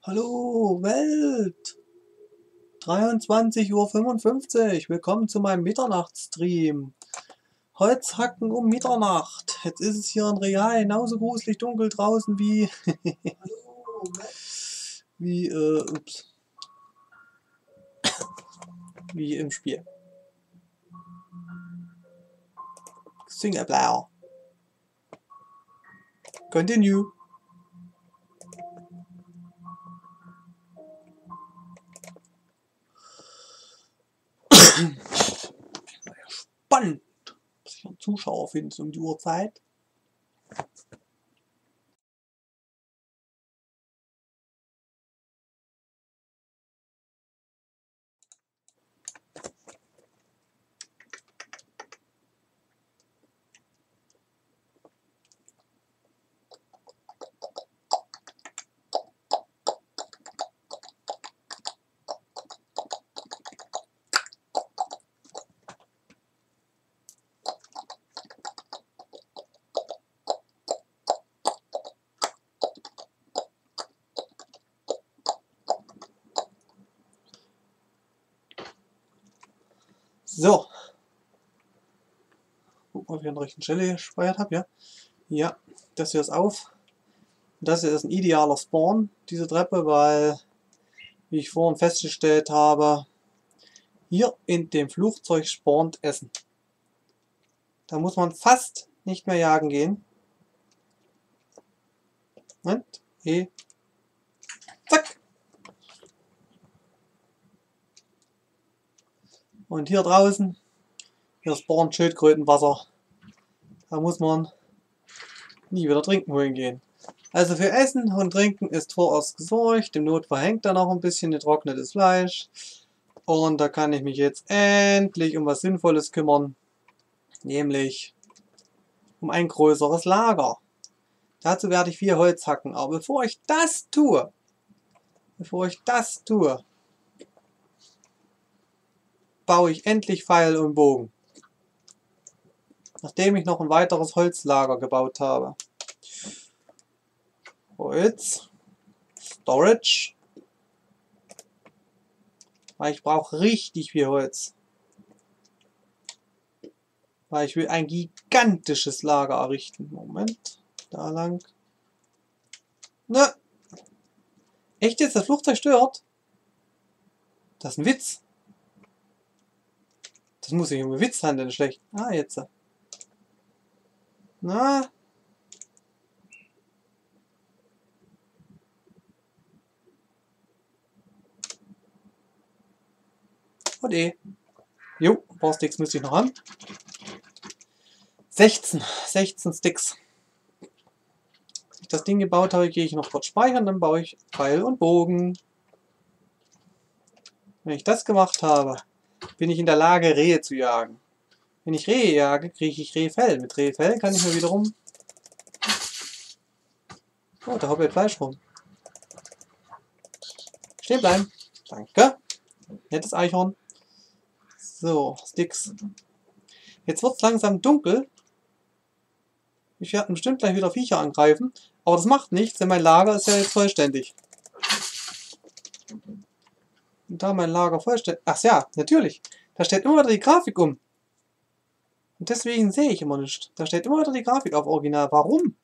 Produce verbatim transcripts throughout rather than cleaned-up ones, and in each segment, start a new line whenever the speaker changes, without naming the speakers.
Hallo Welt! dreiundzwanzig Uhr fünfundfünfzig. Willkommen zu meinem Mitternachtsstream. Holzhacken um Mitternacht. Jetzt ist es hier in Real genauso gruselig dunkel draußen wie... wie, äh, ups. wie im Spiel. Single Player. Continue. Spannend, dass ich einen Zuschauer finde um die Uhrzeit. So. Guck mal, ob ich an der richtigen Stelle gespeichert habe. Ja. Ja, das hier ist auf. Das hier ist ein idealer Spawn, diese Treppe, weil, wie ich vorhin festgestellt habe, hier in dem Flugzeug spawnt Essen. Da muss man fast nicht mehr jagen gehen. Und, eh, zack. Und hier draußen, hier spawnt Schildkrötenwasser. Da muss man nie wieder trinken holen gehen. Also für Essen und Trinken ist vorerst gesorgt. Im Notfall hängt da noch ein bisschen getrocknetes Fleisch. Und da kann ich mich jetzt endlich um was Sinnvolles kümmern. Nämlich um ein größeres Lager. Dazu werde ich viel Holz hacken. Aber bevor ich das tue, bevor ich das tue, baue ich endlich Pfeil und Bogen. Nachdem ich noch ein weiteres Holzlager gebaut habe. Holz. Storage. Weil ich brauche richtig viel Holz. Weil ich will ein gigantisches Lager errichten. Moment. Da lang. Ne. Echt jetzt? Das Flugzeug stört? Das ist ein Witz. Das muss sich um einen Witz handeln, schlecht. Ah, jetzt. Na. Und eh. Jo, ein paar Sticks müsste ich noch haben. sechzehn. sechzehn Sticks. Wenn ich das Ding gebaut habe, gehe ich noch kurz speichern, dann baue ich Pfeil und Bogen. Wenn ich das gemacht habe, bin ich in der Lage, Rehe zu jagen. Wenn ich Rehe jage, kriege ich Rehfell. Mit Rehfell kann ich mir wiederum... Oh, da hoppelt Fleisch rum. Stehen bleiben. Danke. Nettes Eichhorn. So, Sticks. Jetzt wird es langsam dunkel. Ich werde bestimmt gleich wieder Viecher angreifen. Aber das macht nichts, denn mein Lager ist ja jetzt vollständig. Und da mein Lager vollständig... Ach ja, natürlich. Da steht immer wieder die Grafik um. Und deswegen sehe ich immer nichts. Da steht immer wieder die Grafik auf Original. Warum?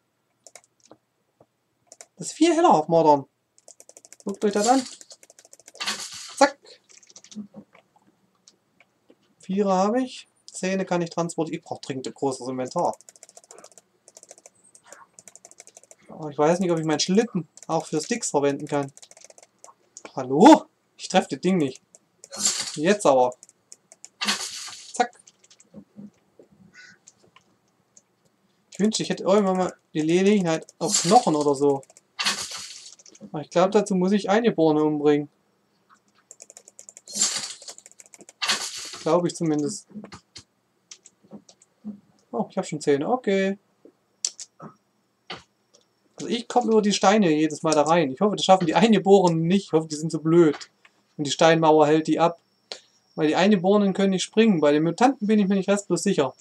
Das ist viel heller auf Modern. Guckt euch das an. Zack. Vierer habe ich. Zähne kann ich transportieren. Ich brauche dringend ein großes Inventar. Aber ich weiß nicht, ob ich meinen Schlitten auch für Sticks verwenden kann. Hallo? Ich treffe das Ding nicht. Jetzt aber. Zack. Ich wünschte, ich hätte irgendwann mal die Gelegenheit auf Knochen oder so. Aber ich glaube, dazu muss ich Eingeborene umbringen. Glaube ich zumindest. Oh, ich habe schon Zähne. Okay. Also ich komme über die Steine jedes Mal da rein. Ich hoffe, das schaffen die Eingeborenen nicht. Ich hoffe, die sind so blöd. Und die Steinmauer hält die ab. Weil die Eingeborenen können nicht springen. Bei den Mutanten bin ich mir nicht restlos sicher.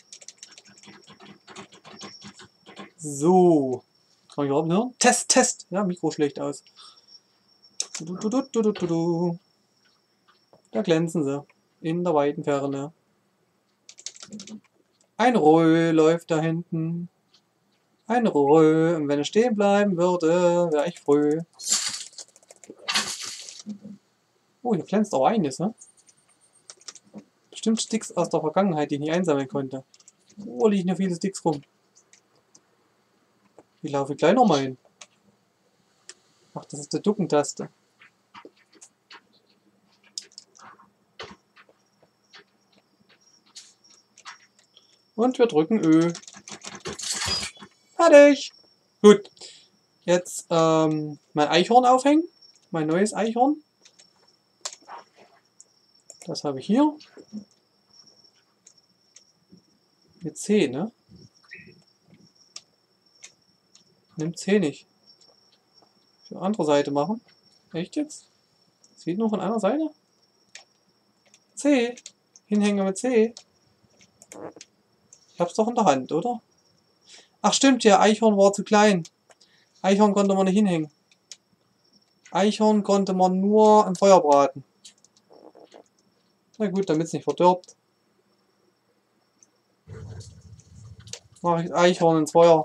So. Kann ich überhaupt hören? Test, Test. Ja, Mikro schlecht aus. Du, du, du, du, du, du, du. Da glänzen sie. In der weiten Ferne. Ein Rö läuft da hinten. Ein Rö. Und wenn er stehen bleiben würde, wäre ich früh. Oh, hier glänzt auch eines, ne? Bestimmt Sticks aus der Vergangenheit, die ich nicht einsammeln konnte. Oh, liegen hier viele Sticks rum. Wie laufe ich gleich nochmal hin? Ach, das ist die Duckentaste. Und wir drücken Ö. Fertig! Gut. Jetzt ähm, mein Eichhorn aufhängen. Mein neues Eichhorn. Das habe ich hier. Mit C, ne? Nimmt C nicht. Für andere Seite machen. Echt jetzt? Das geht nur von einer Seite? C. Hinhängen mit C. Ich hab's doch in der Hand, oder? Ach stimmt ja, Eichhorn war zu klein. Eichhorn konnte man nicht hinhängen. Eichhorn konnte man nur im Feuer braten. Na gut, damit es nicht verdirbt. Mache ich Eichhorn ins Feuer.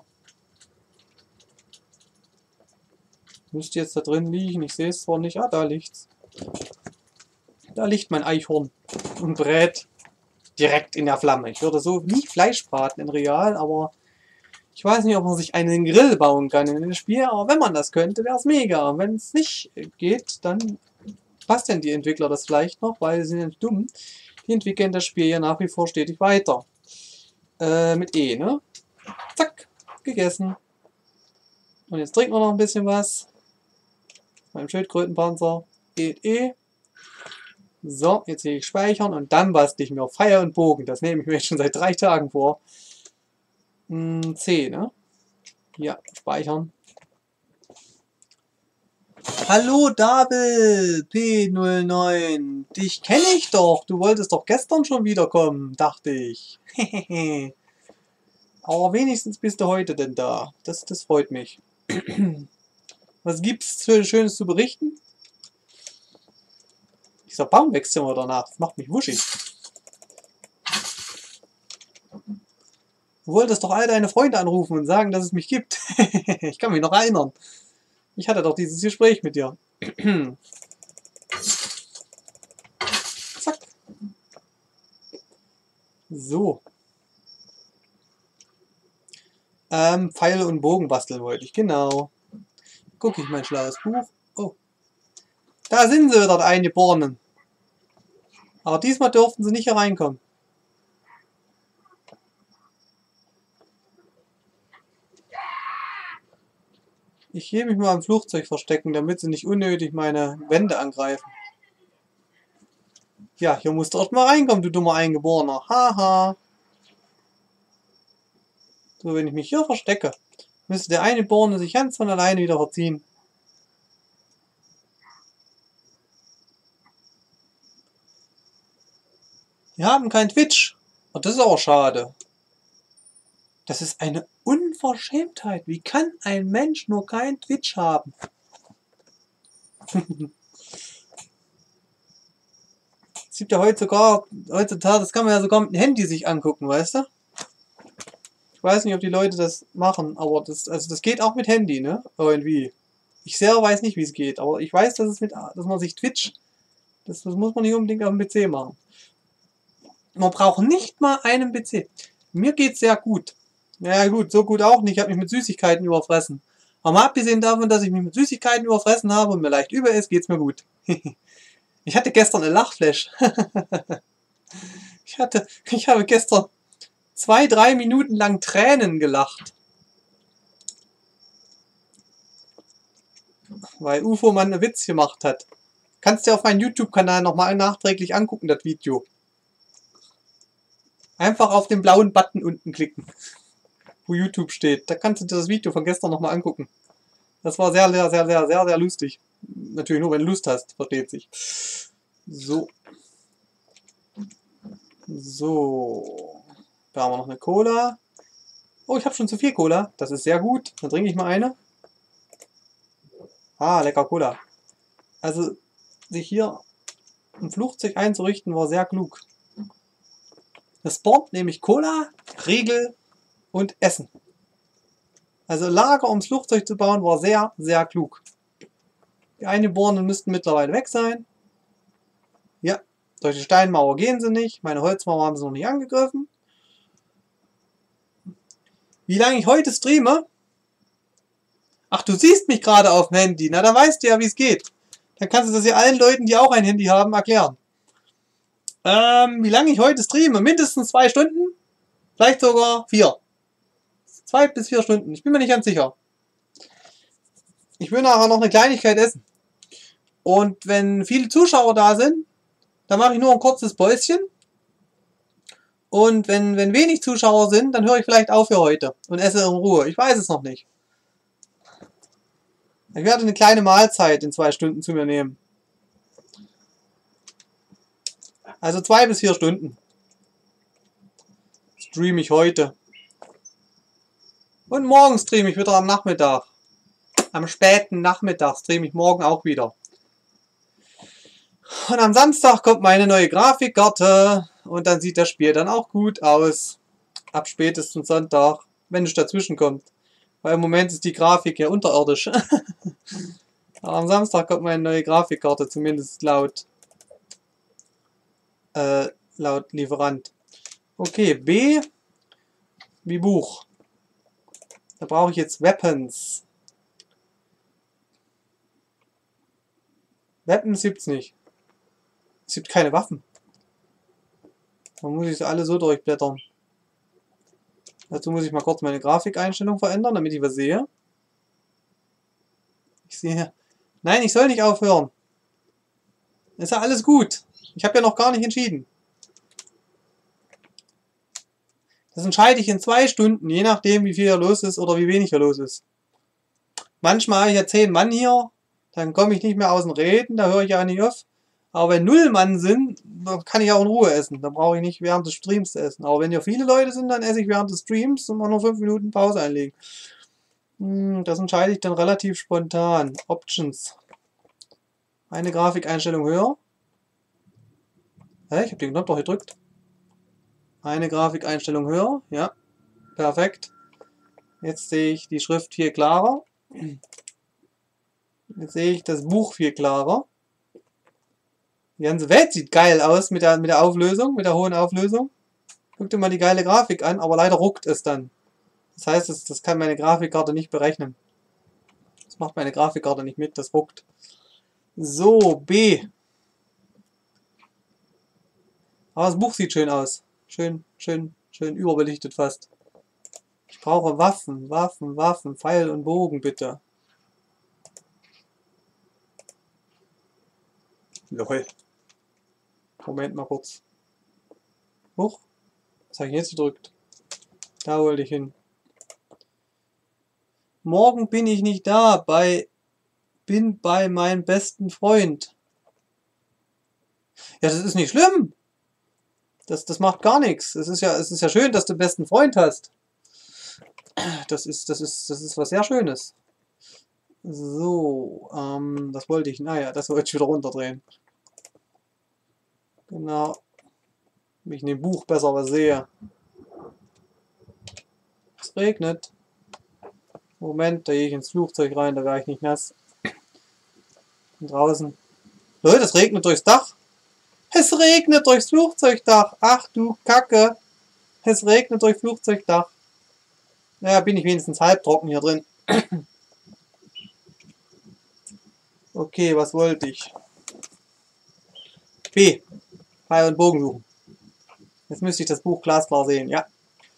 Müsste jetzt da drin liegen. Ich sehe es zwar nicht. Ah, da liegt's. Da liegt mein Eichhorn und brät direkt in der Flamme. Ich würde so nie Fleisch braten in Real, aber ich weiß nicht, ob man sich einen Grill bauen kann in dem Spiel, aber wenn man das könnte, wäre es mega. Wenn es nicht geht, dann passt denn die Entwickler das vielleicht noch, weil sie sind nicht dumm. Die entwickeln das Spiel ja nach wie vor stetig weiter. Äh, mit E, ne? Zack, gegessen. Und jetzt trinken wir noch ein bisschen was. Beim Schildkrötenpanzer geht E. So, jetzt sehe ich speichern und dann bastle ich mir Pfeil und Bogen. Das nehme ich mir jetzt schon seit drei Tagen vor. Hm, C, ne? Ja, speichern. Hallo Dabel P null neun. Dich kenne ich doch. Du wolltest doch gestern schon wiederkommen, dachte ich. Aber wenigstens bist du heute denn da. Das, das freut mich. Was gibt's für Schönes zu berichten? Dieser Baum wächst immer danach. Das macht mich wuschig. Du wolltest doch all deine Freunde anrufen und sagen, dass es mich gibt. Ich kann mich noch erinnern. Ich hatte doch dieses Gespräch mit dir. Zack. So. Ähm, Pfeile und Bogen basteln wollte ich, genau. Guck ich mein schlaues Buch. Oh. Da sind sie wieder, die Eingeborenen. Aber diesmal durften sie nicht hereinkommen. Ich gehe mich mal im Flugzeug verstecken, damit sie nicht unnötig meine Wände angreifen. Ja, hier musst du erst mal reinkommen, du dummer Eingeborener. Haha. So, wenn ich mich hier verstecke, müsste der Eingeborene sich ganz von alleine wieder verziehen. Wir haben kein Twitch. Und das ist auch schade. Das ist eine Unverschämtheit. Wie kann ein Mensch nur kein Twitch haben? Es gibt ja heute sogar, heutzutage, das kann man ja sogar mit dem Handy sich angucken, weißt du? Ich weiß nicht, ob die Leute das machen, aber das, also das geht auch mit Handy, ne? Irgendwie. Ich selber weiß nicht, wie es geht, aber ich weiß, dass es mit, dass man sich Twitch, das, das muss man nicht unbedingt auf dem P C machen. Man braucht nicht mal einen P C. Mir geht's sehr gut. Naja gut, so gut auch nicht. Ich habe mich mit Süßigkeiten überfressen. Aber mal abgesehen davon, dass ich mich mit Süßigkeiten überfressen habe und mir leicht über ist, geht's mir gut. Ich hatte gestern eine Lachflash. ich hatte, ich habe gestern zwei, drei Minuten lang Tränen gelacht. Weil UFO mal einen Witz gemacht hat. Kannst du auf meinen YouTube-Kanal nochmal nachträglich angucken, das Video. Einfach auf den blauen Button unten klicken, wo YouTube steht. Da kannst du dir das Video von gestern nochmal angucken. Das war sehr, sehr, sehr, sehr, sehr, sehr lustig. Natürlich nur, wenn du Lust hast, versteht sich. So. So. Da haben wir noch eine Cola. Oh, ich habe schon zu viel Cola. Das ist sehr gut. Dann trinke ich mal eine. Ah, lecker Cola. Also sich hier ein Flugzeug einzurichten war sehr klug. Das spawnt nämlich Cola, Riegel und Essen. Also Lager ums Flugzeug zu bauen war sehr, sehr klug. Die Eingeborenen müssten mittlerweile weg sein. Ja, durch die Steinmauer gehen sie nicht. Meine Holzmauer haben sie noch nicht angegriffen. Wie lange ich heute streame? Ach, du siehst mich gerade auf dem Handy. Na, dann weißt du ja, wie es geht. Dann kannst du das ja allen Leuten, die auch ein Handy haben, erklären. Ähm, wie lange ich heute streame? Mindestens zwei Stunden? Vielleicht sogar vier. Zwei bis vier Stunden. Ich bin mir nicht ganz sicher. Ich will nachher noch eine Kleinigkeit essen. Und wenn viele Zuschauer da sind, dann mache ich nur ein kurzes Päuschen. Und wenn, wenn wenig Zuschauer sind, dann höre ich vielleicht auf für heute und esse in Ruhe. Ich weiß es noch nicht. Ich werde eine kleine Mahlzeit in zwei Stunden zu mir nehmen. Also zwei bis vier Stunden streame ich heute. Und morgen streame ich wieder am Nachmittag. Am späten Nachmittag streame ich morgen auch wieder. Und am Samstag kommt meine neue Grafikkarte. Und dann sieht das Spiel dann auch gut aus. Ab spätestens Sonntag, wenn es dazwischen kommt. Weil im Moment ist die Grafik ja unterirdisch. Aber am Samstag kommt meine neue Grafikkarte, zumindest laut, äh, laut Lieferant. Okay, B wie Buch. Da brauche ich jetzt Weapons. Weapons gibt's nicht. Es gibt keine Waffen. Dann muss ich sie alle so durchblättern. Dazu muss ich mal kurz meine Grafikeinstellung verändern, damit ich was sehe. Ich sehe... Nein, ich soll nicht aufhören. Ist ja alles gut. Ich habe ja noch gar nicht entschieden. Das entscheide ich in zwei Stunden, je nachdem wie viel hier los ist oder wie wenig hier los ist. Manchmal habe ich ja zehn Mann hier, dann komme ich nicht mehr aus dem Reden, da höre ich ja nicht auf. Aber wenn null Mann sind, dann kann ich auch in Ruhe essen. Dann brauche ich nicht während des Streams zu essen. Aber wenn hier viele Leute sind, dann esse ich während des Streams und mal nur fünf Minuten Pause einlegen. Das entscheide ich dann relativ spontan. Options. Eine Grafikeinstellung höher. Hä, ich habe den Knopf doch gedrückt. Eine Grafikeinstellung höher. Ja, perfekt. Jetzt sehe ich die Schrift viel klarer. Jetzt sehe ich das Buch viel klarer. Die ganze Welt sieht geil aus mit der, mit der Auflösung, mit der hohen Auflösung. Guck dir mal die geile Grafik an, aber leider ruckt es dann. Das heißt, das, das kann meine Grafikkarte nicht berechnen. Das macht meine Grafikkarte nicht mit, das ruckt. So, B. Aber das Buch sieht schön aus. Schön, schön, schön überbelichtet fast. Ich brauche Waffen, Waffen, Waffen, Pfeil und Bogen, bitte. Lol. Moment mal kurz. Huch. Was habe ich jetzt gedrückt? Da wollte ich hin. Morgen bin ich nicht da, bei bin bei meinem besten Freund. Ja, das ist nicht schlimm. Das, das macht gar nichts. Es ist ja, es ist ja schön, dass du einen besten Freund hast. Das ist, das ist, das ist was sehr Schönes. So, ähm, das wollte ich. Naja, das wollte ich wieder runterdrehen. Genau. Wenn ich in dem Buch besser was sehe. Es regnet. Moment, da gehe ich ins Flugzeug rein, da wäre ich nicht nass. Und draußen. Leute, es regnet durchs Dach. Es regnet durchs Flugzeugdach. Ach du Kacke. Es regnet durchs Flugzeugdach. Naja, bin ich wenigstens halbtrocken hier drin. Okay, was wollte ich? B. Pfeil und Bogen suchen. Jetzt müsste ich das Buch glasklar sehen, ja.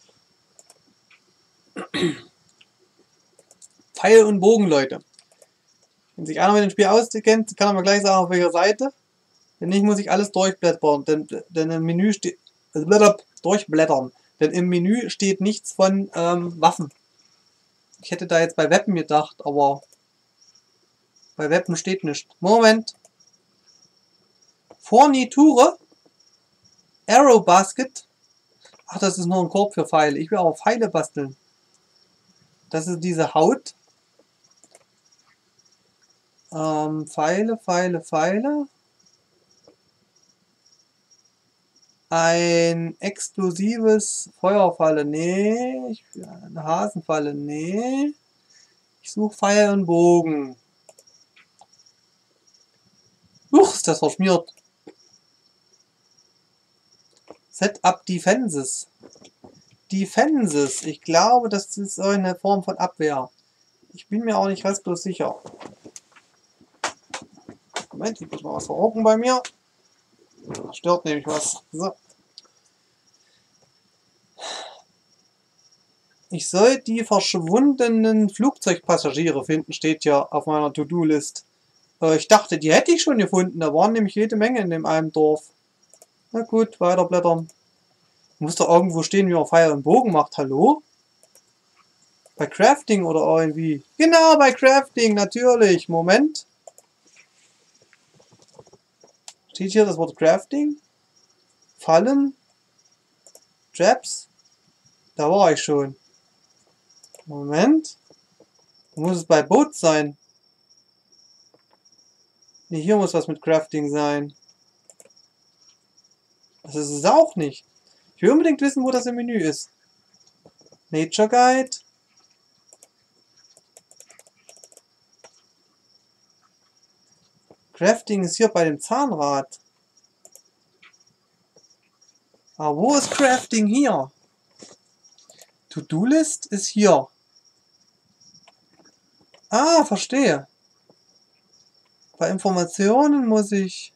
Pfeil und Bogen, Leute. Wenn sich einer mit dem Spiel auskennt, kann er mir gleich sagen, auf welcher Seite. Wenn nicht, muss ich alles durchblättern, denn, denn im Menü steht... durchblättern. Denn im Menü steht nichts von ähm, Waffen. Ich hätte da jetzt bei Weapon gedacht, aber bei Weapon steht nichts. Moment. Forniture. Arrow Basket. Ach, das ist nur ein Korb für Pfeile. Ich will aber Pfeile basteln. Das ist diese Haut. Ähm, Pfeile, Pfeile, Pfeile. Ein explosives Feuerfalle, nee. Ich, eine Hasenfalle, nee. Ich suche Pfeil und Bogen. Uch, ist das verschmiert. Set up Defenses. Defenses. Ich glaube, das ist eine Form von Abwehr. Ich bin mir auch nicht restlos sicher. Moment, ich muss mal was verrocken bei mir. Stört nämlich was. So. Ich soll die verschwundenen Flugzeugpassagiere finden, steht ja auf meiner To-Do-List. Äh, ich dachte, die hätte ich schon gefunden. Da waren nämlich jede Menge in dem einen Dorf. Na gut, weiterblättern. Muss doch irgendwo stehen, wie man Pfeil und Bogen macht. Hallo? Bei Crafting oder irgendwie? Genau, bei Crafting, natürlich. Moment. Steht hier das Wort Crafting? Fallen? Traps? Da war ich schon. Moment. Muss es bei Boot sein? Ne, hier muss was mit Crafting sein. Das ist es auch nicht. Ich will unbedingt wissen, wo das im Menü ist. Nature Guide. Crafting ist hier bei dem Zahnrad. Aber wo ist Crafting hier? To-Do-List ist hier. Ah, verstehe. Bei Informationen muss ich...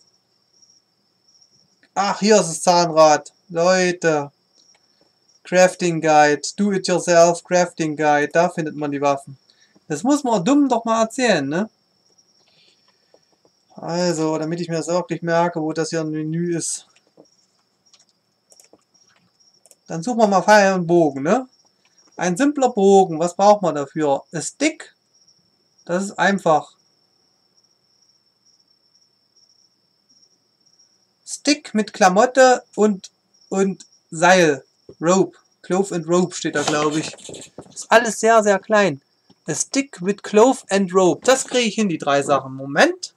Ach, hier ist das Zahnrad. Leute. Crafting Guide. Do-it-yourself Crafting Guide. Da findet man die Waffen. Das muss man dumm doch mal erzählen, ne? Also, damit ich mir das wirklich merke, wo das hier im Menü ist. Dann suchen wir mal Pfeil und Bogen, ne? Ein simpler Bogen. Was braucht man dafür? Ein Stick? Das ist einfach. Stick mit Klamotte und, und Seil. Rope. Cloth and Rope steht da, glaube ich. Ist alles sehr, sehr klein. A Stick with Cloth and Rope. Das kriege ich hin, die drei Sachen. Moment.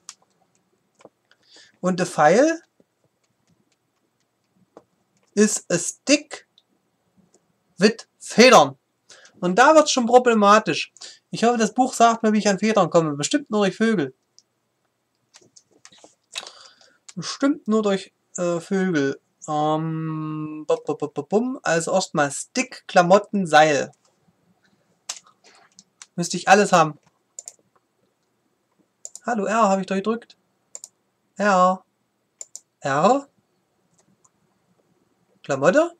Und der Pfeil ist a Stick with Federn. Und da wird es schon problematisch. Ich hoffe, das Buch sagt mir, wie ich an Federn komme. Bestimmt nur durch Vögel. Bestimmt nur durch äh, Vögel. Ähm, also erstmal Stick, Klamotten, Seil. Müsste ich alles haben. Hallo, R, habe ich doch gedrückt. R. R. Klamotte?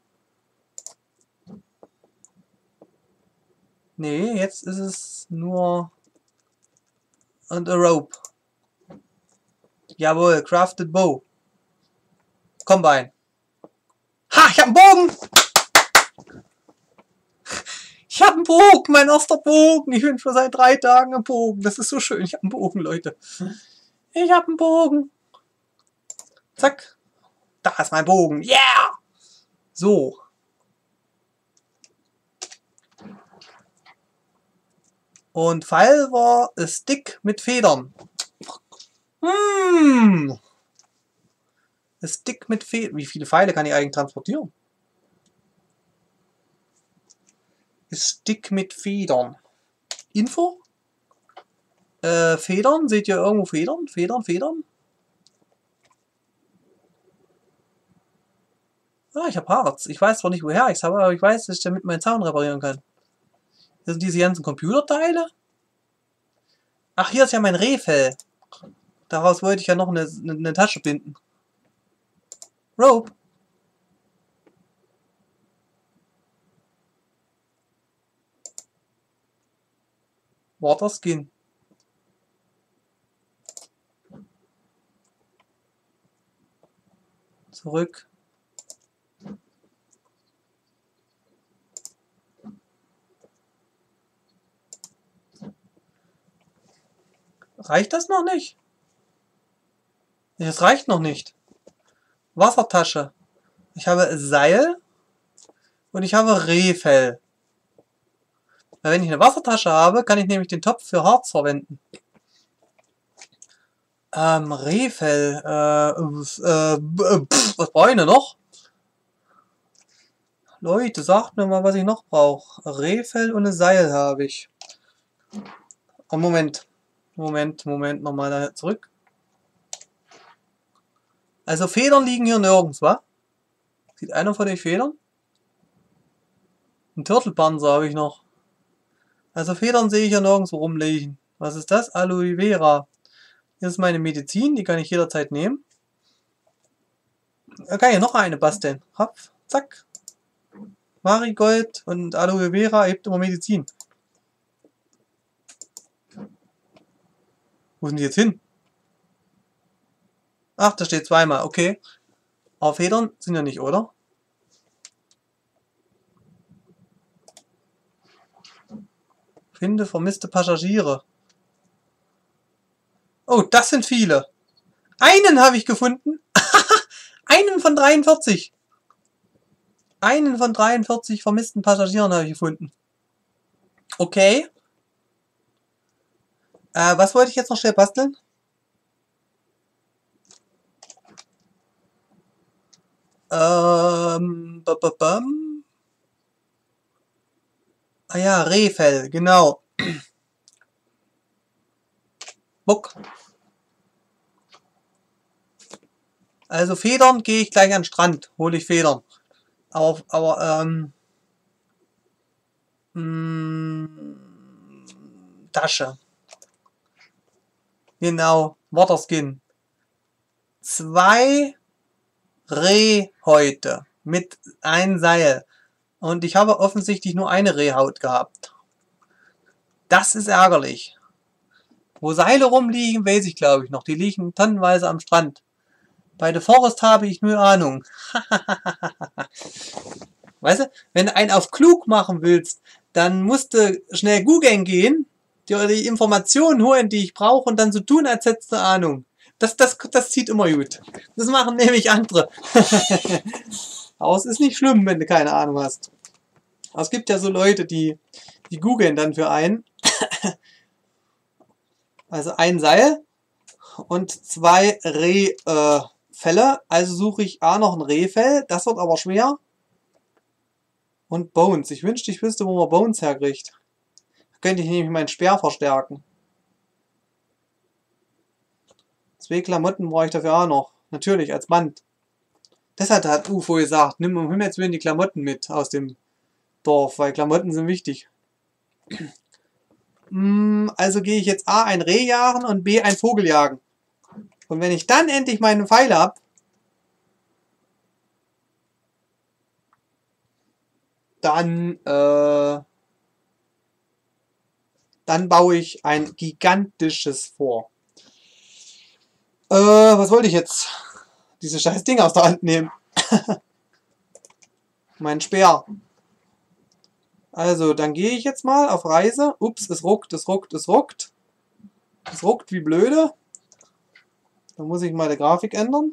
Nee, jetzt ist es nur... Und a rope. Jawohl, crafted bow. Combine. Ha, ich hab einen Bogen! Ich hab einen Bogen, mein erster Bogen. Ich bin schon seit drei Tagen am Bogen. Das ist so schön. Ich hab einen Bogen, Leute. Ich hab einen Bogen. Zack. Da ist mein Bogen. Yeah! So. Und Pfeil war ein Stick mit Federn. Hm. Ein Stick mit Federn. Wie viele Pfeile kann ich eigentlich transportieren? Ein Stick mit Federn. Info? Äh, Federn? Seht ihr irgendwo Federn? Federn, Federn? Ah, ich habe Harz. Ich weiß zwar nicht, woher ich es habe, aber ich weiß, dass ich damit meinen Zaun reparieren kann. Hier sind diese ganzen Computerteile. Ach, hier ist ja mein Rehfell. Daraus wollte ich ja noch eine, eine, eine Tasche binden. Rope. Water Skin. Zurück. Reicht das noch nicht? Das reicht noch nicht. Wassertasche. Ich habe Seil und ich habe Rehfell. Weil wenn ich eine Wassertasche habe, kann ich nämlich den Topf für Harz verwenden. Ähm, Rehfell. Äh, äh, pff, was brauche ich denn noch? Leute, sagt mir mal, was ich noch brauche. Rehfell und ein Seil habe ich. Oh, Moment. Moment, Moment, nochmal da zurück. Also Federn liegen hier nirgends, wa? Sieht einer von euch Federn? Ein Turtelpanzer habe ich noch. Also Federn sehe ich hier nirgendwo rumliegen. Was ist das? Aloe Vera. Hier ist meine Medizin, die kann ich jederzeit nehmen. Da kann ich noch eine basteln. Hopp, zack. Marigold und Aloe Vera erhebt immer Medizin. Wo sind die jetzt hin? Ach, da steht zweimal, okay. Aber Federn sind ja nicht, oder? Finde vermisste Passagiere. Oh, das sind viele. Einen habe ich gefunden. Einen von dreiundvierzig. Einen von dreiundvierzig vermissten Passagieren habe ich gefunden. Okay. Äh, was wollte ich jetzt noch schnell basteln? Ähm, ba, ba, bam. Ah ja, Rehfell, genau. Buck. Also Federn gehe ich gleich an den Strand, hole ich Federn. Aber, aber ähm, mh, Tasche. Genau, Waterskin. Zwei Rehhäute mit einem Seil. Und ich habe offensichtlich nur eine Rehhaut gehabt. Das ist ärgerlich. Wo Seile rumliegen, weiß ich glaube ich noch. Die liegen tonnenweise am Strand. Bei The Forest habe ich nur Ahnung. Weißt du, wenn du einen auf klug machen willst, dann musst du schnell googeln gehen, dir die Informationen holen, die ich brauche und dann so tun, als hättest du Ahnung. Das, das, das zieht immer gut. Das machen nämlich andere. Aber es ist nicht schlimm, wenn du keine Ahnung hast. Aber es gibt ja so Leute, die, die googeln dann für einen. Also ein Seil und zwei Rehfelle. Äh, also suche ich A noch ein Rehfell. Das wird aber schwer. Und Bones. Ich wünschte, ich wüsste, wo man Bones herkriegt. Da könnte ich nämlich meinen Speer verstärken. Zwei Klamotten brauche ich dafür auch noch. Natürlich, als Band. Deshalb hat U F O gesagt, nimm um Himmels Willen die Klamotten mit aus dem Dorf, weil Klamotten sind wichtig. Also gehe ich jetzt A ein Reh jagen und B ein Vogel jagen. Und wenn ich dann endlich meine Pfeile habe, dann, äh, dann baue ich ein gigantisches Fort. Äh, was wollte ich jetzt? Diese scheiß Ding aus der Hand nehmen. Mein Speer. Also, dann gehe ich jetzt mal auf Reise. Ups, es ruckt, es ruckt, es ruckt. Es ruckt wie blöde. Dann muss ich mal die Grafik ändern.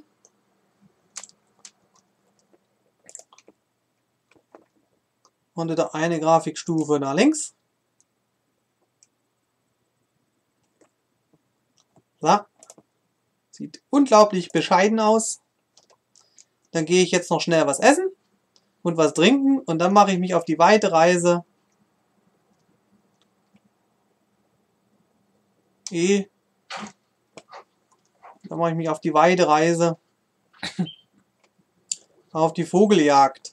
Und wieder eine Grafikstufe nach links. So. Sieht unglaublich bescheiden aus. Dann gehe ich jetzt noch schnell was essen und was trinken und dann mache ich mich auf die weite Reise. E. Dann mache ich mich auf die weite Reise. Auf die Vogeljagd.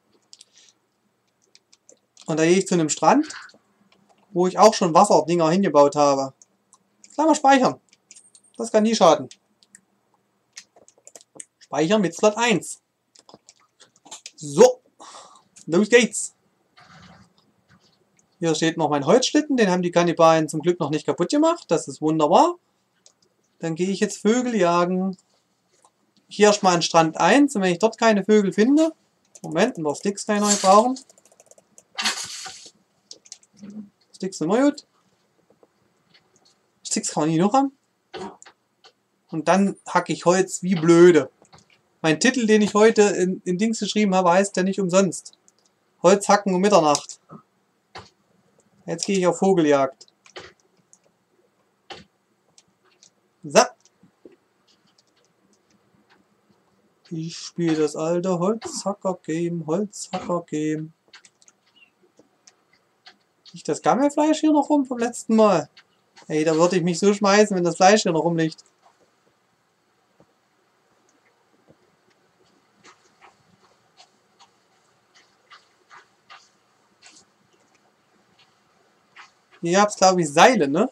Und da gehe ich zu einem Strand, wo ich auch schon Wasserdinger hingebaut habe. Gleich mal speichern. Das kann nie schaden. Speichern mit Slot eins. So, los geht's. Hier steht noch mein Holzschlitten, den haben die Kannibalen zum Glück noch nicht kaputt gemacht. Das ist wunderbar. Dann gehe ich jetzt Vögel jagen. Hier erstmal an Strand eins und wenn ich dort keine Vögel finde, Moment, ein paar Sticks kann ich noch brauchen. Sticks sind immer gut. Sticks kann ich noch haben. Und dann hacke ich Holz wie blöde. Mein Titel, den ich heute in, in Dings geschrieben habe, heißt ja nicht umsonst. Holz hacken um Mitternacht. Jetzt gehe ich auf Vogeljagd. So. Ich spiele das alte Holzhacker-Game, Holzhacker-Game. Liegt das Gammelfleisch hier noch rum vom letzten Mal? Ey, da würde ich mich so schmeißen, wenn das Fleisch hier noch rumliegt. Hier gab es, glaube ich, Seile, ne?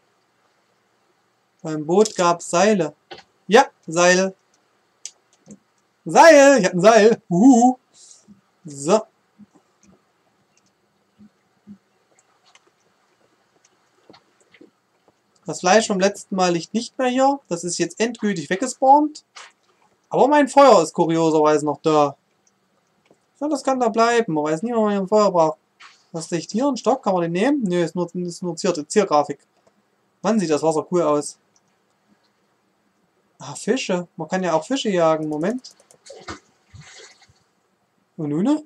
Beim Boot gab es Seile. Ja, Seile. Seil! Ich hab ein Seil. Uhu. So. Das Fleisch vom letzten Mal liegt nicht mehr hier. Das ist jetzt endgültig weggespawnt. Aber mein Feuer ist kurioserweise noch da. Ja, das kann da bleiben. Man weiß nie, wann man ein Feuer braucht. Was liegt hier? Ein Stock? Kann man den nehmen? Nö, ist nur, ist nur Zier, Ziergrafik. Mann, sieht das Wasser cool aus. Ah, Fische. Man kann ja auch Fische jagen. Moment. Und nun?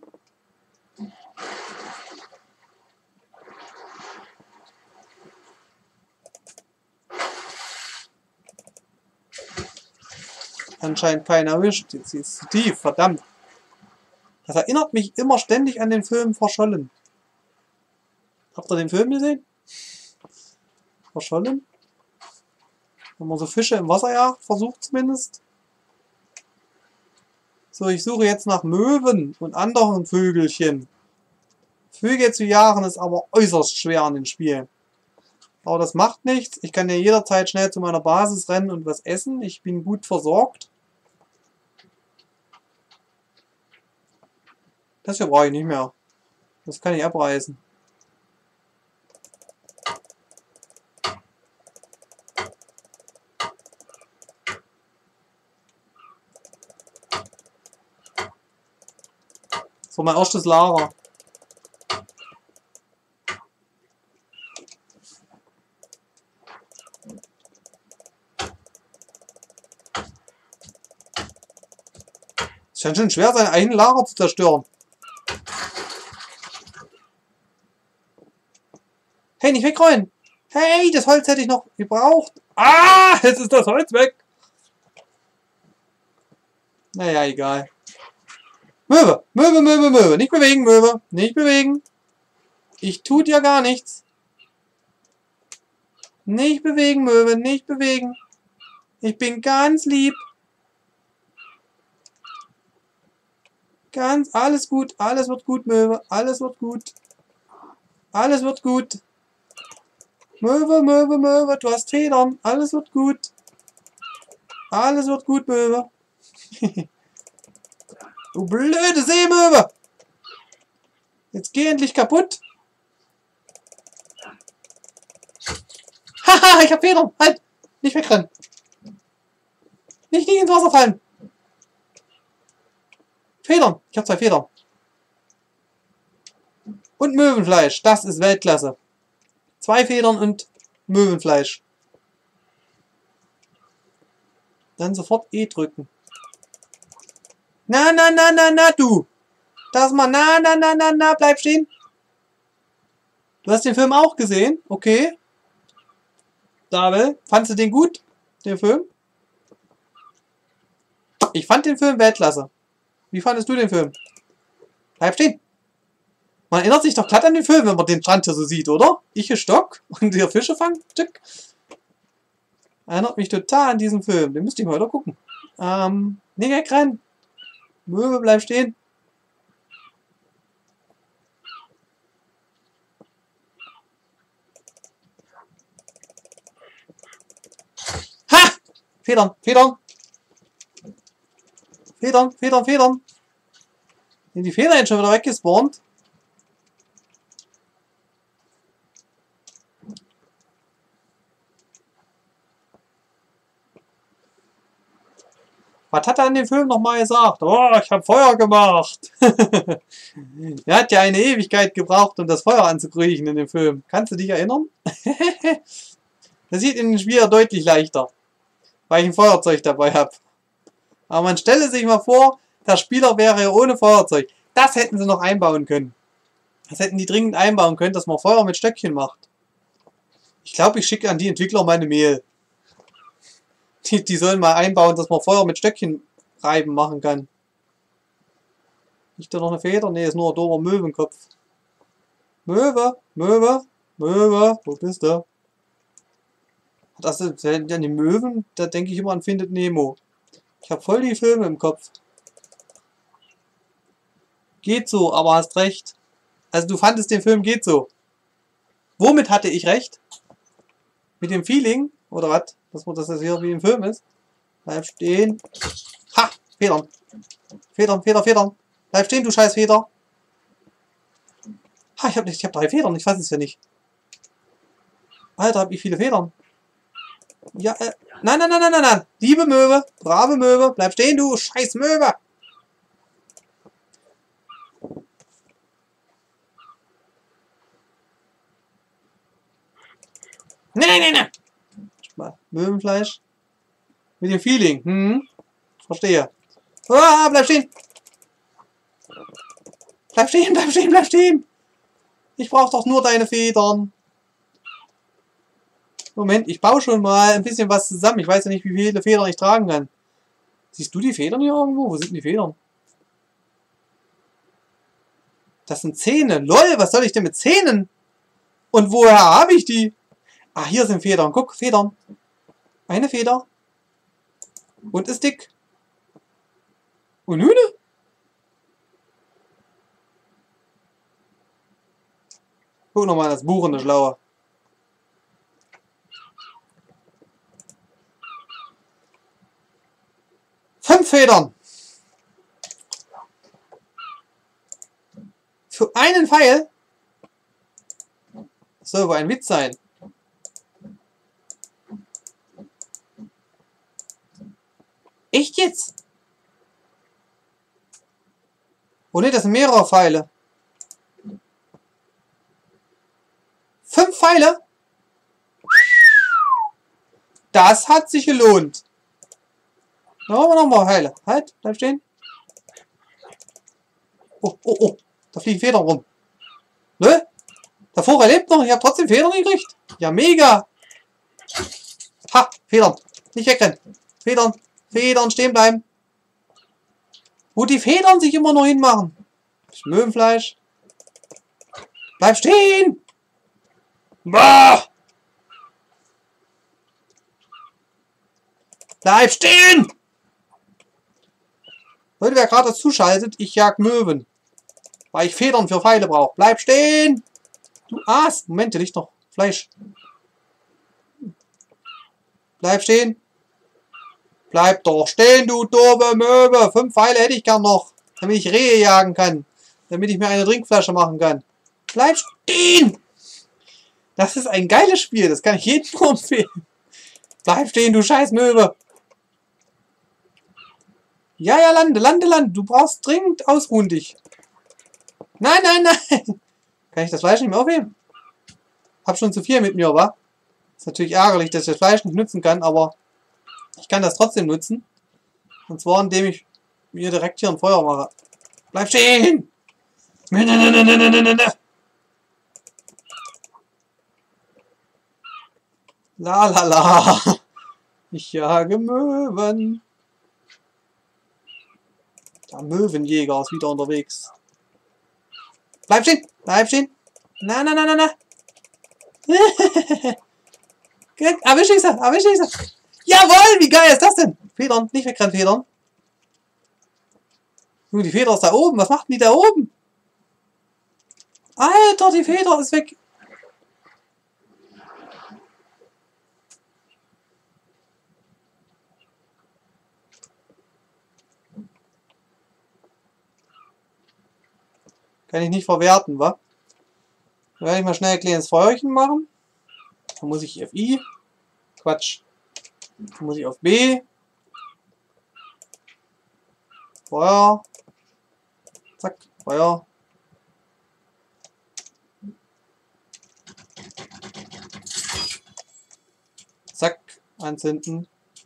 Anscheinend keiner erwischt. Jetzt ist es zu tief. Verdammt. Das erinnert mich immer ständig an den Film Verschollen. Habt ihr den Film gesehen? Verschollen? Wenn man so Fische im Wasser jagt, versucht zumindest. So, ich suche jetzt nach Möwen und anderen Vögelchen. Vögel zu jagen ist aber äußerst schwer an dem Spiel. Aber das macht nichts. Ich kann ja jederzeit schnell zu meiner Basis rennen und was essen. Ich bin gut versorgt. Das hier brauche ich nicht mehr. Das kann ich abreißen. So, mein erstes Lager. Es kann schon schwer sein, ein Lager zu zerstören. Hey, nicht wegrollen! Hey, das Holz hätte ich noch gebraucht. Ah, jetzt ist das Holz weg. Naja, egal. Möwe, Möwe, Möwe, Möwe. Nicht bewegen, Möwe. Nicht bewegen. Ich tue dir gar nichts. Nicht bewegen, Möwe. Nicht bewegen. Ich bin ganz lieb. Ganz, alles gut. Alles wird gut, Möwe. Alles wird gut. Alles wird gut. Möwe, Möwe, Möwe. Du hast Federn. Alles wird gut. Alles wird gut, Möwe. Du blöde Seemöwe! Jetzt geh endlich kaputt! Haha, ich hab Federn! Halt! Nicht wegrennen! Nicht, nicht ins Wasser fallen! Federn! Ich hab zwei Federn! Und Möwenfleisch! Das ist Weltklasse! Zwei Federn und Möwenfleisch. Dann sofort E drücken. Na, na, na, na, na, du. Das mal, na, na, na, na, na, bleib stehen. Du hast den Film auch gesehen, okay. David, fandst du den gut, den Film? Ich fand den Film Weltklasse. Wie fandest du den Film? Bleib stehen. Man erinnert sich doch glatt an den Film, wenn man den Strand hier so sieht, oder? Ich Stock und hier Fische fangen. Tschück. Erinnert mich total an diesen Film. Den müsste ich mal wieder gucken. Ähm, nee, wegrennen. Möwe, bleib stehen. Ha! Federn, Federn. Federn, Federn, Federn. Sind die Federn jetzt schon wieder weggespawnt? Was hat er in dem Film nochmal gesagt? Oh, ich habe Feuer gemacht. Er hat ja eine Ewigkeit gebraucht, um das Feuer anzukriechen in dem Film. Kannst du dich erinnern? Das sieht in dem Spiel ja deutlich leichter, weil ich ein Feuerzeug dabei habe. Aber man stelle sich mal vor, der Spieler wäre ohne Feuerzeug. Das hätten sie noch einbauen können. Das hätten die dringend einbauen können, dass man Feuer mit Stöckchen macht. Ich glaube, ich schicke an die Entwickler meine Mail. Die, die sollen mal einbauen, dass man Feuer mit Stöckchen reiben machen kann. Nicht da noch eine Feder? Ne, ist nur ein dober Möwenkopf. Möwe, Möwe, Möwe, wo bist du? Das ist ja die Möwen, da denke ich immer an Findet Nemo. Ich habe voll die Filme im Kopf. Geht so, aber hast recht. Also du fandest den Film Geht so. Womit hatte ich recht? Mit dem Feeling? Oder was? Dass das jetzt hier wie im Film ist? Bleib stehen. Ha! Federn. Federn, Feder, Federn. Bleib stehen, du scheiß Feder. Ha, ich habe ich hab drei Federn, ich weiß es ja nicht. Alter, hab ich viele Federn. Ja, äh, nein, nein, nein, nein, nein, nein. Liebe Möwe, brave Möwe, bleib stehen, du scheiß Möwe. Nein, nein, nein, nein. Möwenfleisch. Mit dem Feeling. Hm, verstehe. Ah, bleib stehen. Bleib stehen, bleib stehen, bleib stehen. Ich brauche doch nur deine Federn. Moment, ich baue schon mal ein bisschen was zusammen. Ich weiß ja nicht, wie viele Federn ich tragen kann. Siehst du die Federn hier irgendwo? Wo sind denn die Federn? Das sind Zähne. Lol, was soll ich denn mit Zähnen? Und woher habe ich die? Ah, hier sind Federn. Guck, Federn. Eine Feder. Und ist dick. Und Hühne? Guck nochmal das Buch in der Schlaue. Fünf Federn. Für einen Pfeil? Das soll wohl ein Witz sein. Echt jetzt? Oh ne, das sind mehrere Pfeile. Fünf Pfeile? Das hat sich gelohnt. Da machen wir nochmal Pfeile. Halt, bleib stehen. Oh, oh, oh. Da fliegen Federn rum. Ne? Der Vogel lebt noch. Ich habe trotzdem Federn gekriegt. Ja, mega. Ha, Federn. Nicht wegrennen. Federn. Federn stehen bleiben. Wo die Federn sich immer noch hinmachen. Möwenfleisch. Bleib stehen. Bah! Bleib stehen! Leute, wer gerade zuschaltet, ich jag Möwen. Weil ich Federn für Pfeile brauche. Bleib stehen! Du Aas! Moment, hier liegt noch Fleisch. Bleib stehen! Bleib doch stehen, du doofe Möwe! Fünf Pfeile hätte ich gern noch. Damit ich Rehe jagen kann. Damit ich mir eine Trinkflasche machen kann. Bleib stehen! Das ist ein geiles Spiel. Das kann ich jedem nur empfehlen. Bleib stehen, du scheiß Möwe! Ja, ja, lande, lande, lande. Du brauchst dringend ausruhen dich. Nein, nein, nein. Kann ich das Fleisch nicht mehr aufheben? Hab schon zu viel mit mir, wa? Ist natürlich ärgerlich, dass ich das Fleisch nicht nutzen kann, aber ich kann das trotzdem nutzen. Und zwar, indem ich mir direkt hier ein Feuer mache. Bleib stehen! Ne, ne, ne, ne, ne, ne, ne. La, la, la. Ich jage Möwen. Der Möwenjäger ist wieder unterwegs. Bleib stehen! Bleib stehen! Na, na, na, na, na! Erwisch ich sie! Erwisch ich sie! Jawohl! Wie geil ist das denn? Federn! Nicht wegrennen, Federn! Nur die Feder ist da oben! Was macht denn die da oben? Alter, die Feder ist weg! Kann ich nicht verwerten, wa? Dann werde ich mal schnell ein kleines Feuerchen machen. Dann muss ich F I. Quatsch. Dann muss ich auf B. Feuer. Zack, Feuer. Zack, anzünden.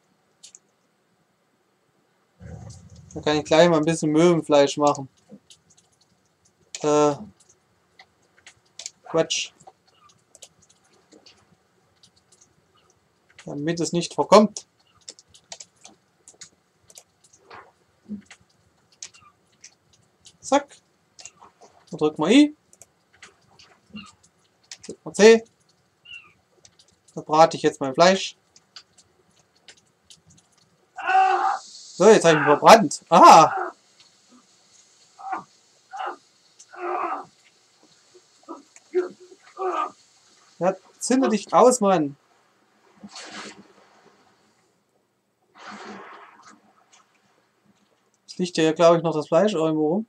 Dann kann ich gleich mal ein bisschen Möwenfleisch machen. Äh, Quatsch. Damit es nicht verkommt. So, drücken wir I. Drücken wir C. Da brate ich jetzt mein Fleisch. So, jetzt habe ich ihn verbrannt. Aha! Ja, zünde dich aus, Mann! Es liegt ja, glaube ich, noch das Fleisch irgendwo rum.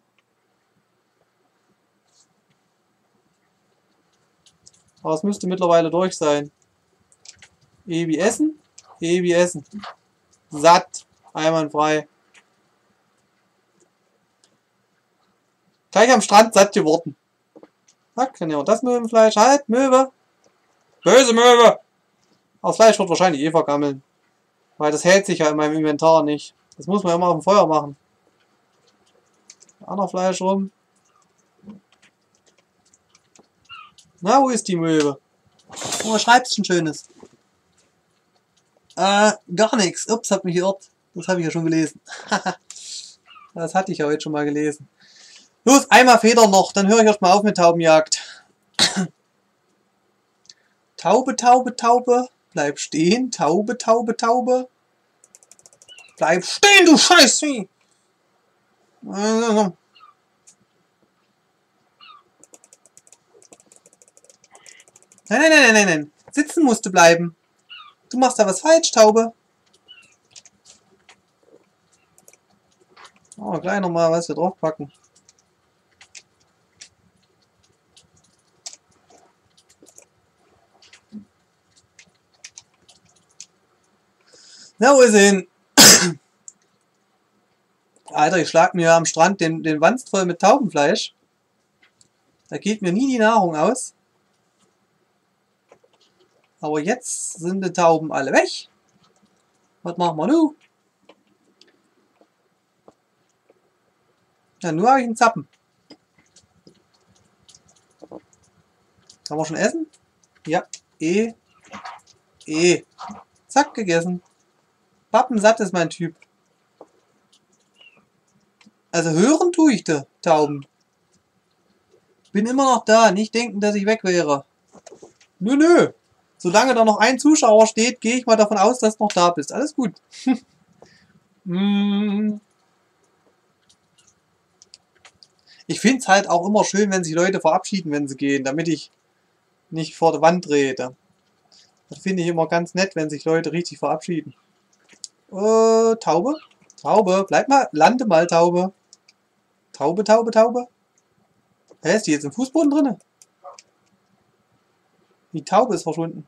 Aber es müsste mittlerweile durch sein. E wie Essen, E wie Essen. Satt, einwandfrei. Gleich am Strand satt geworden. Zack, dann nehmen wir das Möwenfleisch. Halt, Möwe! Böse Möwe! Das Fleisch wird wahrscheinlich eh vergammeln. Weil das hält sich ja in meinem Inventar nicht. Das muss man ja immer auf dem Feuer machen. Anderes Fleisch rum. Na, wo ist die Möwe? Oh, was schreibst du denn Schönes? Äh, gar nichts. Ups, hab mich geirrt. Das habe ich ja schon gelesen. Das hatte ich ja heute schon mal gelesen. Los, einmal Federn noch, dann höre ich erstmal auf mit Taubenjagd. Taube, Taube, Taube. Bleib stehen. Taube, Taube, Taube. Bleib stehen, du Scheißvieh! Nein, nein, nein, nein, nein. Sitzen musst du bleiben. Du machst da was falsch, Taube. Oh, gleich nochmal was wir draufpacken. Na, wo ist sie hin? Alter, ich schlag mir am Strand den, den Wanst voll mit Taubenfleisch. Da geht mir nie die Nahrung aus. Aber jetzt sind die Tauben alle weg. Was machen wir nun? Ja, nur habe ich einen Zappen. Kann man schon essen? Ja. E. E. Zack, gegessen. Pappensatt ist mein Typ. Also hören tue ich die Tauben. Bin immer noch da, nicht denken, dass ich weg wäre. Nö, nö. Solange da noch ein Zuschauer steht, gehe ich mal davon aus, dass du noch da bist. Alles gut. Ich finde es halt auch immer schön, wenn sich Leute verabschieden, wenn sie gehen, damit ich nicht vor der Wand rede. Das finde ich immer ganz nett, wenn sich Leute richtig verabschieden. Äh, Taube? Taube, bleib mal, lande mal, Taube. Taube, Taube, Taube. Hä, ist die jetzt im Fußboden drin? Die Taube ist verschwunden.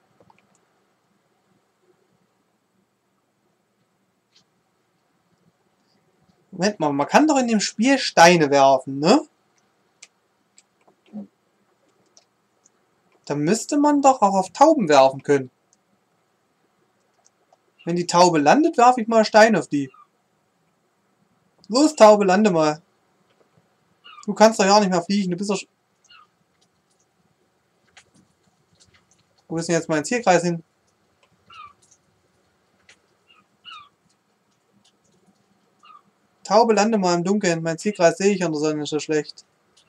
Moment mal, man kann doch in dem Spiel Steine werfen, ne? Da müsste man doch auch auf Tauben werfen können. Wenn die Taube landet, werfe ich mal Steine auf die. Los, Taube, lande mal. Du kannst doch ja nicht mehr fliegen, du bist doch... Wo ist denn jetzt mein Zielkreis hin? Taube, lande mal im Dunkeln. Mein Zielkreis sehe ich an der Sonne so schlecht.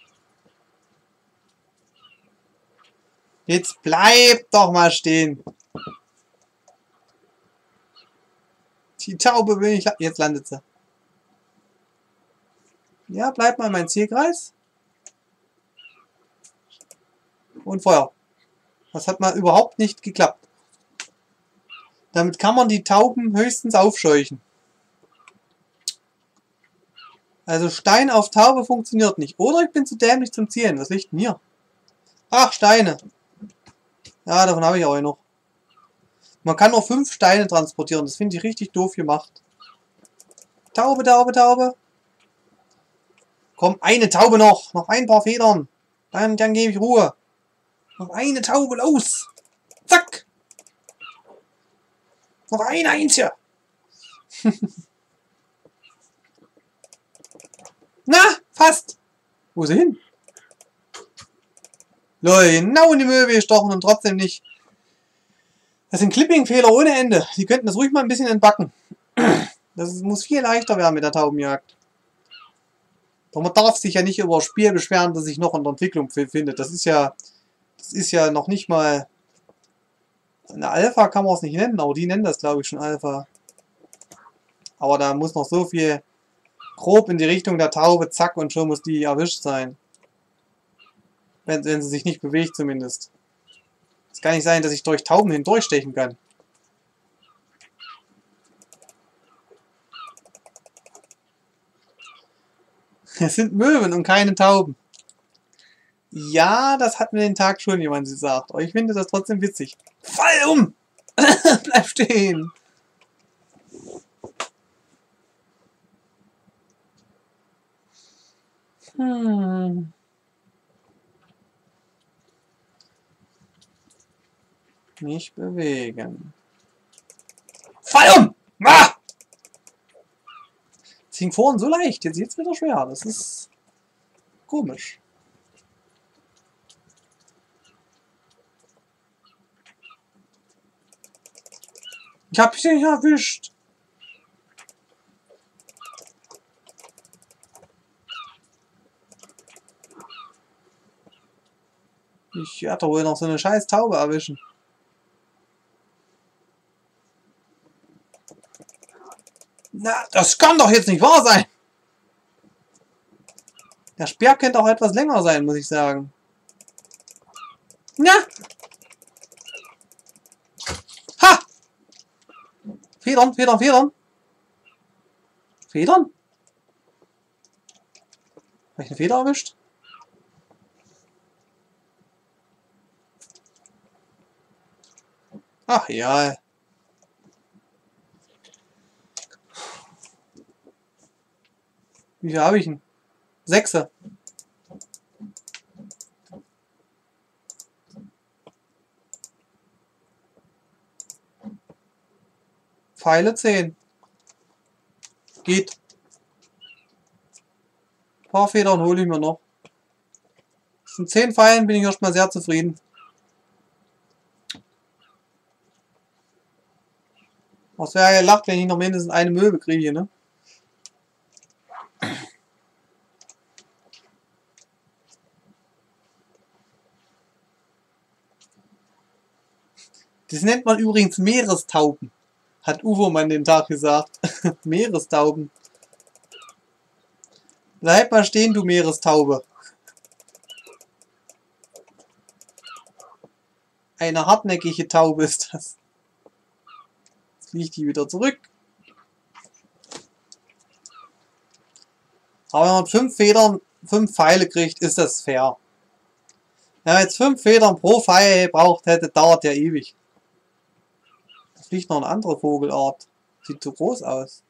Jetzt bleib doch mal stehen. Die Taube will ich... Jetzt landet sie. Ja, bleib mal mein Zielkreis. Und Feuer. Das hat mal überhaupt nicht geklappt. Damit kann man die Tauben höchstens aufscheuchen. Also Stein auf Taube funktioniert nicht. Oder ich bin zu dämlich zum Zielen. Was liegt denn hier? Ach, Steine. Ja, davon habe ich auch noch. Man kann nur fünf Steine transportieren. Das finde ich richtig doof gemacht. Taube, Taube, Taube. Komm, eine Taube noch. Noch ein paar Federn. Dann, dann gebe ich Ruhe. Noch eine Taube, los. Zack. Noch eine einzige. Na, fast. Wo ist sie hin? Leute, genau in die Möwe gestochen und trotzdem nicht. Das sind Clipping-Fehler ohne Ende. Die könnten das ruhig mal ein bisschen entbacken. Das muss viel leichter werden mit der Taubenjagd. Doch man darf sich ja nicht über das Spiel beschweren, das sich noch in der Entwicklung befindet. Das ist ja, das ist ja noch nicht mal eine Alpha, kann man es nicht nennen, aber die nennen das, glaube ich, schon Alpha. Aber da muss noch so viel grob in die Richtung der Taube, zack, und schon muss die erwischt sein. Wenn, wenn sie sich nicht bewegt zumindest. Es kann nicht sein, dass ich durch Tauben hindurchstechen kann. Es sind Möwen und keine Tauben. Ja, das hat mir den Tag schon jemand gesagt. Aber ich finde das trotzdem witzig. Fall um! Bleib stehen! Hm. Nicht bewegen. Fall um! Ah! Es ging vorhin so leicht, jetzt wird es wieder schwer. Das ist komisch. Ich hab dich nicht erwischt. Ich werde wohl noch so eine scheiß Taube erwischen. Na, das kann doch jetzt nicht wahr sein. Der Speer könnte auch etwas länger sein, muss ich sagen. Ja. Ha! Federn, Federn, Federn. Federn? Habe ich eine Feder erwischt? Ach ja. Wie viel habe ich denn? Sechse. Pfeile zehn. Geht. Ein paar Federn hole ich mir noch. Das sind zehn Pfeilen, bin ich erstmal sehr zufrieden. Was wäre ja gelacht, wenn ich noch mindestens eine Möwe kriege, ne? Das nennt man übrigens Meerestauben. Hat Uwe mal den Tag gesagt. Meerestauben. Bleib mal stehen, du Meerestaube. Eine hartnäckige Taube ist das. Jetzt fliegt die wieder zurück. Aber wenn man fünf Federn, fünf Pfeile kriegt, ist das fair. Wenn man jetzt fünf Federn pro Pfeil braucht hätte, dauert ja ewig. Da fliegt noch eine andere Vogelart. Sieht zu groß aus.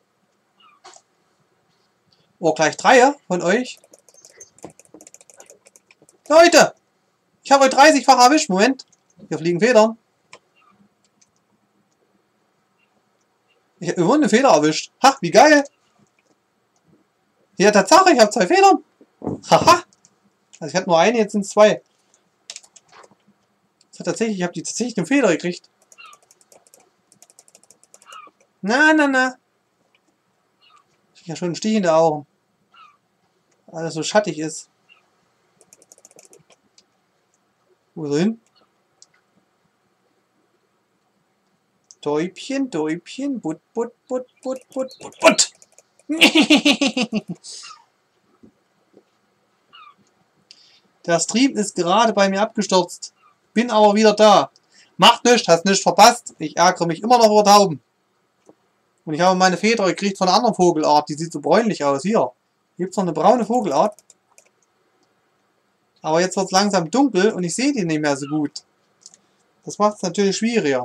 Oh, gleich drei von euch. Leute! Ich habe euch dreißig-fach erwischt. Moment. Hier fliegen Federn. Ich habe immer eine Feder erwischt. Ha, wie geil! Ja, Tatsache, ich habe zwei Federn. Haha. Also ich hatte nur eine, jetzt sind es zwei. Das hat tatsächlich, ich habe die tatsächlich eine Feder gekriegt. Na, na, na. Ich habe ja schon einen Stich in den Augen. Alles so schattig ist. Wo ist er hin? Däubchen, Däubchen, Butt, Butt, Butt, Butt, Butt, Butt, Butt. Der Stream ist gerade bei mir abgestürzt. Bin aber wieder da. Macht nichts, hast nichts verpasst. Ich ärgere mich immer noch über Tauben. Und ich habe meine Feder gekriegt von einer anderen Vogelart. Die sieht so bräunlich aus. Hier. Hier gibt es noch eine braune Vogelart. Aber jetzt wird es langsam dunkel und ich sehe die nicht mehr so gut. Das macht es natürlich schwieriger.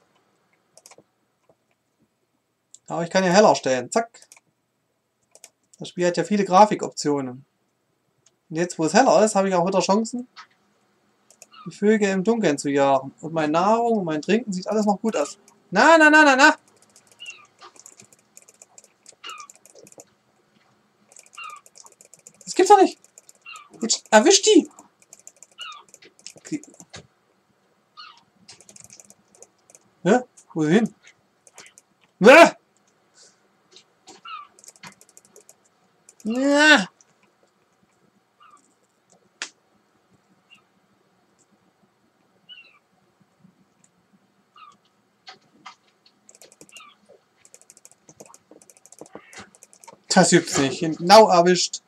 Aber ich kann ja heller stellen. Zack. Das Spiel hat ja viele Grafikoptionen. Und jetzt, wo es heller ist, habe ich auch wieder Chancen, die Vögel im Dunkeln zu jagen. Und meine Nahrung und mein Trinken sieht alles noch gut aus. Na, na, na, na, na! Das gibt's doch nicht! Jetzt erwischt die! Okay. Ja? Wo ist sie hin? Ja! Ja! Das gibt's nicht. Genau erwischt.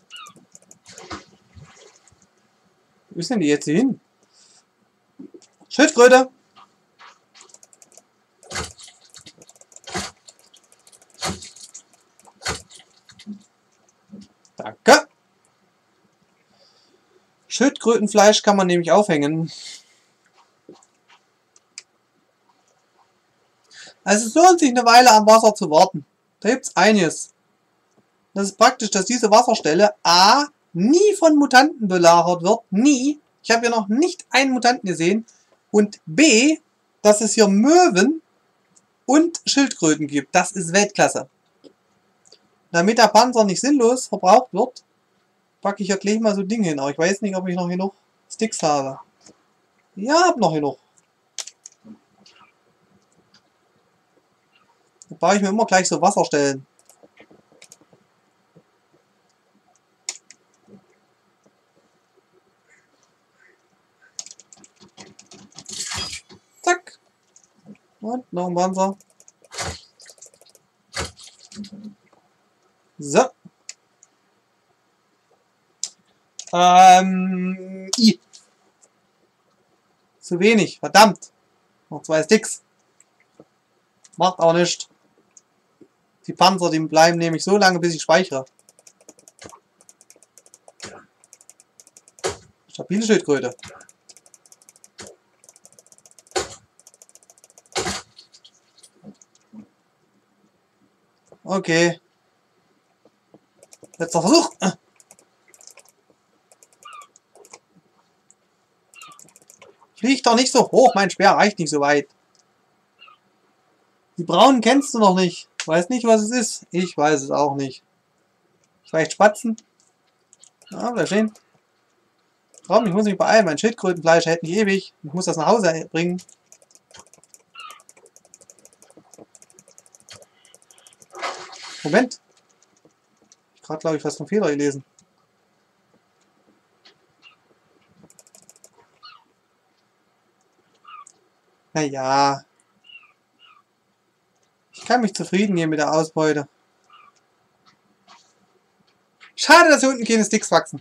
Wo ist denn die jetzt hier hin? Schildkröte! Danke! Schildkrötenfleisch kann man nämlich aufhängen. Also es lohnt sich eine Weile am Wasser zu warten. Da gibt es einiges. Das ist praktisch, dass diese Wasserstelle A nie von Mutanten belagert wird. Nie. Ich habe hier noch nicht einen Mutanten gesehen. Und B, dass es hier Möwen und Schildkröten gibt. Das ist Weltklasse. Damit der Panzer nicht sinnlos verbraucht wird, packe ich ja gleich mal so Dinge hin. Aber ich weiß nicht, ob ich noch genug Sticks habe. Ja, hab noch genug. Da baue ich mir immer gleich so Wasserstellen. Zack. Und noch ein Panzer. So. Ähm. I. Zu wenig. Verdammt. Noch zwei Sticks. Macht auch nichts. Die Panzer, die bleiben nämlich so lange, bis ich speichere. Stabile Schildkröte. Okay. Letzter Versuch. Flieg doch nicht so hoch, mein Speer reicht nicht so weit. Die braunen kennst du noch nicht. Weiß nicht, was es ist. Ich weiß es auch nicht. Vielleicht Spatzen. Ja, wäre schön. Komm, ich muss mich beeilen. Mein Schildkrötenfleisch hält nicht ewig. Ich muss das nach Hause bringen. Moment. Ich habe gerade, glaube ich, was vom Fehler gelesen. Naja. Ich kann mich zufrieden geben mit der Ausbeute. Schade, dass hier unten keine Sticks wachsen.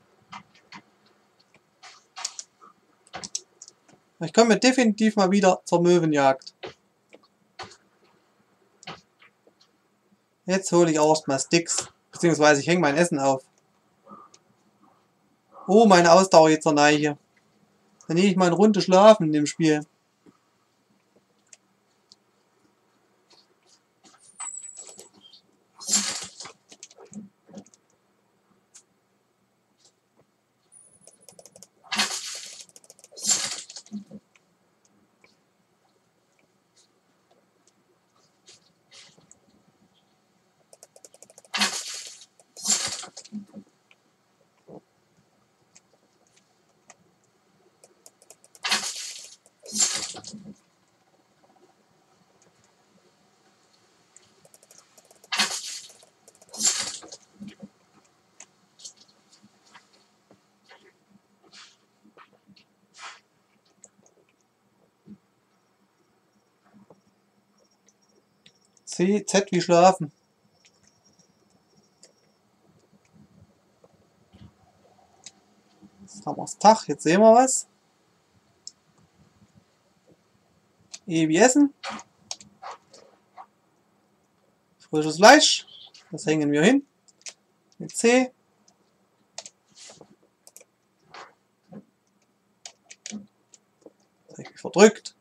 Ich komme definitiv mal wieder zur Möwenjagd. Jetzt hole ich auch erstmal Sticks. Beziehungsweise ich hänge mein Essen auf. Oh, meine Ausdauer jetzt zur Neiche. Dann nehme ich mal eine Runde schlafen in dem Spiel. C, Z wie schlafen. Jetzt haben wir das Tag, jetzt sehen wir was. E wie Essen. Frisches Fleisch. Das hängen wir hin. Mit C. Das habe ich mich verdrückt.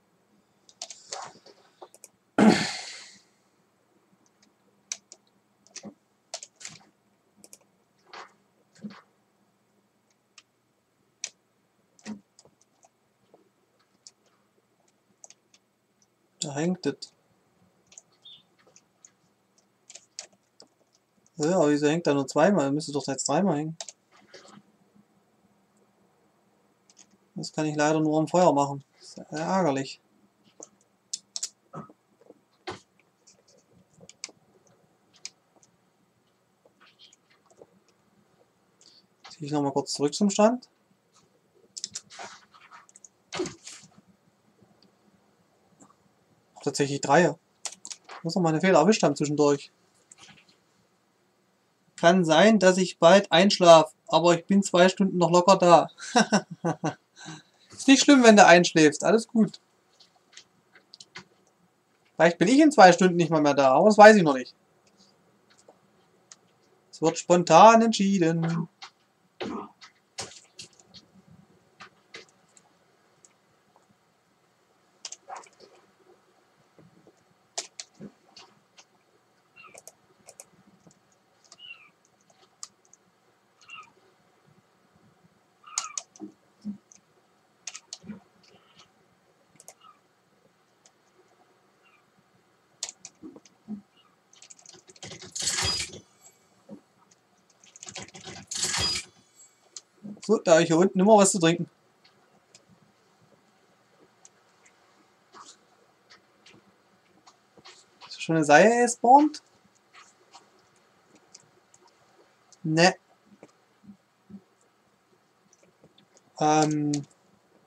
Da hängt es. Ja, aber wieso hängt da nur zweimal? Müsste doch jetzt dreimal hängen. Das kann ich leider nur am Feuer machen. Das ist ja ärgerlich. Ziehe ich nochmal kurz zurück zum Stand. Tatsächlich drei. Ich muss noch meine Fehler erwischt haben zwischendurch. Kann sein, dass ich bald einschlafe, aber ich bin zwei Stunden noch locker da. Ist nicht schlimm, wenn du einschläfst, alles gut. Vielleicht bin ich in zwei Stunden nicht mal mehr da, aber das weiß ich noch nicht. Es wird spontan entschieden. So, da habe ich hier unten immer was zu trinken. Ist schon eine Seie gespawnt? Ne. Ähm.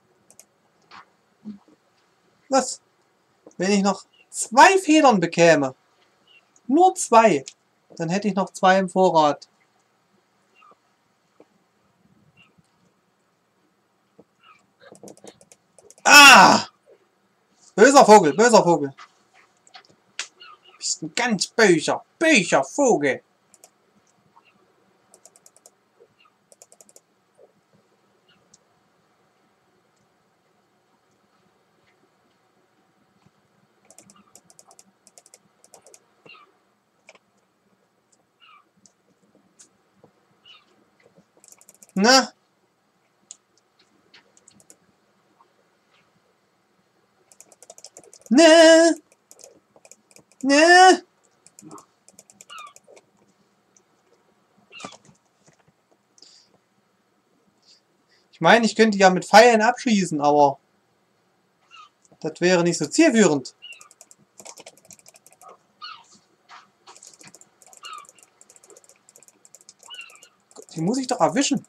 Was? Wenn ich noch zwei Federn bekäme, nur zwei, dann hätte ich noch zwei im Vorrat. Ah! Böser Vogel, böser Vogel. Du bist ein ganz böser, böser Vogel. Na? Ne? Ne? Ich meine, ich könnte ja mit Pfeilen abschießen, aber das wäre nicht so zielführend. Die muss ich doch erwischen.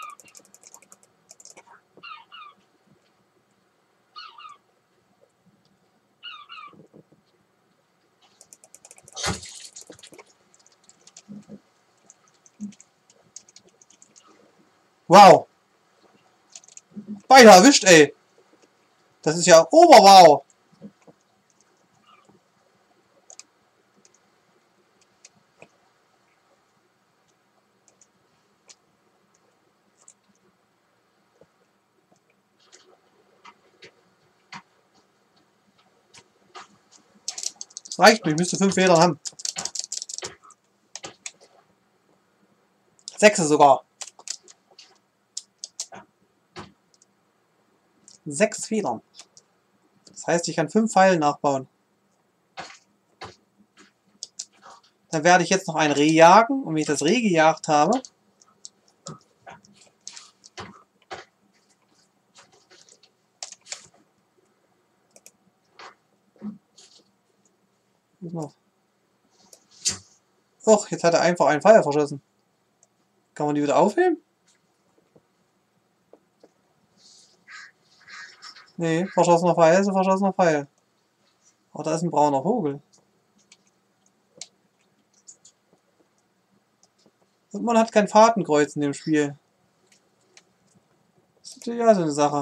Wow. Beide erwischt, ey. Das ist ja oberwow. Das reicht mir, ich müsste fünf Federn haben. Sechs sogar. Sechs Federn. Das heißt, ich kann fünf Pfeile nachbauen. Dann werde ich jetzt noch ein Reh jagen. Und wenn ich das Reh gejagt habe, och, jetzt hat er einfach einen Pfeil verschossen. Kann man die wieder aufheben? Nee, verschossener Pfeil ist ein verschossener Pfeil. Aber da ist ein brauner Vogel. Und man hat kein Fahrtenkreuz in dem Spiel. Das ist natürlich auch so eine Sache.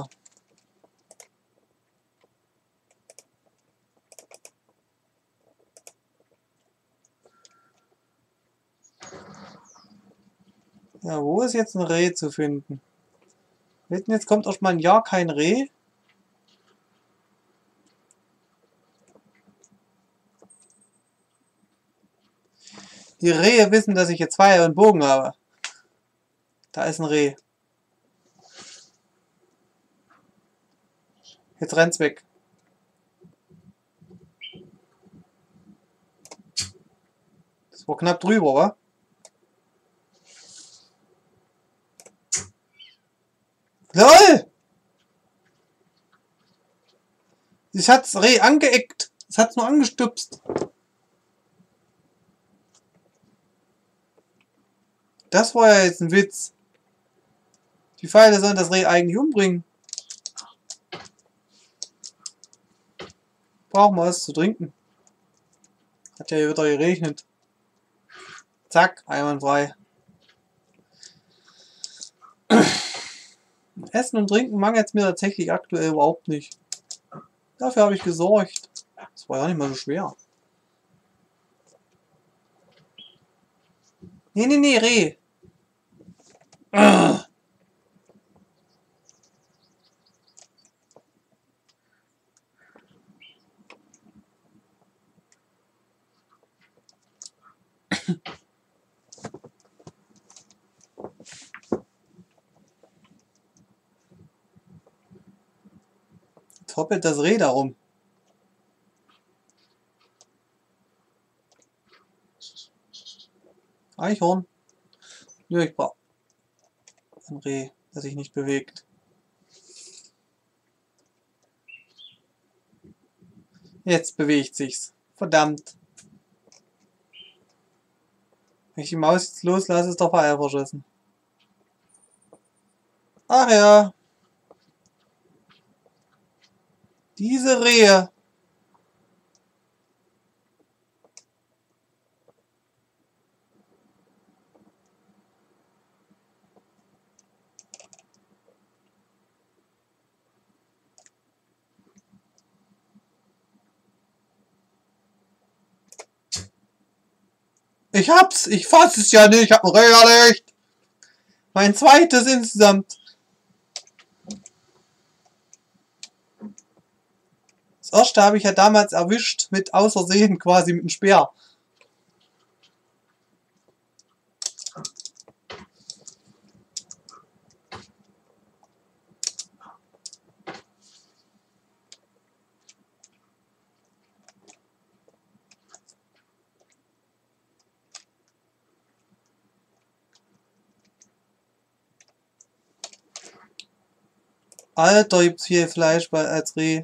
Ja, wo ist jetzt ein Reh zu finden? Jetzt kommt erstmal ein Jahr kein Reh. Die Rehe wissen, dass ich jetzt Pfeil und Bogen habe. Da ist ein Reh. Jetzt rennt's weg. Das war knapp drüber, wa? LOL! Ich hat's Reh angeeckt. Es hat's nur angestupst. Das war ja jetzt ein Witz. Die Pfeile sollen das Reh eigentlich umbringen. Brauchen wir was zu trinken. Hat ja wieder geregnet. Jetzt Zack, einwandfrei. Essen und Trinken mangelt es mir tatsächlich aktuell überhaupt nicht. Dafür habe ich gesorgt. Das war ja nicht mal so schwer. Nee, nee, nee, Reh. Ah. Jetzt hoppelt das Reh da rum. Eichhorn. Nö, ich brauche ein Reh, das sich nicht bewegt. Jetzt bewegt sich's. Verdammt. Wenn ich die Maus jetzt loslasse, ist doch Eier verschossen. Ach ja. Diese Rehe. Ich hab's! Ich fass es ja nicht! Ich hab ein Reh erlegt! Mein zweites insgesamt! Das erste habe ich ja damals erwischt mit Außersehen quasi mit einem Speer. Alter, gibt's viel Fleisch bei als Reh.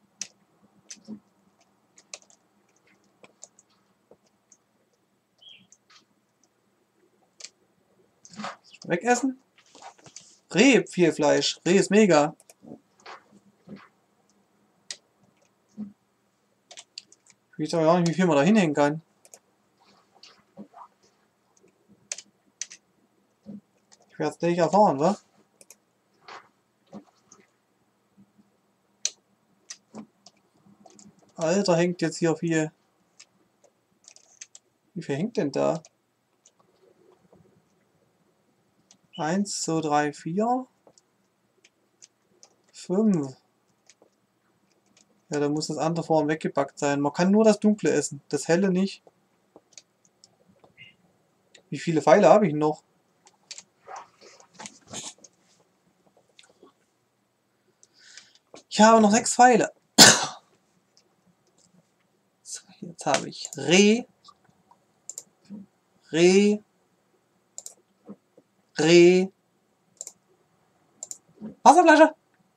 Wegessen? Reh, viel Fleisch. Reh ist mega. Ich weiß aber auch nicht, wie viel man da hinhängen kann. Ich werde es gleich erfahren, wa? Alter, hängt jetzt hier viel. Wie viel hängt denn da? Eins, zwei, drei, vier. Fünf. Ja, da muss das andere vorn weggepackt sein. Man kann nur das Dunkle essen, das Helle nicht. Wie viele Pfeile habe ich noch? Ich habe noch sechs Pfeile. So, jetzt habe ich Reh, Reh, Reh, Wasserflasche.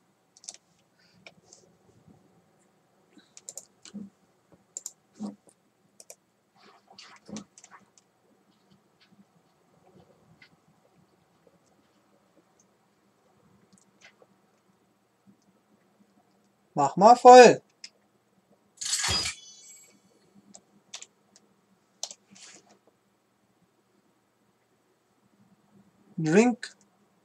Mach mal voll. Drink.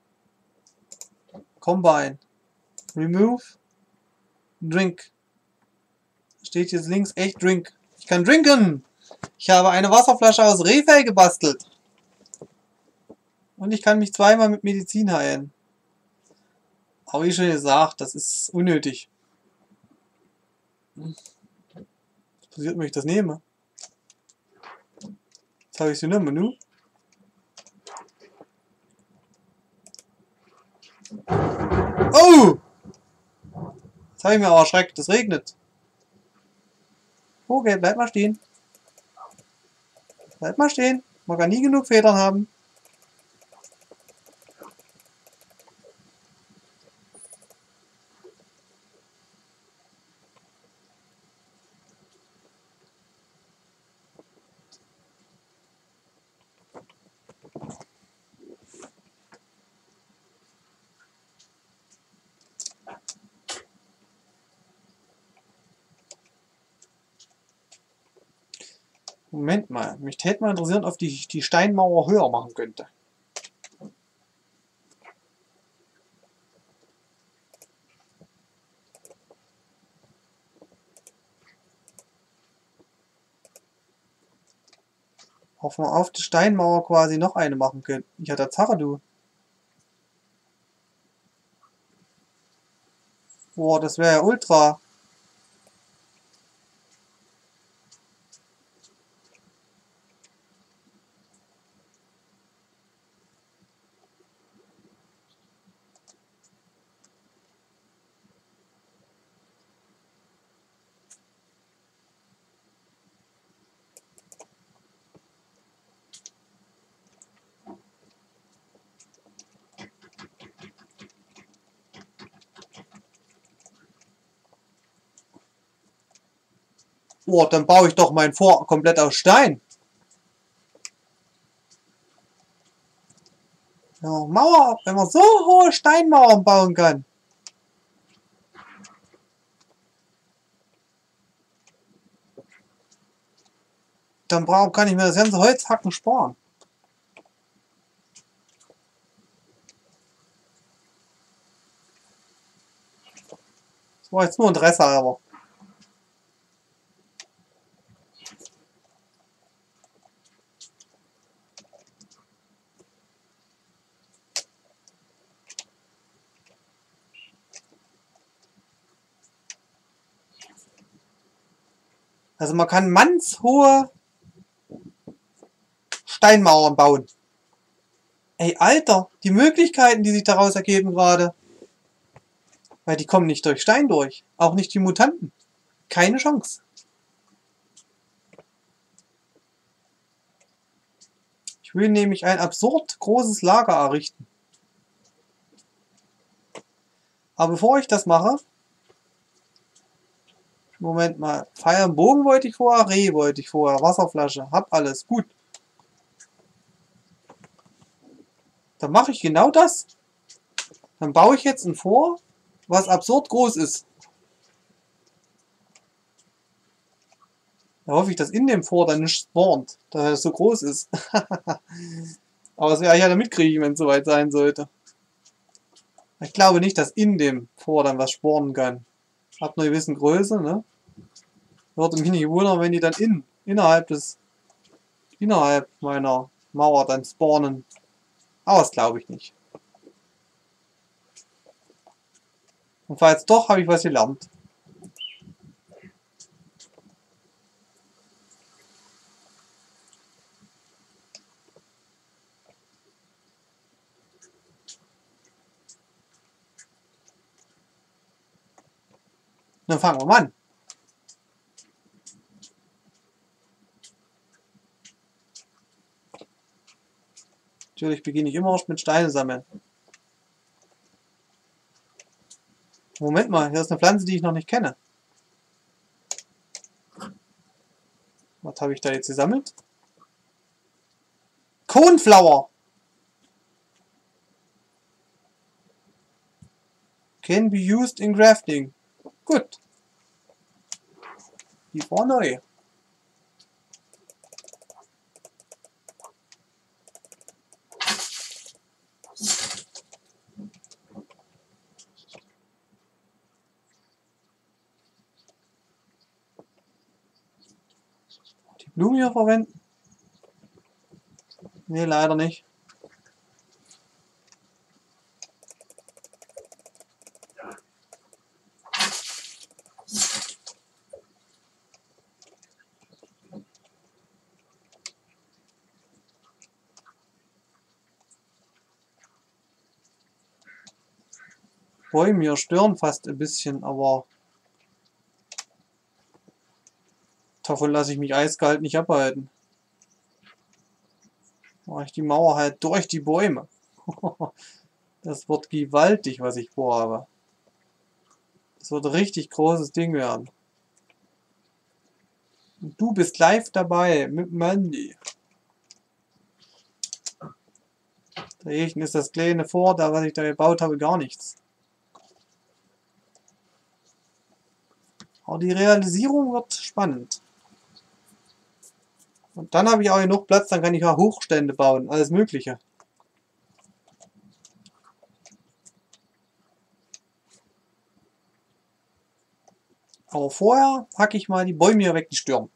Combine. Remove. Drink. Steht jetzt links echt Drink. Ich kann trinken. Ich habe eine Wasserflasche aus Rehfell gebastelt. Und ich kann mich zweimal mit Medizin heilen. Aber wie schon gesagt, das ist unnötig. Was passiert, wenn ich das nehme? Jetzt habe ich sie genommen, nu? Oh! Jetzt habe ich mir aber erschreckt, es regnet. Okay, bleib mal stehen. Bleib mal stehen. Man kann nie genug Federn haben. Moment mal, mich täte mal interessieren, ob die, die Steinmauer höher machen könnte. Ob wir auf die Steinmauer quasi noch eine machen können. Ja, Tatsache, du. Boah, das wäre ja ultra. Boah, dann baue ich doch mein Fort komplett aus Stein. Ja, Mauer, wenn man so hohe Steinmauern bauen kann. Dann brauch, kann ich mir das ganze Holzhacken sparen. Das war jetzt nur Interesse, aber. Also man kann mannshohe Steinmauern bauen. Ey, Alter, die Möglichkeiten, die sich daraus ergeben gerade. Weil die kommen nicht durch Stein durch. Auch nicht die Mutanten. Keine Chance. Ich will nämlich ein absurd großes Lager errichten. Aber bevor ich das mache... Moment mal. Pfeil und Bogen wollte ich vorher, Reh wollte ich vorher, Wasserflasche. Hab alles. Gut. Dann mache ich genau das. Dann baue ich jetzt ein Fort, was absurd groß ist. Da hoffe ich, dass in dem Fort dann nicht spawnt, da es so groß ist. Aber das werde ich ja dann mitkriegen, wenn es soweit sein sollte. Ich glaube nicht, dass in dem Fort dann was spawnen kann. Ab einer gewissen Größe, ne? Würde mich nicht wundern, wenn die dann in, innerhalb des, innerhalb meiner Mauer dann spawnen. Aber das glaube ich nicht. Und falls doch, habe ich was gelernt. Dann fangen wir mal an. Natürlich beginne ich immer erst mit Steine sammeln. Moment mal, hier ist eine Pflanze, die ich noch nicht kenne. Was habe ich da jetzt gesammelt? Cornflower! Can be used in grafting. Gut. Die war neu. Die Blumen hier verwenden? Nee, leider nicht. Bäume hier stören fast ein bisschen, aber davon lasse ich mich eiskalt nicht abhalten. Mache ich die Mauer halt durch die Bäume. Das wird gewaltig, was ich vorhabe. Das wird ein richtig großes Ding werden. Und du bist live dabei mit Mandy. Da hinten ist das kleine Fort, da was ich da gebaut habe, gar nichts. Aber die Realisierung wird spannend. Und dann habe ich auch genug Platz, dann kann ich auch Hochstände bauen, alles Mögliche. Aber vorher hacke ich mal die Bäume hier weg, die stören.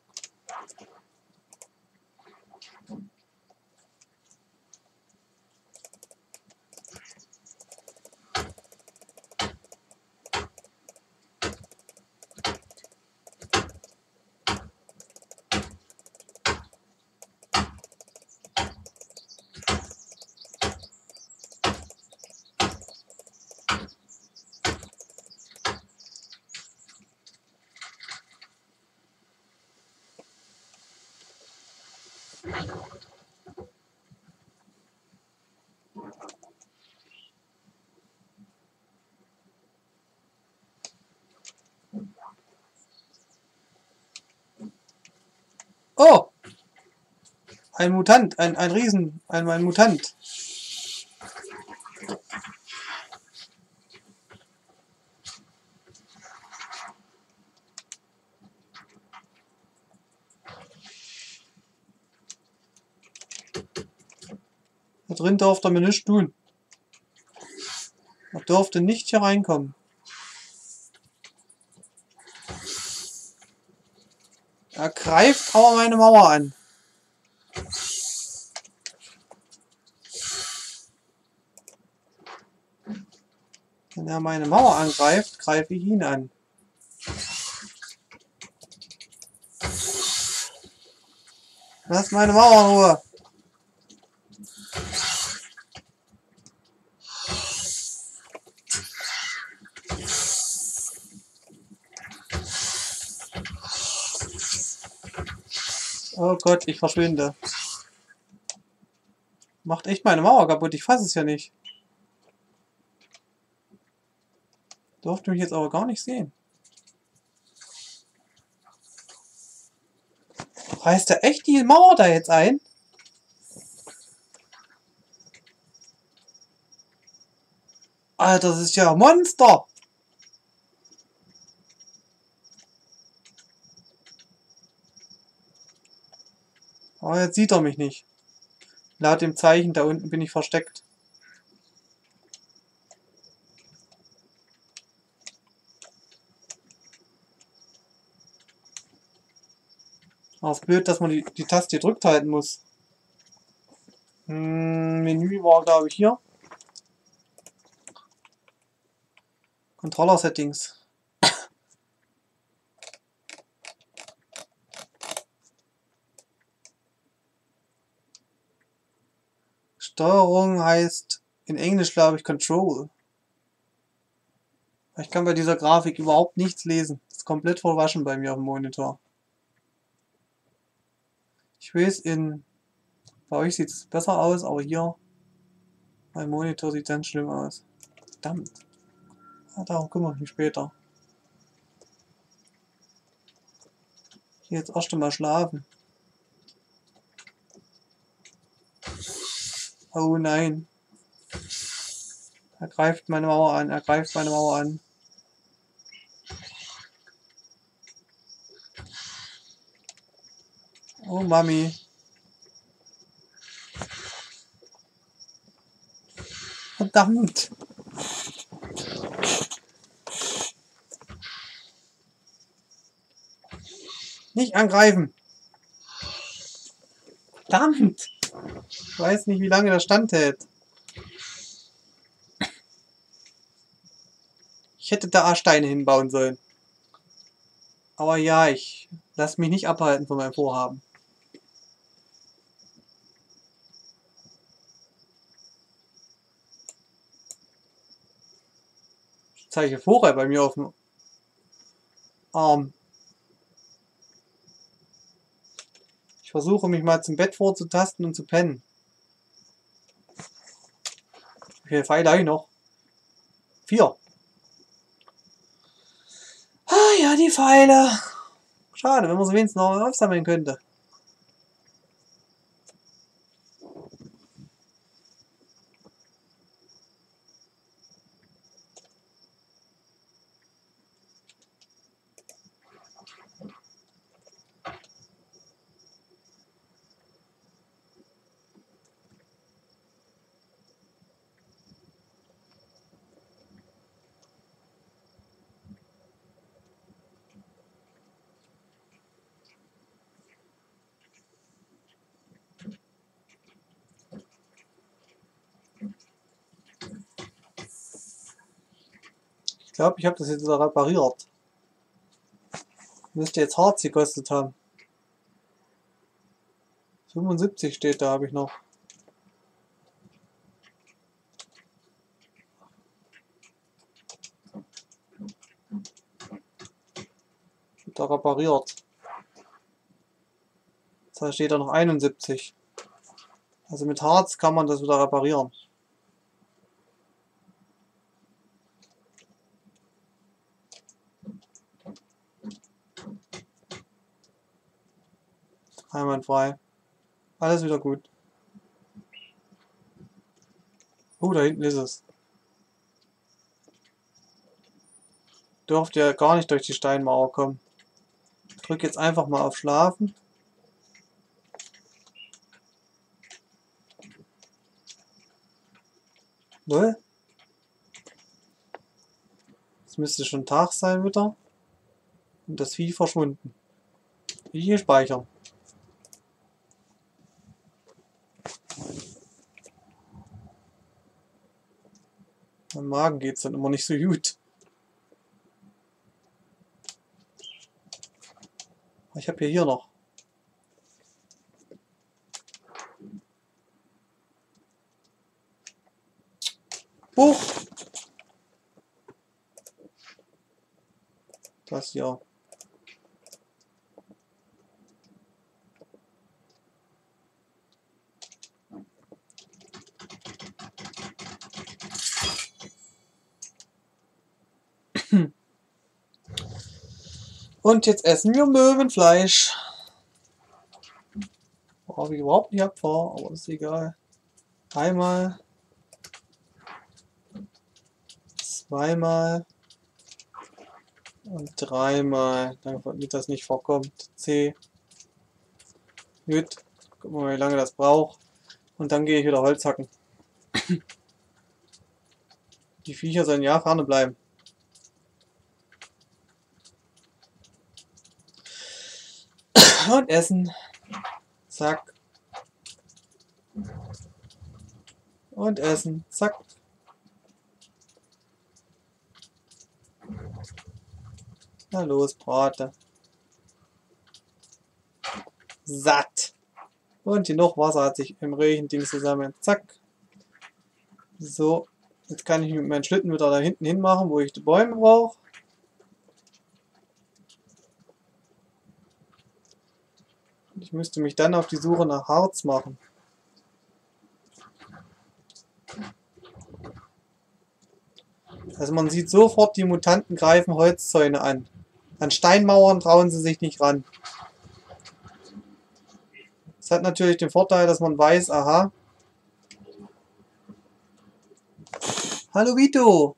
Oh! Ein Mutant, ein, ein Riesen, ein, ein Mutant. Da drin darf er mir nichts tun. Er dürfte nicht hier reinkommen. Er greift aber meine Mauer an. Wenn er meine Mauer angreift, greife ich ihn an. Lass meine Mauer in Ruhe. Oh Gott, ich verschwinde. Macht echt meine Mauer kaputt, ich fasse es ja nicht. Durfte mich jetzt aber gar nicht sehen. Reißt er echt die Mauer da jetzt ein? Alter, das ist ja ein Monster! Aber jetzt sieht er mich nicht. Laut dem Zeichen da unten bin ich versteckt. Aber es ist blöd, dass man die, die Taste gedrückt halten muss. Hm, Menü war, glaube ich, hier. Controller-Settings. Steuerung heißt in Englisch, glaube ich, Control. Ich kann bei dieser Grafik überhaupt nichts lesen. Das ist komplett verwaschen bei mir auf dem Monitor. Ich weiß, in bei euch sieht es besser aus, aber hier mein Monitor sieht ganz schlimm aus. Verdammt. Ah, darum kümmere ich mich später. Ich gehe jetzt erst einmal schlafen. Oh nein. Er greift meine Mauer an, er greift meine Mauer an. Oh Mami. Verdammt. Nicht angreifen. Verdammt. Ich weiß nicht, wie lange das standhält. Ich hätte da Steine hinbauen sollen. Aber ja, ich lasse mich nicht abhalten von meinem Vorhaben. Ich zeige vorher bei mir auf dem Arm. Ich versuche mich mal zum Bett vorzutasten und zu pennen. Wie viele Pfeile habe ich noch? Vier. Ah ja, die Pfeile. Schade, wenn man sie wenigstens noch aufsammeln könnte. Ich glaube, ich habe das jetzt wieder repariert. Müsste jetzt Harz gekostet haben. fünfundsiebzig steht da, habe ich noch. Da repariert. Das heißt, steht da noch einundsiebzig. Also mit Harz kann man das wieder reparieren. Einwandfrei. Alles wieder gut. Oh, da hinten ist es. Dürfte ja gar nicht durch die Steinmauer kommen. Ich drücke jetzt einfach mal auf Schlafen. Null. Es müsste schon Tag sein wieder. Und das Vieh verschwunden. Hier speichern. Am Magen geht es dann immer nicht so gut. Ich habe hier, hier noch. Huch! Das hier. Und jetzt essen wir Möwenfleisch. Brauche ich überhaupt nicht abfahren, aber ist egal. Einmal. Zweimal. Und dreimal. Damit das nicht vorkommt. C. Gut. Gucken wir mal, wie lange das braucht. Und dann gehe ich wieder Holz hacken. Die Viecher sollen ja vorne bleiben. Und essen. Zack. Und essen. Zack. Na los, Brate. Satt. Und genug Wasser hat sich im Regending zusammen. Zack. So. Jetzt kann ich mit meinem Schlitten wieder da hinten hin machen, wo ich die Bäume brauche. Ich müsste mich dann auf die Suche nach Harz machen. Also man sieht sofort, die Mutanten greifen Holzzäune an. An Steinmauern trauen sie sich nicht ran. Das hat natürlich den Vorteil, dass man weiß, aha. Hallo Vito!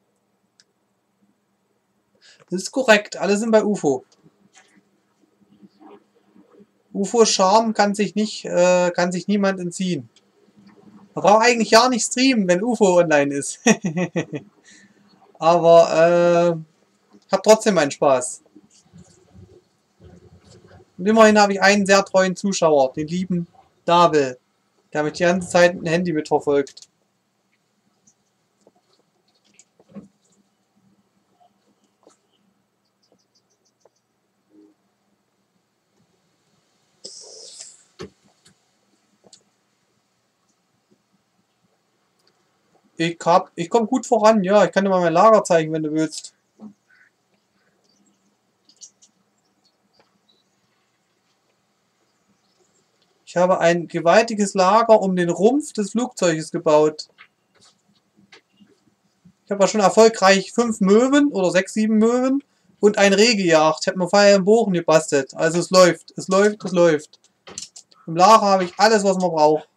Das ist korrekt, alle sind bei U F O. U F O-Charme kann sich nicht, äh, kann sich niemand entziehen. Man braucht eigentlich gar nicht streamen, wenn U F O online ist. Aber äh, ich habe trotzdem meinen Spaß. Und immerhin habe ich einen sehr treuen Zuschauer, den lieben David, der mich die ganze Zeit mit dem Handy mitverfolgt. Ich, hab, ich komme gut voran, ja. Ich kann dir mal mein Lager zeigen, wenn du willst. Ich habe ein gewaltiges Lager um den Rumpf des Flugzeuges gebaut. Ich habe ja schon erfolgreich fünf Möwen oder sechs, sieben Möwen und ein Reh gejagt. Ich habe mir vorher im Bogen gebastelt. Also es läuft, es läuft, es läuft. Im Lager habe ich alles, was man braucht.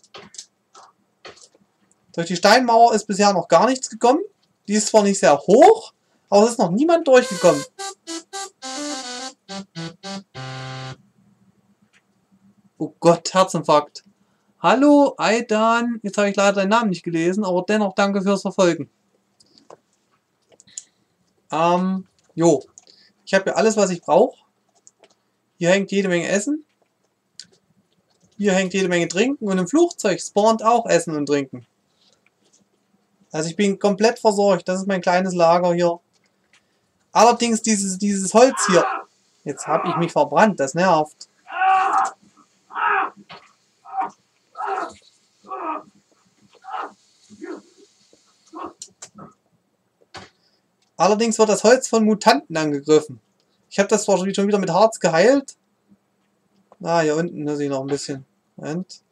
Durch die Steinmauer ist bisher noch gar nichts gekommen. Die ist zwar nicht sehr hoch, aber es ist noch niemand durchgekommen. Oh Gott, Herzinfarkt. Hallo, Aidan. Jetzt habe ich leider deinen Namen nicht gelesen, aber dennoch danke fürs Verfolgen. Ähm, jo. Ich habe ja alles, was ich brauche. Hier hängt jede Menge Essen. Hier hängt jede Menge Trinken und im Flugzeug spawnt auch Essen und Trinken. Also ich bin komplett versorgt. Das ist mein kleines Lager hier. Allerdings dieses, dieses Holz hier. Jetzt habe ich mich verbrannt. Das nervt. Allerdings wird das Holz von Mutanten angegriffen. Ich habe das zwar schon wieder mit Harz geheilt. Ah, hier unten muss ich noch ein bisschen. Moment.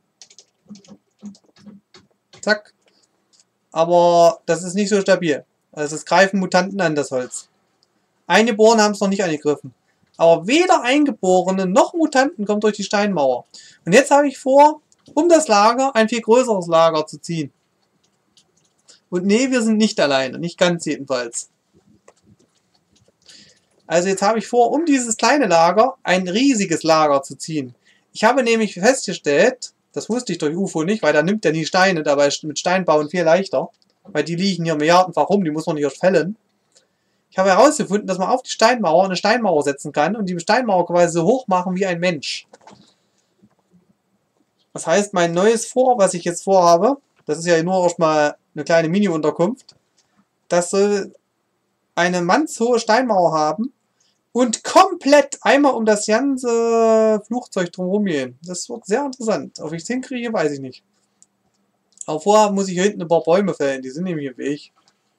Zack. Aber das ist nicht so stabil. Also es greifen Mutanten an, das Holz. Eingeborene haben es noch nicht angegriffen. Aber weder Eingeborene noch Mutanten kommen durch die Steinmauer. Und jetzt habe ich vor, um das Lager ein viel größeres Lager zu ziehen. Und nee, wir sind nicht alleine. Nicht ganz jedenfalls. Also jetzt habe ich vor, um dieses kleine Lager ein riesiges Lager zu ziehen. Ich habe nämlich festgestellt, das wusste ich durch U F O nicht, weil da nimmt er nie Steine, dabei ist mit Stein bauen viel leichter. Weil die liegen hier milliardenfach rum, die muss man nicht erst fällen. Ich habe herausgefunden, dass man auf die Steinmauer eine Steinmauer setzen kann und die Steinmauer quasi so hoch machen wie ein Mensch. Das heißt, mein neues Vor, was ich jetzt vorhabe, das ist ja nur erstmal eine kleine Mini-Unterkunft, das soll eine mannshohe Steinmauer haben und komplett einmal um das ganze Flugzeug drumherum gehen. Das wird sehr interessant. Ob ich es hinkriege, weiß ich nicht. Aber vorher muss ich hier hinten ein paar Bäume fällen, die sind nämlich im Weg.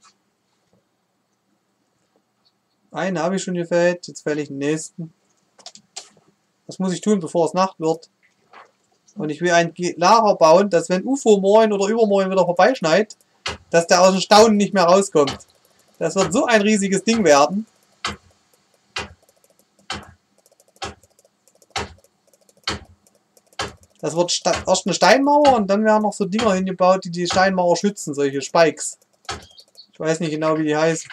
Einen habe ich schon gefällt, jetzt fälle ich den nächsten. Das muss ich tun, bevor es Nacht wird. Und ich will ein Lager bauen, dass wenn U F O morgen oder übermorgen wieder vorbeischneit, dass der aus dem Staunen nicht mehr rauskommt. Das wird so ein riesiges Ding werden. Das wird erst eine Steinmauer und dann werden noch so Dinger hingebaut, die die Steinmauer schützen, solche Spikes. Ich weiß nicht genau, wie die heißen.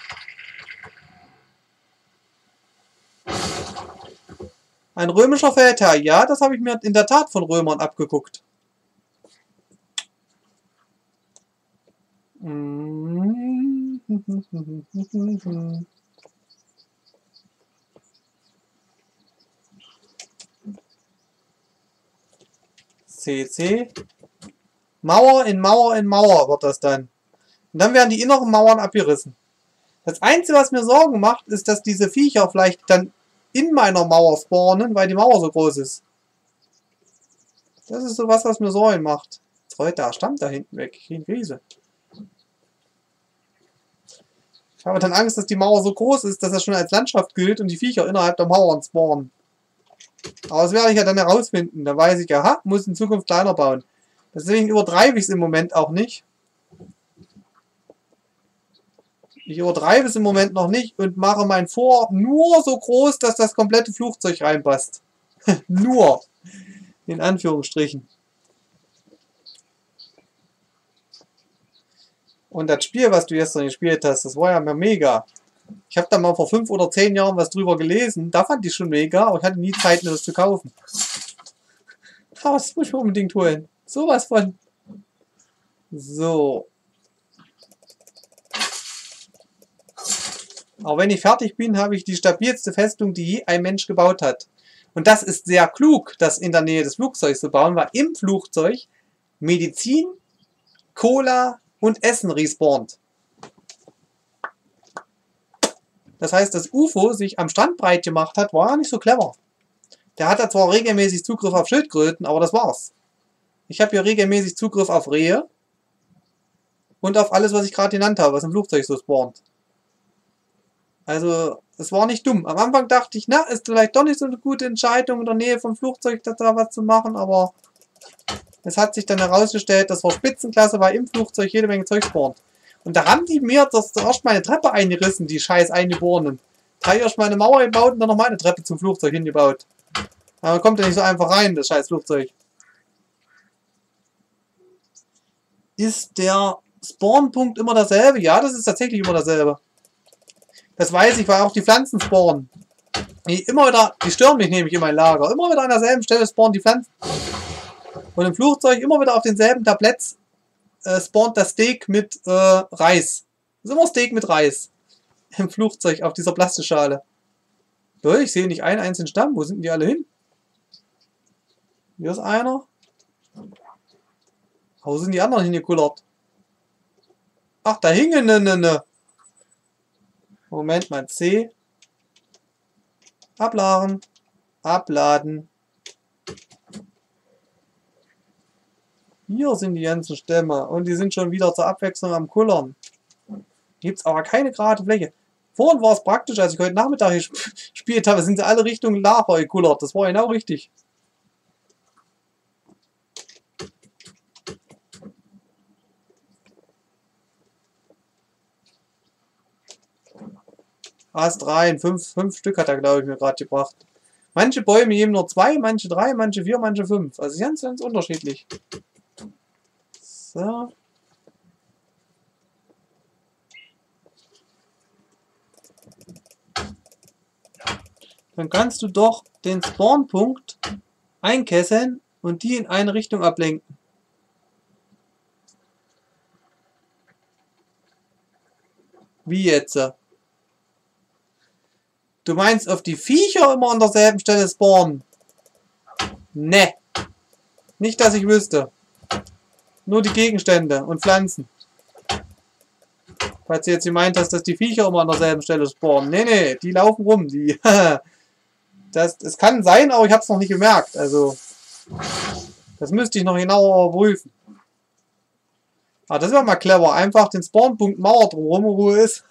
Ein römischer Feldherr, ja, das habe ich mir in der Tat von Römern abgeguckt. C C. Mauer in Mauer in Mauer wird das dann. Und dann werden die inneren Mauern abgerissen. Das Einzige, was mir Sorgen macht, ist, dass diese Viecher vielleicht dann in meiner Mauer spawnen, weil die Mauer so groß ist. Das ist so was, was mir Sorgen macht. Jetzt rollt der Stamm da hinten weg. Ich kriege eine Krise. Ich habe dann Angst, dass die Mauer so groß ist, dass das schon als Landschaft gilt und die Viecher innerhalb der Mauern spawnen. Aber das werde ich ja dann herausfinden. Da weiß ich, aha, muss in Zukunft kleiner bauen. Deswegen übertreibe ich es im Moment auch nicht. Ich übertreibe es im Moment noch nicht und mache mein Vor nur so groß, dass das komplette Flugzeug reinpasst. Nur. In Anführungsstrichen. Und das Spiel, was du gestern gespielt hast, das war ja mal mega. Ich habe da mal vor fünf oder zehn Jahren was drüber gelesen. Da fand ich schon mega, aber ich hatte nie Zeit, mir das zu kaufen. Aber das muss ich mir unbedingt holen. Sowas von. So. Auch wenn ich fertig bin, habe ich die stabilste Festung, die je ein Mensch gebaut hat. Und das ist sehr klug, das in der Nähe des Flugzeugs zu bauen, weil im Flugzeug Medizin, Cola und Essen respawnt. Das heißt, dass U F O sich am Strand breit gemacht hat, war ja nicht so clever. Der hat da zwar regelmäßig Zugriff auf Schildkröten, aber das war's. Ich habe hier regelmäßig Zugriff auf Rehe und auf alles, was ich gerade genannt habe, was im Flugzeug so spawnt. Also, es war nicht dumm. Am Anfang dachte ich, na, ist vielleicht doch nicht so eine gute Entscheidung, in der Nähe vom Flugzeug da was zu machen, aber es hat sich dann herausgestellt, das war Spitzenklasse, weil im Flugzeug jede Menge Zeug spawnt. Und da haben die mir das erst meine Treppe eingerissen, die scheiß Eingeborenen. Da habe ich erst meine Mauer gebaut und dann noch meine Treppe zum Flugzeug hingebaut. Aber man kommt ja nicht so einfach rein, das scheiß Flugzeug. Ist der Spawnpunkt immer derselbe? Ja, das ist tatsächlich immer derselbe. Das weiß ich, weil auch die Pflanzen spawnen. Die, immer wieder, die stören mich nämlich in mein Lager. Immer wieder an derselben Stelle spawnen die Pflanzen. Und im Flugzeug immer wieder auf denselben Tabletts äh, spawnt das Steak mit äh, Reis. Das ist immer Steak mit Reis. Im Flugzeug auf dieser Plastikschale. So, ich sehe nicht einen einzigen Stamm. Wo sind denn die alle hin? Hier ist einer. Wo sind die anderen hingekullert? Ach, da hingen ne, ne, ne. Moment mal, C. Abladen. Abladen. Hier sind die ganzen Stämme. Und die sind schon wieder zur Abwechslung am Kullern. Gibt es aber keine gerade Fläche. Vorhin war es praktisch, als ich heute Nachmittag gespielt habe, sind sie alle Richtungen Lager gekullert. Das war genau richtig. Ast rein. Fünf, fünf Stück hat er, glaube ich, mir gerade gebracht. Manche Bäume geben nur zwei, manche drei, manche vier, manche fünf. Also ganz, ganz unterschiedlich. So. Dann kannst du doch den Spawnpunkt einkesseln und die in eine Richtung ablenken. Wie jetzt? Du meinst, auf die Viecher immer an derselben Stelle spawnen? Ne. Nicht, dass ich wüsste. Nur die Gegenstände und Pflanzen. Falls du jetzt gemeint hast, dass die Viecher immer an derselben Stelle spawnen. Ne, ne, die laufen rum. Die das, das kann sein, aber ich habe es noch nicht gemerkt. Also, das müsste ich noch genauer prüfen. Aber das wäre mal clever. Einfach den Spawnpunkt Mauer drumherum, wo Ruhe ist.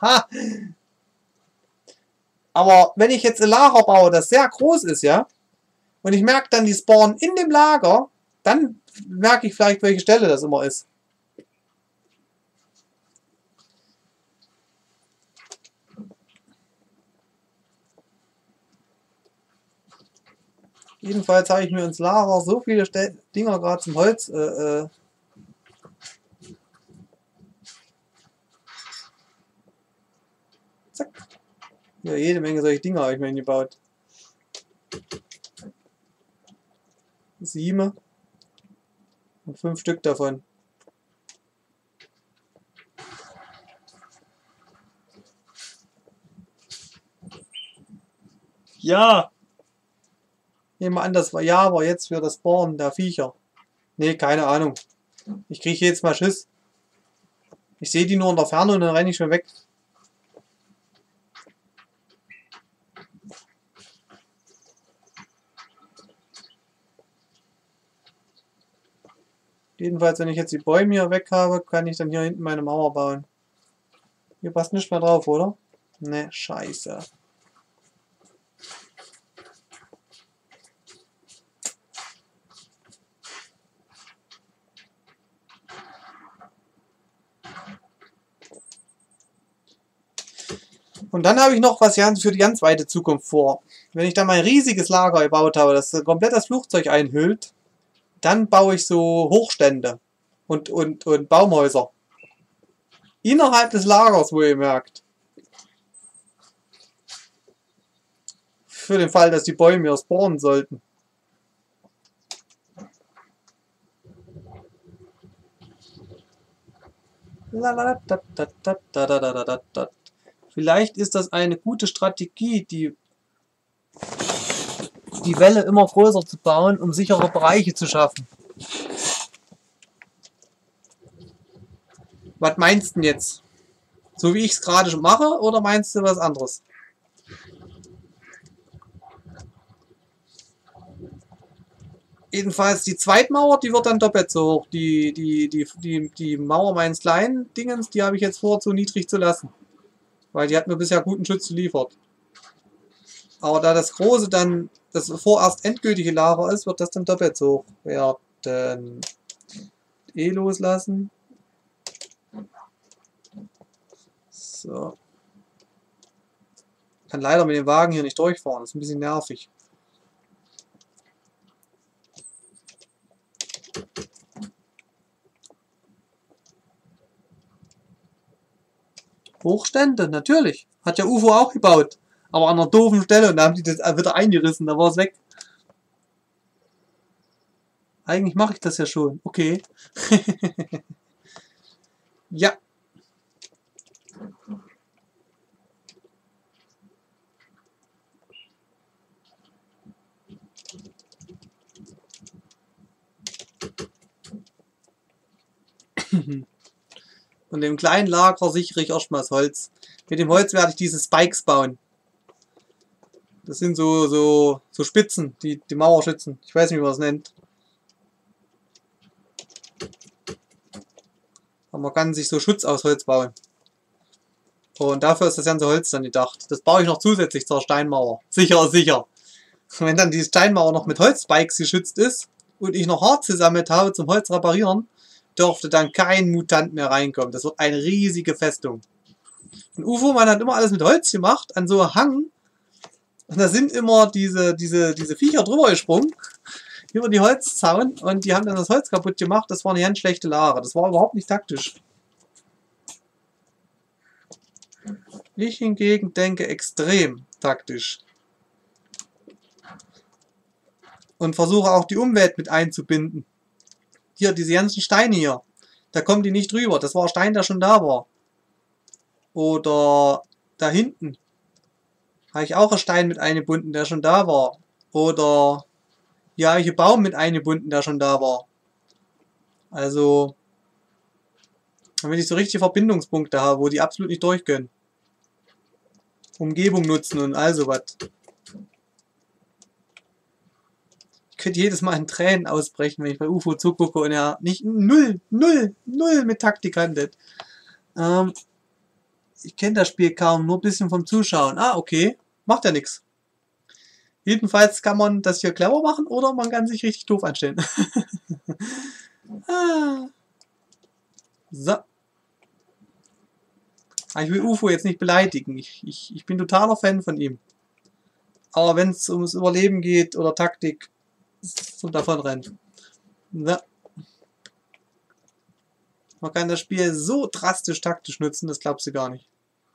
Aber wenn ich jetzt ein Lager baue, das sehr groß ist, ja, und ich merke dann die Spawn in dem Lager, dann merke ich vielleicht, welche Stelle das immer ist. Jedenfalls habe ich mir ins Lager so viele Stel Dinger gerade zum Holz äh, äh, zack. Ja, jede Menge solche Dinger habe ich mir gebaut. Sieben und fünf Stück davon. Ja! Nehmen wir an, das war ja, aber jetzt für das Spawnen der Viecher. Ne, keine Ahnung. Ich kriege jetzt mal Schiss. Ich sehe die nur in der Ferne und dann renne ich schon weg. Jedenfalls, wenn ich jetzt die Bäume hier weg habe, kann ich dann hier hinten meine Mauer bauen. Hier passt nicht mehr drauf, oder? Ne, scheiße. Und dann habe ich noch was für die ganz weite Zukunft vor. Wenn ich dann mein riesiges Lager gebaut habe, das komplett das Flugzeug einhüllt, dann baue ich so Hochstände und, und, und Baumhäuser. Innerhalb des Lagers, wo ihr merkt. Für den Fall, dass die Bäume hier spawnen sollten. Vielleicht ist das eine gute Strategie, die, die Welle immer größer zu bauen, um sichere Bereiche zu schaffen. Was meinst du denn jetzt? So wie ich es gerade schon mache, oder meinst du was anderes? Jedenfalls die Zweitmauer, die wird dann doppelt so hoch. Die, die, die, die, die Mauer meines kleinen Dingens, die habe ich jetzt vor, zu niedrig zu lassen. Weil die hat mir bisher guten Schutz geliefert. Aber da das große dann, das vorerst endgültige Lager ist, wird das dann doppelt so hoch werden. E loslassen. So. Kann leider mit dem Wagen hier nicht durchfahren, das ist ein bisschen nervig. Hochstände, natürlich. Hat ja U F O auch gebaut. Aber an einer doofen Stelle und da haben die das wieder eingerissen, da war es weg. Eigentlich mache ich das ja schon. Okay. Ja. Und im kleinen Lager sichere ich erstmal das Holz. Mit dem Holz werde ich diese Spikes bauen. Das sind so, so, so Spitzen, die die Mauer schützen. Ich weiß nicht, wie man das nennt. Aber man kann sich so Schutz aus Holz bauen. Und dafür ist das ganze Holz dann gedacht. Das baue ich noch zusätzlich zur Steinmauer. Sicher, sicher. Und wenn dann die Steinmauer noch mit Holzspikes geschützt ist und ich noch Harz gesammelt habe zum Holz reparieren, dürfte dann kein Mutant mehr reinkommen. Das wird eine riesige Festung. Und U F O-Mann hat immer alles mit Holz gemacht, an so einem Hang. Und da sind immer diese, diese, diese Viecher drüber gesprungen, über die Holzzaun, und die haben dann das Holz kaputt gemacht. Das war eine ganz schlechte Lage. Das war überhaupt nicht taktisch. Ich hingegen denke extrem taktisch. Und versuche auch die Umwelt mit einzubinden. Hier, diese ganzen Steine hier, da kommen die nicht drüber. Das war ein Stein, der schon da war. Oder da hinten habe ich auch einen Stein mit eingebunden, der schon da war. Oder hier habe ich einen Baum mit eingebunden, der schon da war. Also, damit ich so richtige Verbindungspunkte habe, wo die absolut nicht durch können. Umgebung nutzen und all sowas. Ich könnte jedes Mal in Tränen ausbrechen, wenn ich bei U F O zugucke und er nicht null, null, null mit Taktik handelt. Ähm, ich kenne das Spiel kaum, nur ein bisschen vom Zuschauen. Ah, okay. Macht ja nichts. Jedenfalls kann man das hier clever machen oder man kann sich richtig doof anstellen. ah. So. Ich will U F O jetzt nicht beleidigen. Ich, ich, ich bin totaler Fan von ihm. Aber wenn es ums Überleben geht oder Taktik, so davon rennen. So. Man kann das Spiel so drastisch taktisch nutzen, das glaubst du gar nicht.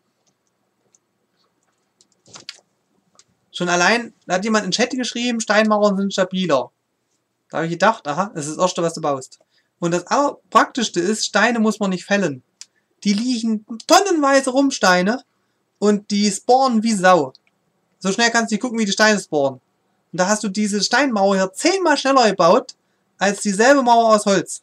Schon allein, da hat jemand in den Chat geschrieben, Steinmauern sind stabiler. Da habe ich gedacht, aha, das ist das Erste, was du baust. Und das Praktischste ist, Steine muss man nicht fällen. Die liegen tonnenweise rum, Steine, und die spawnen wie Sau. So schnell kannst du nicht gucken, wie die Steine spawnen. Und da hast du diese Steinmauer hier zehnmal schneller gebaut, als dieselbe Mauer aus Holz.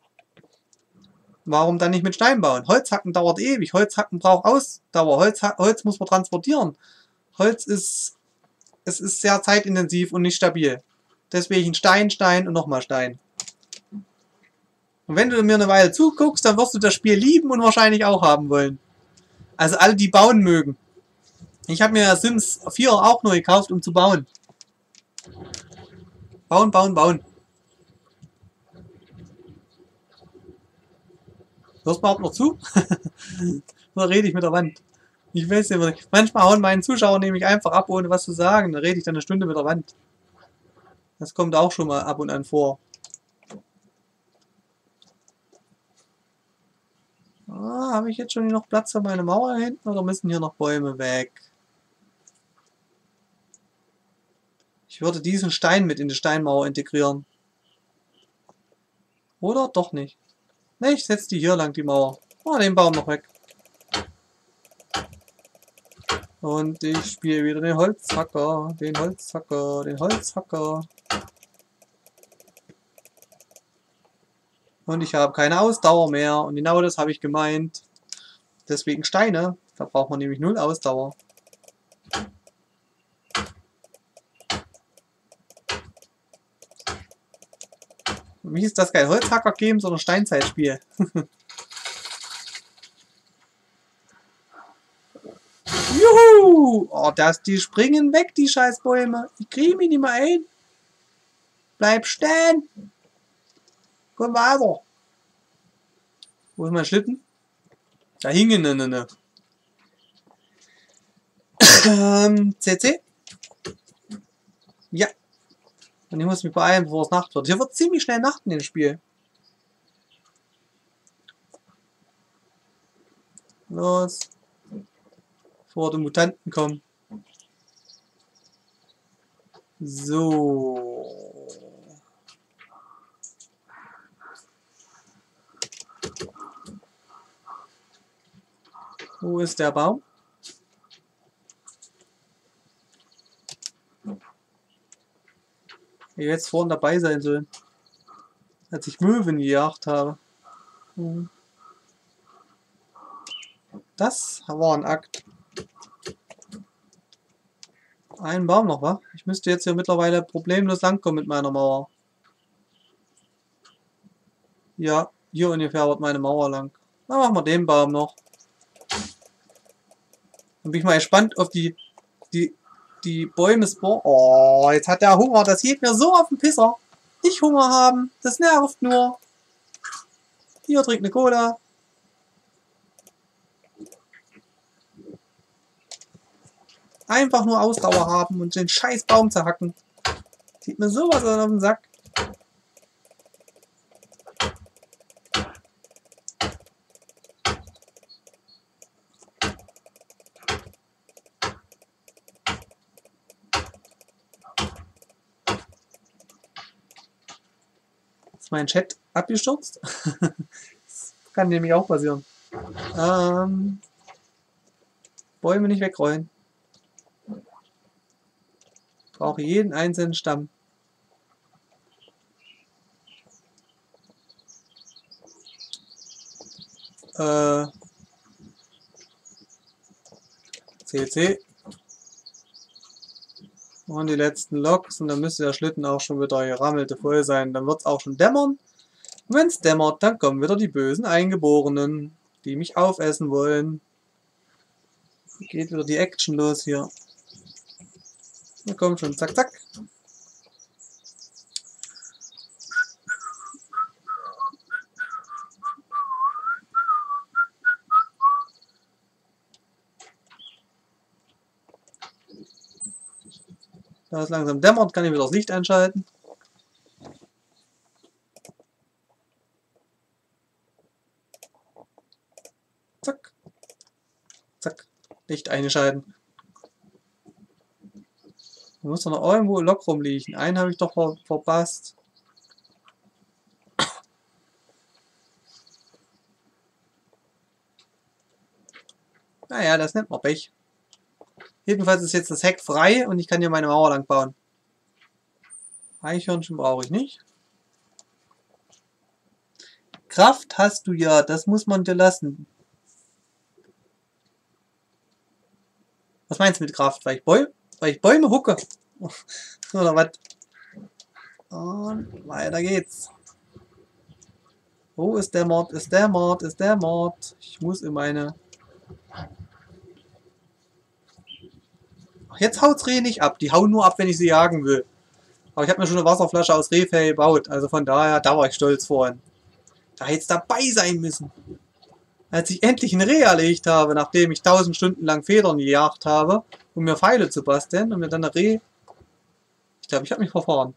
Warum dann nicht mit Stein bauen? Holzhacken dauert ewig, Holzhacken braucht Ausdauer, Holz, Holz muss man transportieren. Holz ist, es ist sehr zeitintensiv und nicht stabil. Deswegen Stein, Stein und nochmal Stein. Und wenn du mir eine Weile zuguckst, dann wirst du das Spiel lieben und wahrscheinlich auch haben wollen. Also alle, die bauen mögen. Ich habe mir Sims vier auch nur gekauft, um zu bauen. Bauen, bauen, bauen. Hörst du überhaupt noch zu? Oder rede ich mit der Wand? Ich weiß nicht. Manchmal hauen meinen Zuschauer nämlich einfach ab, ohne was zu sagen. Dann rede ich dann eine Stunde mit der Wand. Das kommt auch schon mal ab und an vor. Ah, habe ich jetzt schon noch Platz für meine Mauer hinten oder müssen hier noch Bäume weg? Ich würde diesen Stein mit in die Steinmauer integrieren. Oder doch nicht? Ne, ich setze die hier lang, die Mauer. Oh, den Baum noch weg. Und ich spiele wieder den Holzhacker, den Holzhacker, den Holzhacker. Und ich habe keine Ausdauer mehr. Und genau das habe ich gemeint. Deswegen Steine. Da braucht man nämlich null Ausdauer. Für mich ist das kein Holzhacker-Game, sondern Steinzeitspiel. Juhu! Oh, das, die springen weg, die Scheißbäume. Ich kriege mich nicht mehr ein. Bleib stehen! Komm weiter! Wo ist mein Schlitten? Da hingen ne, ne, ne. ähm, C C? Ja. Und ich muss mich beeilen, bevor es Nacht wird. Hier wird ziemlich schnell Nacht in dem Spiel. Los. Bevor die Mutanten kommen. So. Wo ist der Baum? Ich jetzt vorhin dabei sein sollen. Als ich Möwen gejagt habe. Hm. Das war ein Akt. Ein Baum noch, wa? Ich müsste jetzt hier mittlerweile problemlos langkommen mit meiner Mauer. Ja, hier ungefähr wird meine Mauer lang. Dann machen wir den Baum noch. Dann bin ich mal gespannt auf die, die, die Bäume spawnen. Oh, jetzt hat der Hunger. Das geht mir so auf den Pisser. Nicht Hunger haben. Das nervt nur. Hier, trink eine Cola. Einfach nur Ausdauer haben und den scheiß Baum zerhacken. Geht mir sowas auf den Sack. Ist mein Chat abgestürzt? Das kann nämlich auch passieren. Ähm, Bäume nicht wegrollen. Brauche jeden einzelnen Stamm. Äh, C C. Und die letzten Loks und dann müsste der Schlitten auch schon wieder gerammelte voll sein. Dann wird es auch schon dämmern. Und wenn es dämmert, dann kommen wieder die bösen Eingeborenen, die mich aufessen wollen. Geht wieder die Action los hier. Da kommt schon, zack, zack. Da es langsam dämmert, kann ich wieder das Licht einschalten. Zack. Zack. Licht einschalten. Da muss doch noch irgendwo ein Lok rumliegen. Einen habe ich doch ver verpasst. Naja, das nennt man Pech. Jedenfalls ist jetzt das Heck frei und ich kann hier meine Mauer lang bauen. Eichhörnchen brauche ich nicht. Kraft hast du ja, das muss man dir lassen. Was meinst du mit Kraft? Weil ich, Bäu weil ich Bäume hucke? Oder was? Und weiter geht's. Wo ist der Mord? Ist der Mord? Ist der Mord? Ich muss in meine... Ach, jetzt haut's Reh nicht ab. Die hauen nur ab, wenn ich sie jagen will. Aber ich habe mir schon eine Wasserflasche aus Rehfell gebaut. Also von daher, da war ich stolz vorhin. Da hätte es dabei sein müssen. Als ich endlich ein Reh erlegt habe, nachdem ich tausend Stunden lang Federn gejagt habe, um mir Pfeile zu basteln und mir dann ein Reh... Ich glaube, ich habe mich verfahren.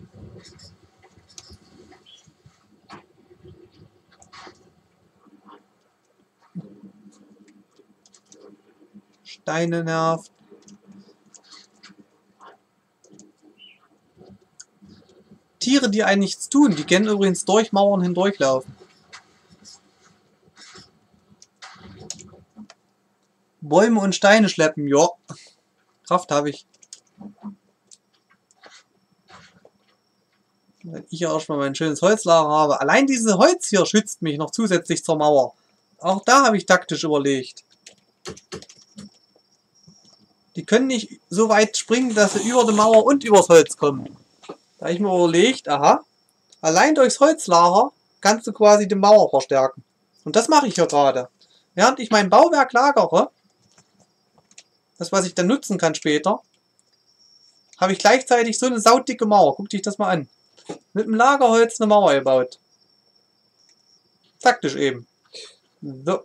Steine nervt. Tiere, die einem nichts tun, die können übrigens durch Mauern hindurchlaufen. Bäume und Steine schleppen, ja. Kraft habe ich. Wenn ich ja erstmal mein schönes Holzlager habe. Allein dieses Holz hier schützt mich noch zusätzlich zur Mauer. Auch da habe ich taktisch überlegt. Die können nicht so weit springen, dass sie über die Mauer und übers Holz kommen. Da habe ich mir überlegt, aha, allein durchs Holzlager kannst du quasi die Mauer verstärken. Und das mache ich hier gerade. Während ich mein Bauwerk lagere, das was ich dann nutzen kann später, habe ich gleichzeitig so eine saudicke Mauer. Guck dich das mal an. Mit dem Lagerholz eine Mauer gebaut. Taktisch eben. So.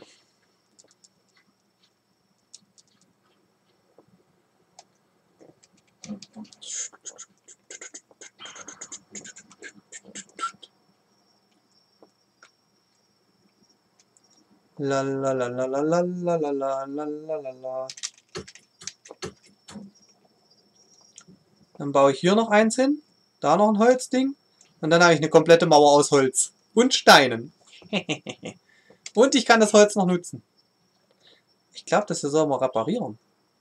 La la la la la la la la la la la la. Dann baue ich hier noch eins hin, da noch ein Holzding und dann habe ich eine komplette Mauer aus Holz und Steinen. Und ich kann das Holz noch nutzen. Ich glaube, das soll man reparieren.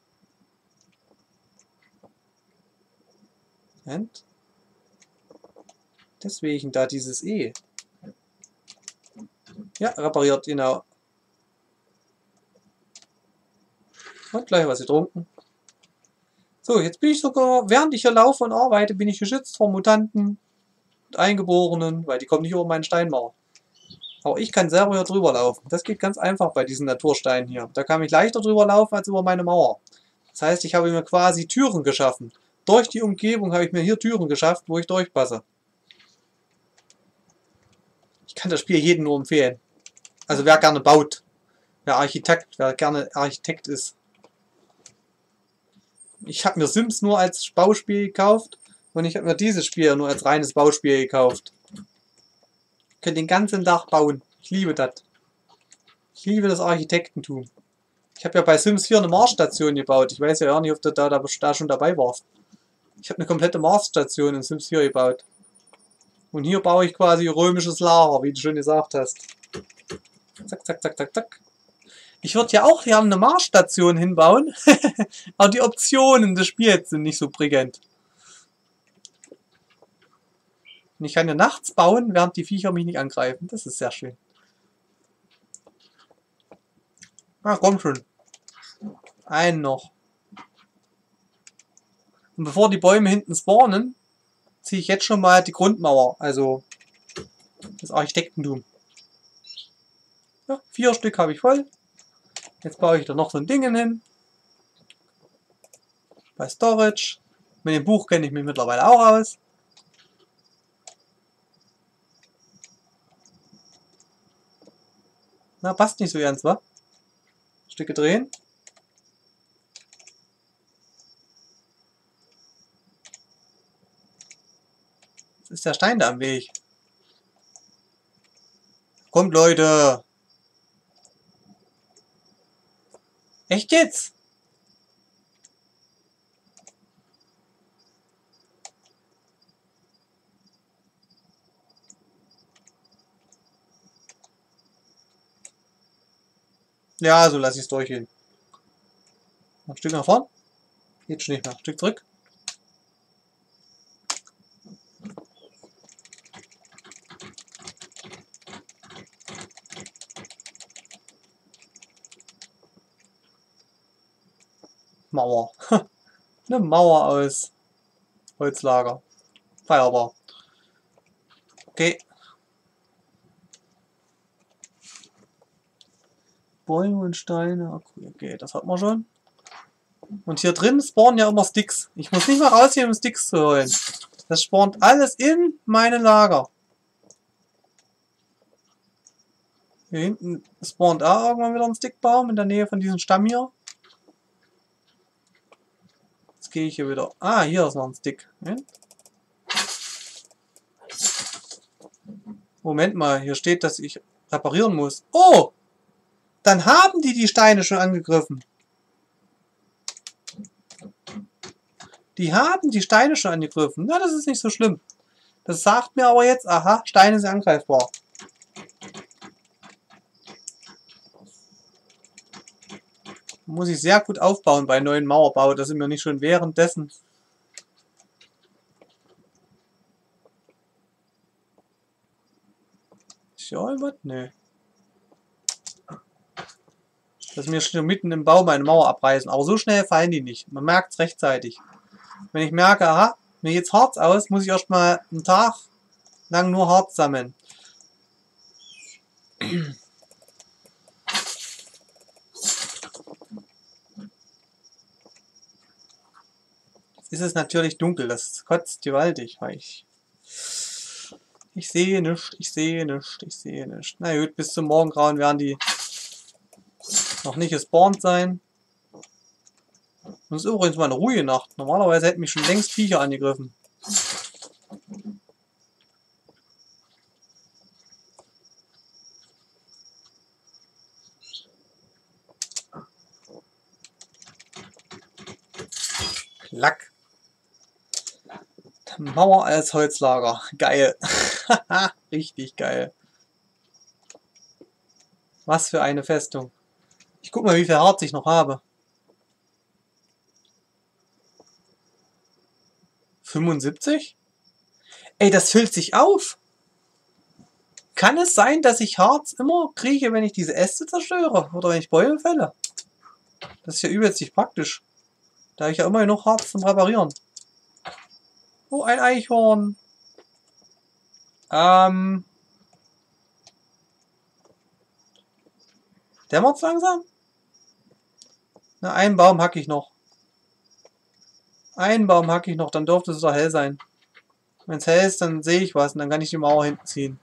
Und deswegen da dieses E. Ja, repariert, genau. Und gleich was getrunken. So, jetzt bin ich sogar, während ich hier laufe und arbeite, bin ich geschützt vor Mutanten und Eingeborenen, weil die kommen nicht über meinen Steinmauer. Aber ich kann selber hier drüber laufen. Das geht ganz einfach bei diesen Natursteinen hier. Da kann ich leichter drüber laufen als über meine Mauer. Das heißt, ich habe mir quasi Türen geschaffen. Durch die Umgebung habe ich mir hier Türen geschafft, wo ich durchpasse. Ich kann das Spiel jedem nur empfehlen. Also wer gerne baut. Wer Architekt, wer gerne Architekt ist. Ich habe mir Sims nur als Bauspiel gekauft und ich habe mir dieses Spiel nur als reines Bauspiel gekauft. Ich könnte den ganzen Tag bauen. Ich liebe das. Ich liebe das Architektentum. Ich habe ja bei Sims vier eine Marsstation gebaut. Ich weiß ja gar nicht, ob du da, da, da schon dabei warst. Ich habe eine komplette Marsstation in Sims vier gebaut. Und hier baue ich quasi römisches Lager, wie du schon gesagt hast. Zack, zack, zack, zack, zack. Ich würde ja auch hier eine Marsstation hinbauen, aber die Optionen des Spiels sind nicht so prickelnd. Und ich kann ja nachts bauen, während die Viecher mich nicht angreifen. Das ist sehr schön. Ah, komm schon. Einen noch. Und bevor die Bäume hinten spawnen, ziehe ich jetzt schon mal die Grundmauer, also das Architektentum. Ja, vier Stück habe ich voll. Jetzt baue ich da noch so ein Ding hin. Bei Storage. Mit dem Buch kenne ich mich mittlerweile auch aus. Na, passt nicht so ganz, wa? Stücke drehen. Jetzt ist der Stein da am Weg. Kommt, Leute! Echt jetzt? Ja, so lasse ich es durchgehen. Ein Stück nach vorn. Geht schon nicht mehr. Ein Stück zurück. Mauer. Eine Mauer aus Holzlager. Feierbar. Okay. Bäume und Steine. Okay, okay, das hat man schon. Und hier drin spawnen ja immer Sticks. Ich muss nicht mal rausgehen, um Sticks zu holen. Das spawnt alles in meine Lager. Hier hinten spawnt auch irgendwann wieder ein Stickbaum in der Nähe von diesem Stamm hier. Jetzt gehe ich hier wieder. Ah, hier ist noch ein Stick. Moment mal, hier steht, dass ich reparieren muss. Oh! Dann haben die die Steine schon angegriffen. Die haben die Steine schon angegriffen. Na, das ist nicht so schlimm. Das sagt mir aber jetzt, aha, Steine sind angreifbar. Muss ich sehr gut aufbauen bei neuen Mauerbau, dass sie mir nicht schon währenddessen... Ja, was? Nee. Dass mir schon mitten im Bau meine Mauer abreißen. Aber so schnell fallen die nicht. Man merkt es rechtzeitig. Wenn ich merke, aha, mir geht's Harz aus, muss ich erstmal einen Tag lang nur Harz sammeln. Jetzt ist es natürlich dunkel, das kotzt gewaltig. Ich, ich sehe nichts, ich sehe nichts, ich sehe nichts. Na gut, bis zum Morgengrauen werden die noch nicht gespawnt sein. Und es ist übrigens mal eine ruhige Nacht. Normalerweise hätten mich schon längst Viecher angegriffen. Klack. Mauer als Holzlager. Geil. Richtig geil. Was für eine Festung. Ich guck mal, wie viel Harz ich noch habe. fünfundsiebzig? Ey, das füllt sich auf. Kann es sein, dass ich Harz immer kriege, wenn ich diese Äste zerstöre? Oder wenn ich Bäume fälle? Das ist ja übelst praktisch. Da habe ich ja immer noch Harz zum Reparieren. Oh, ein Eichhorn. Ähm. Dämmert's langsam? Na, einen Baum hacke ich noch. Einen Baum hacke ich noch, dann dürfte es doch hell sein. Wenn es hell ist, dann sehe ich was und dann kann ich die Mauer hinten ziehen.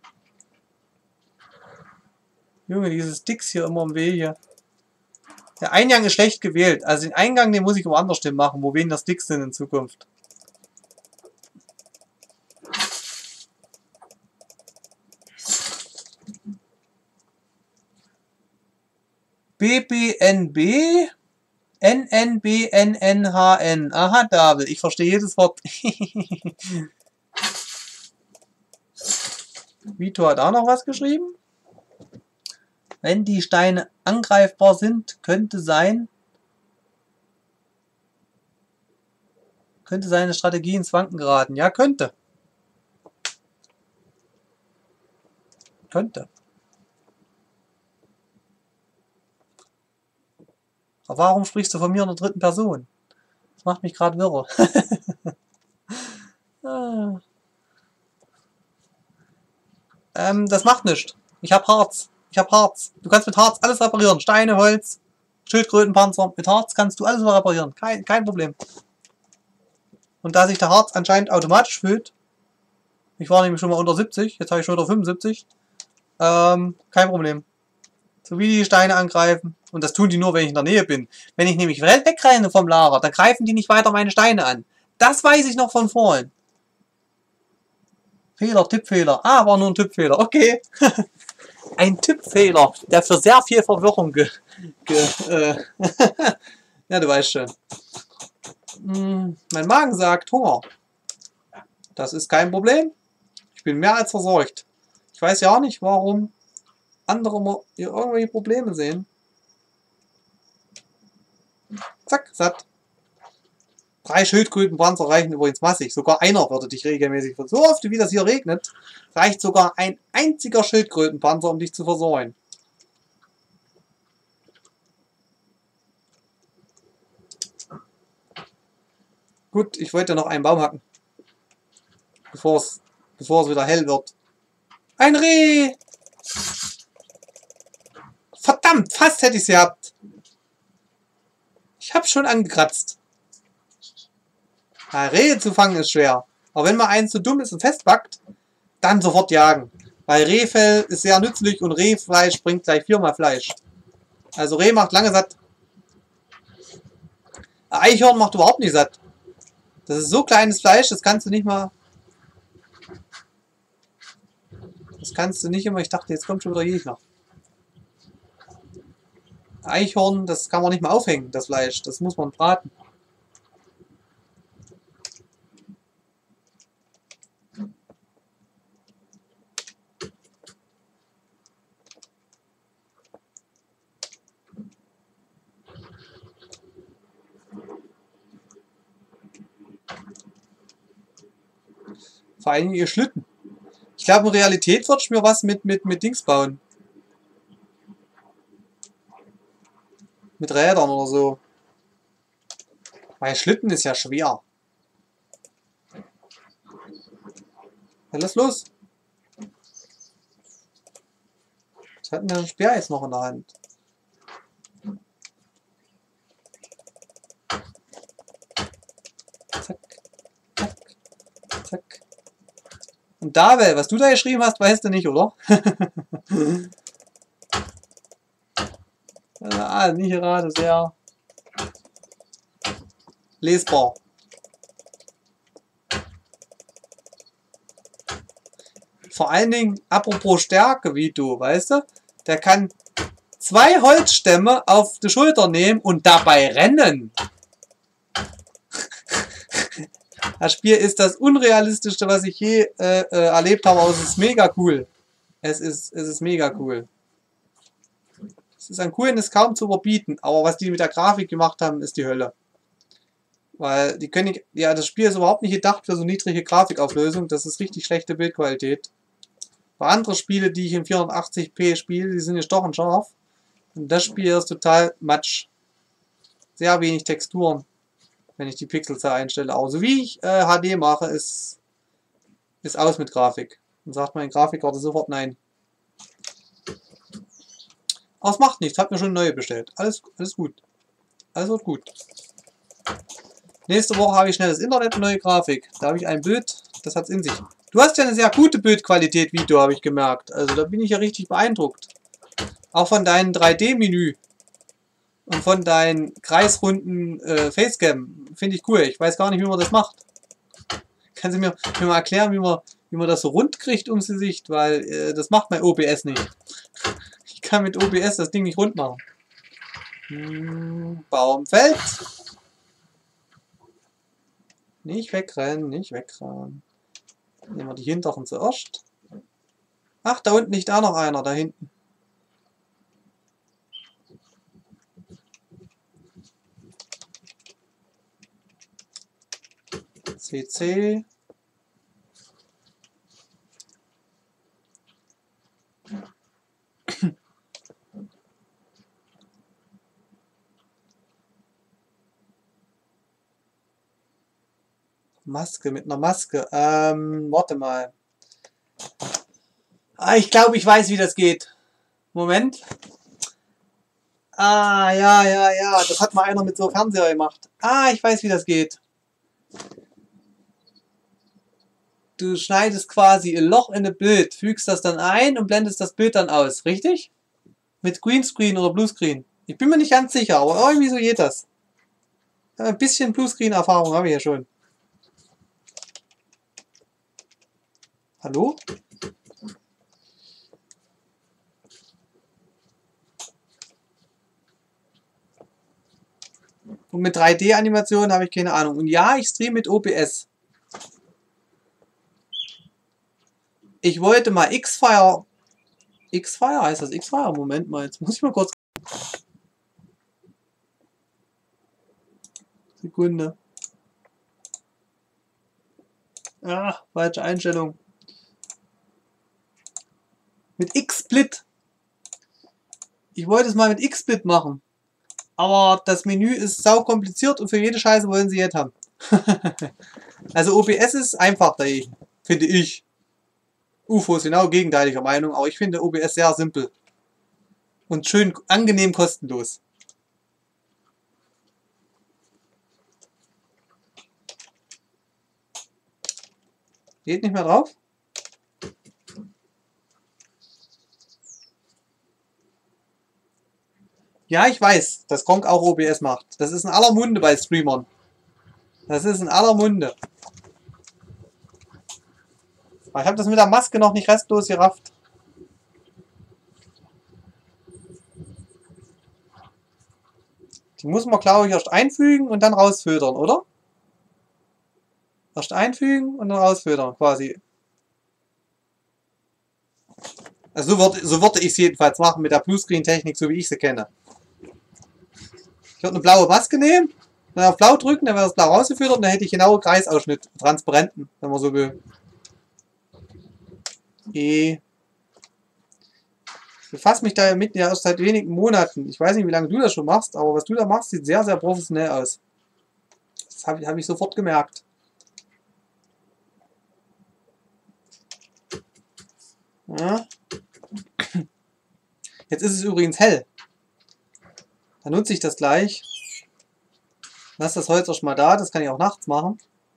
Junge, dieses Dix hier immer im Weg hier. Der Eingang ist schlecht gewählt. Also den Eingang, den muss ich woanders hin machen, wo weniger Sticks sind in Zukunft. B B N B N N B N N H N. Aha, David, ich verstehe jedes Wort. Vito hat auch noch was geschrieben. Wenn die Steine angreifbar sind, könnte sein, könnte seine Strategie ins Wanken geraten. Ja, könnte. Könnte. Aber warum sprichst du von mir in der dritten Person? Das macht mich gerade wirre. ah. ähm, das macht nichts. Ich habe Harz. Ich habe Harz. Du kannst mit Harz alles reparieren. Steine, Holz, Schildkrötenpanzer. Mit Harz kannst du alles reparieren. Kein, kein Problem. Und da sich der Harz anscheinend automatisch füllt, ich war nämlich schon mal unter siebzig, jetzt habe ich schon unter fünfundsiebzig, ähm, kein Problem. So wie die Steine angreifen. Und das tun die nur, wenn ich in der Nähe bin. Wenn ich nämlich wegrenne vom Lager, dann greifen die nicht weiter meine Steine an. Das weiß ich noch von vorhin. Fehler, Tippfehler. Ah, war nur ein Tippfehler. Okay. Ein Tippfehler, der für sehr viel Verwirrung ge... ge äh ja, du weißt schon. Hm, mein Magen sagt Hunger. Das ist kein Problem. Ich bin mehr als versorgt. Ich weiß ja auch nicht, warum andere hier irgendwelche Probleme sehen. Zack, satt. Drei Schildkrötenpanzer reichen übrigens massig. Sogar einer würde dich regelmäßig versorgen. So oft wie das hier regnet, reicht sogar ein einziger Schildkrötenpanzer, um dich zu versorgen. Gut, ich wollte noch einen Baum hacken. Bevor es, bevor es wieder hell wird. Ein Reh! Verdammt, fast hätte ich es gehabt. Ich habe schon angekratzt. Ja, Rehe zu fangen ist schwer. Aber wenn mal eins zu dumm ist und festpackt, dann sofort jagen. Weil Rehfell ist sehr nützlich und Rehfleisch bringt gleich viermal Fleisch. Also Reh macht lange satt. Eichhorn macht überhaupt nicht satt. Das ist so kleines Fleisch, das kannst du nicht mal... Das kannst du nicht immer... Ich dachte, jetzt kommt schon wieder Gegner. Eichhorn, das kann man nicht mal aufhängen, das Fleisch. Das muss man braten. Vor allem ihr Schlitten. Ich glaube, in Realität würde ich mir was mit, mit, mit Dings bauen. Mit Rädern oder so. Weil Schlitten ist ja schwer. Ja, lass los. Was hat denn der Speer jetzt noch in der Hand? Zack, zack, zack. Und David, was du da geschrieben hast, weißt du nicht, oder? Ah, nicht gerade sehr lesbar. Vor allen Dingen, apropos Stärke, wie du, weißt du? Der kann zwei Holzstämme auf die Schulter nehmen und dabei rennen. Das Spiel ist das unrealistischste, was ich je äh, äh, erlebt habe, aber es ist mega cool. Es ist, es ist mega cool. Es ist an Coolness kaum zu überbieten, aber was die mit der Grafik gemacht haben, ist die Hölle. Weil die können nicht, ja, das Spiel ist überhaupt nicht gedacht für so niedrige Grafikauflösung, das ist richtig schlechte Bildqualität. Bei anderen Spielen, die ich in vierhundertachtzig p spiele, die sind gestochen scharf. Und das Spiel ist total matsch. sehr wenig Texturen, wenn ich die Pixelzahl einstelle. Aber so wie ich äh, H D mache, ist, ist aus mit Grafik. Dann sagt mein Grafikkarte sofort nein. Aber es macht nichts, hab mir schon neue bestellt. Alles, alles gut. Alles wird gut. Nächste Woche habe ich schnell das Internet und neue Grafik. Da habe ich ein Bild, das hat es in sich. Du hast ja eine sehr gute Bildqualität, Video, habe ich gemerkt. Also da bin ich ja richtig beeindruckt. Auch von deinem drei D-Menü und von deinen kreisrunden äh, Facecam. Finde ich cool. Ich weiß gar nicht, wie man das macht. Kannst du mir, mir mal erklären, wie man, wie man das so rund kriegt ums Gesicht? Weil äh, das macht mein O B S nicht. Ich kann mit O B S das Ding nicht rund machen. Hm, Baum fällt. Nicht wegrennen, nicht wegrennen. Nehmen wir die hinteren zuerst. Ach, da unten liegt auch noch einer, da hinten. C C. Maske mit einer Maske. Ähm, warte mal. Ah, ich glaube, ich weiß, wie das geht. Moment. Ah, ja, ja, ja. Das hat mal einer mit so einem Fernseher gemacht. Ah, ich weiß, wie das geht. Du schneidest quasi ein Loch in ein Bild, fügst das dann ein und blendest das Bild dann aus, richtig? Mit Greenscreen oder Bluescreen. Ich bin mir nicht ganz sicher, aber irgendwie so geht das. Ein bisschen Bluescreen-Erfahrung habe ich ja schon. Hallo? Und mit drei D-Animationen habe ich keine Ahnung. Und ja, ich streame mit O B S. Ich wollte mal X-Fire... X-Fire? Heißt das X-Fire? Moment mal, jetzt muss ich mal kurz... Sekunde. Ah, falsche Einstellung. Mit X-Split. Ich wollte es mal mit X-Split machen. Aber das Menü ist sau kompliziert und für jede Scheiße wollen sie jetzt haben. Also O B S ist einfach dagegen, finde ich. U F O ist genau gegenteiliger Meinung, aber ich finde O B S sehr simpel. Und schön angenehm kostenlos. Geht nicht mehr drauf? Ja, ich weiß, dass Gronkh auch O B S macht. Das ist in aller Munde bei Streamern. Das ist in aller Munde. Aber ich habe das mit der Maske noch nicht restlos gerafft. Die muss man, glaube ich, erst einfügen und dann rausfiltern, oder? Erst einfügen und dann rausfiltern, quasi. Also so würde, so würde ich es jedenfalls machen mit der Bluescreen-Technik, so wie ich sie kenne. Ich würde eine blaue Maske nehmen, dann auf Blau drücken, dann wäre das Blau rausgefiltert und dann hätte ich genau Kreisausschnitt, transparenten, wenn man so will. E. Ich befasse mich da mit ja erst seit wenigen Monaten. Ich weiß nicht, wie lange du das schon machst, aber was du da machst, sieht sehr, sehr professionell aus. Das habe ich, hab ich sofort gemerkt. Ja. Jetzt ist es übrigens hell. Dann nutze ich das gleich. Lass das Holz erst mal da, das kann ich auch nachts machen.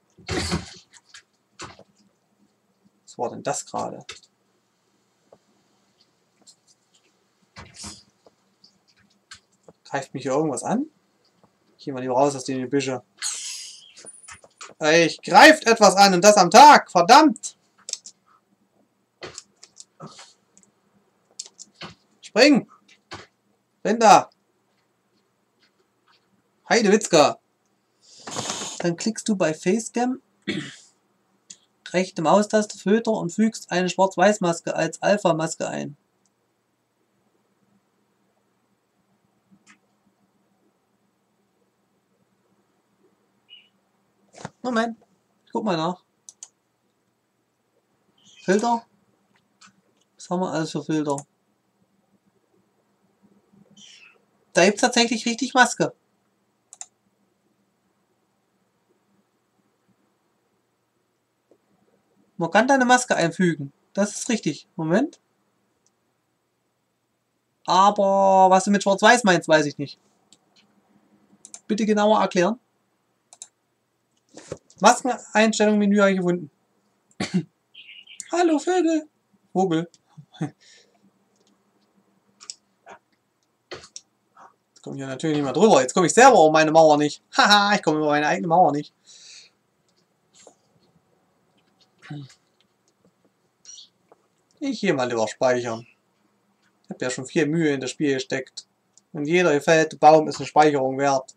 Was war denn das gerade? Greift mich hier irgendwas an? Ich gehe mal lieber raus aus den Gebüsche. Ich greift etwas an und das am Tag. Verdammt! Spring! Linda! Heidewitzka! Dann klickst du bei Facecam, rechte Maustaste, Filter und fügst eine Schwarz-Weiß-Maske als Alpha-Maske ein. Moment, ich guck mal nach. Filter? Was haben wir alles für Filter? Da gibt es tatsächlich richtig Maske. Man kann da eine Maske einfügen. Das ist richtig. Moment. Aber was du mit Schwarz-Weiß meinst, weiß ich nicht. Bitte genauer erklären. Maskeneinstellung Menü habe ich gefunden. Hallo Vögel. Vogel. Jetzt komme ich hier natürlich nicht mehr drüber. Jetzt komme ich selber um meine Mauer nicht. Haha, ich komme über meine eigene Mauer nicht. Ich gehe mal lieber speichern. Ich habe ja schon viel Mühe in das Spiel gesteckt. Und jeder gefällte Baum ist eine Speicherung wert.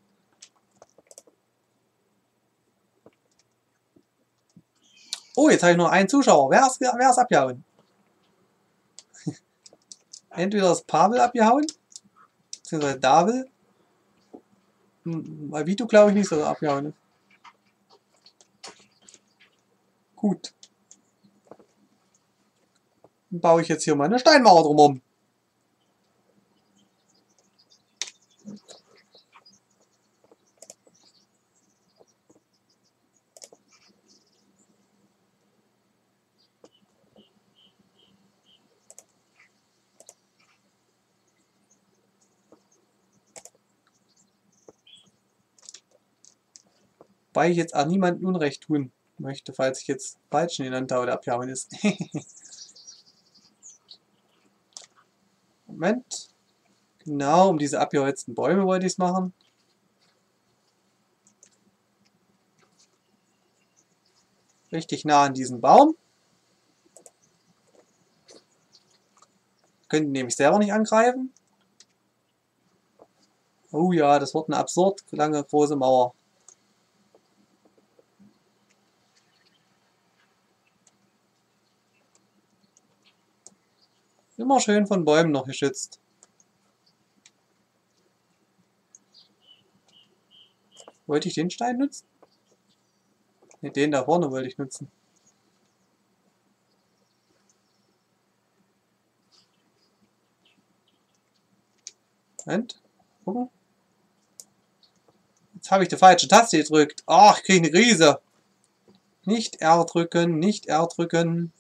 Oh, jetzt habe ich noch einen Zuschauer. Wer ist, wer ist abgehauen? Entweder ist Pavel abgehauen, beziehungsweise David. Bei Vito glaube ich nicht, dass er abgehauen ist. Gut. Dann baue ich jetzt hier mal eine Steinmauer drumherum. Weil ich jetzt auch niemandem Unrecht tun möchte, falls ich jetzt falschen genannt habe, der abgehauen ist. Moment. Genau, um diese abgeholzten Bäume wollte ich es machen. Richtig nah an diesen Baum. Können die nämlich selber nicht angreifen. Oh ja, das wird eine absurd lange große Mauer. Immer schön von Bäumen noch geschützt. Wollte ich den Stein nutzen? Ne, den da vorne wollte ich nutzen. Moment, gucken. Jetzt habe ich die falsche Taste gedrückt. Ach, ich kriege eine Krise. Nicht R drücken, nicht R drücken.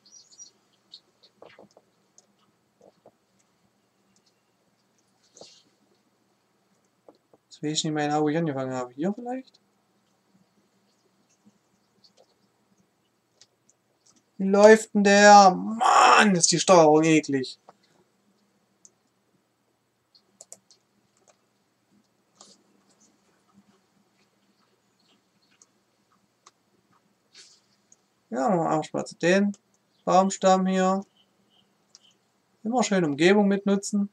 Jetzt weiß ich nicht mehr, wo ich angefangen habe. Hier vielleicht? Wie läuft denn der? Mann, ist die Steuerung eklig. Ja, machen wir mal zu den Baumstamm hier. Immer schön Umgebung mitnutzen.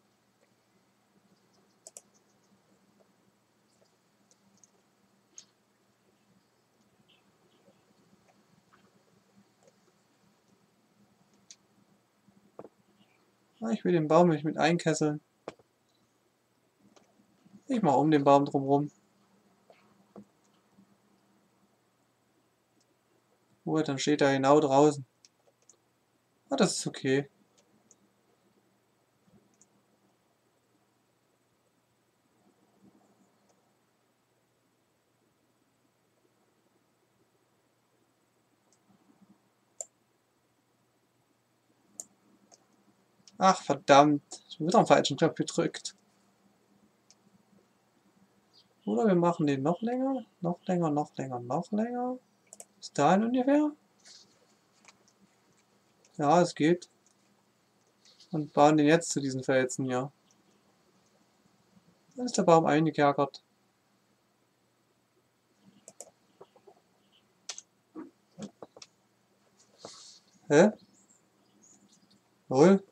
Ich will den Baum nicht mit einkesseln. Ich mache um den Baum drumherum. Gut, dann steht er genau draußen. Ah, das ist okay. Ach verdammt, schon wieder einen falschen Knopf gedrückt. Oder wir machen den noch länger, noch länger, noch länger, noch länger. Bis dahin ungefähr. Ja, es geht. Und bauen den jetzt zu diesen Felsen hier. Dann ist der Baum eingekerkert. Hä? Null?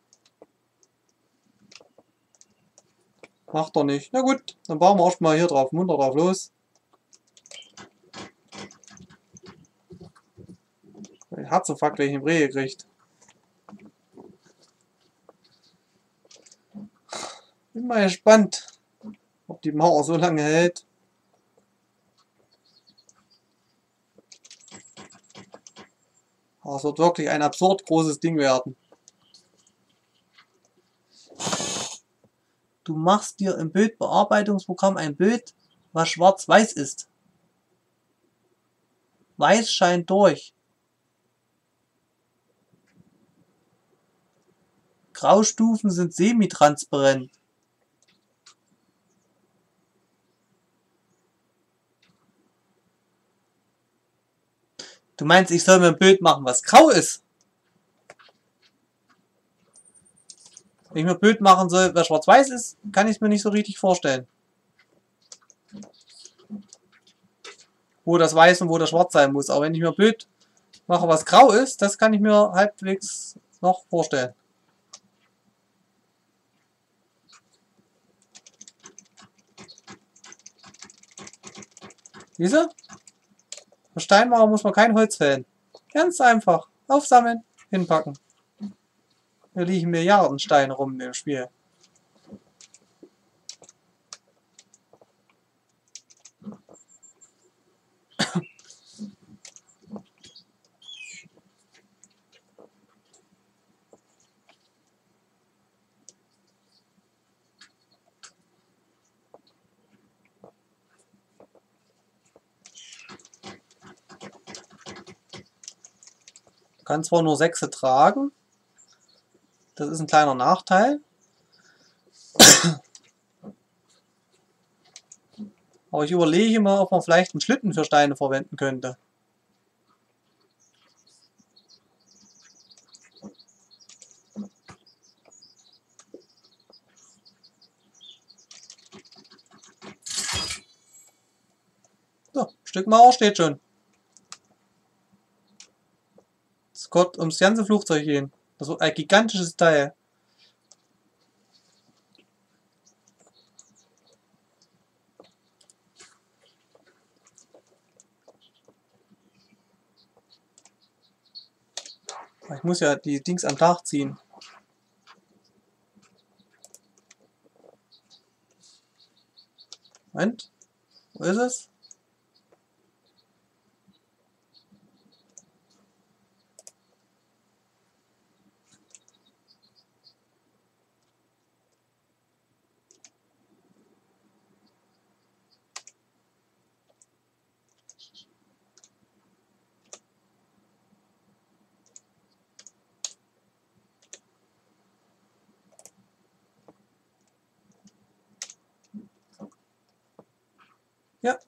Macht er nicht. Na gut, dann bauen wir erstmal hier drauf, munter drauf los. Herzinfarkt, wenn ich einen Brei gekriegt. Bin mal gespannt, ob die Mauer so lange hält. Aber es wird wirklich ein absurd großes Ding werden. Du machst dir im Bildbearbeitungsprogramm ein Bild, was schwarz-weiß ist. Weiß scheint durch. Graustufen sind semitransparent. Du meinst, ich soll mir ein Bild machen, was grau ist? Wenn ich mir ein Bild machen soll, was schwarz-weiß ist, kann ich es mir nicht so richtig vorstellen. Wo das weiß und wo das schwarz sein muss. Aber wenn ich mir ein Bild mache, was grau ist, das kann ich mir halbwegs noch vorstellen. Siehst du? Für Steinmauer muss man kein Holz fällen. Ganz einfach. Aufsammeln, hinpacken. Hier liegen Milliarden Steine rum im Spiel. Kann zwar nur sechs tragen. Das ist ein kleiner Nachteil. Aber ich überlege mal, ob man vielleicht einen Schlitten für Steine verwenden könnte. So, ein Stück Mauer steht schon. Es kommt ums ganze Flugzeug gehen. Das wird ein gigantisches Teil. Ich muss ja die Dings am Dach ziehen. Moment, wo ist es? Ja.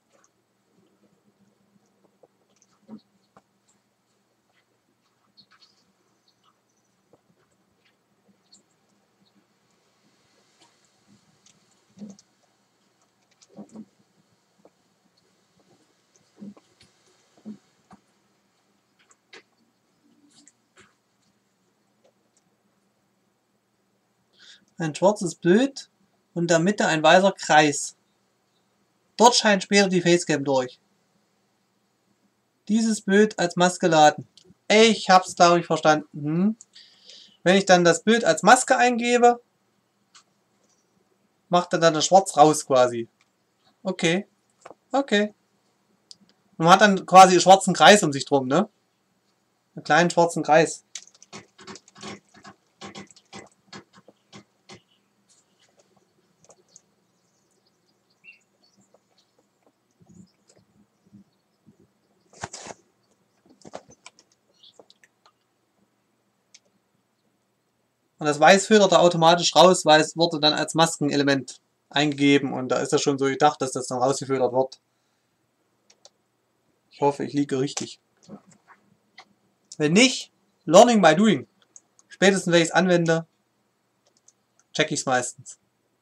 Ein schwarzes Bild und in der Mitte ein weißer Kreis. Dort scheint später die Facecam durch. Dieses Bild als Maske laden. Ich hab's, glaube ich, verstanden. Hm. Wenn ich dann das Bild als Maske eingebe, macht er dann das Schwarz raus quasi. Okay. Okay. Und man hat dann quasi einen schwarzen Kreis um sich drum, ne? Einen kleinen schwarzen Kreis. Und das Weiß filtert er automatisch raus, weil es wurde dann als Maskenelement eingegeben und da ist das schon so gedacht, dass das dann rausgefiltert wird. Ich hoffe, ich liege richtig. Wenn nicht, learning by doing. Spätestens wenn ich es anwende, check ich es meistens.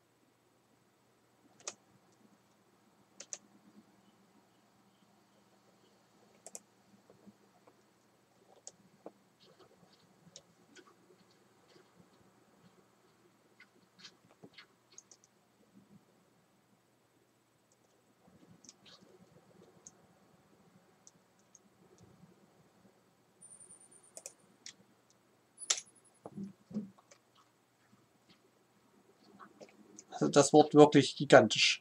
Also das wird wirklich gigantisch.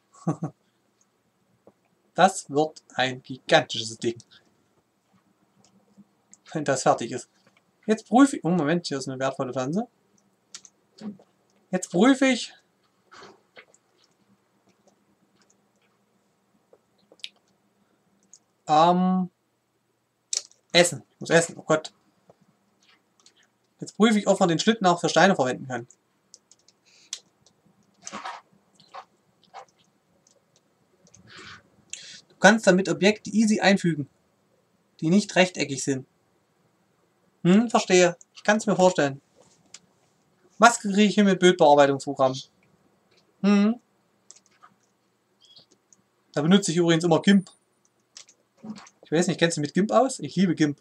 Das wird ein gigantisches Ding. Wenn das fertig ist. Jetzt prüfe ich... Oh, Moment, hier ist eine wertvolle Pflanze. Jetzt prüfe ich... Ähm... Essen. Ich muss essen. Oh Gott. Jetzt prüfe ich, ob man den Schlitten auch für Steine verwenden kann. Du kannst damit Objekte easy einfügen, die nicht rechteckig sind. Hm, verstehe. Ich kann es mir vorstellen. Maske kriege ich hier mit Bildbearbeitungsprogramm. Hm. Da benutze ich übrigens immer GIMP. Ich weiß nicht, kennst du mit GIMP aus? Ich liebe GIMP.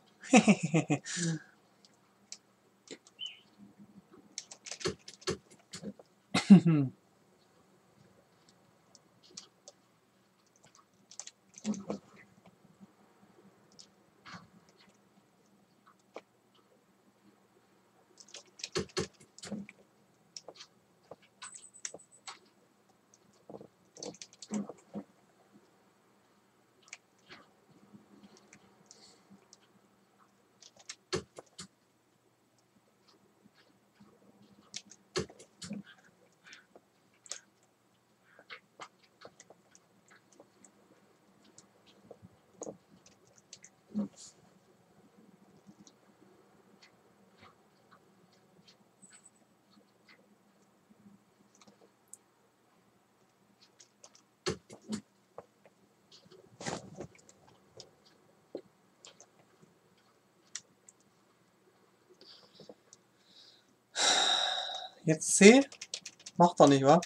Jetzt C. Macht er nicht, wa?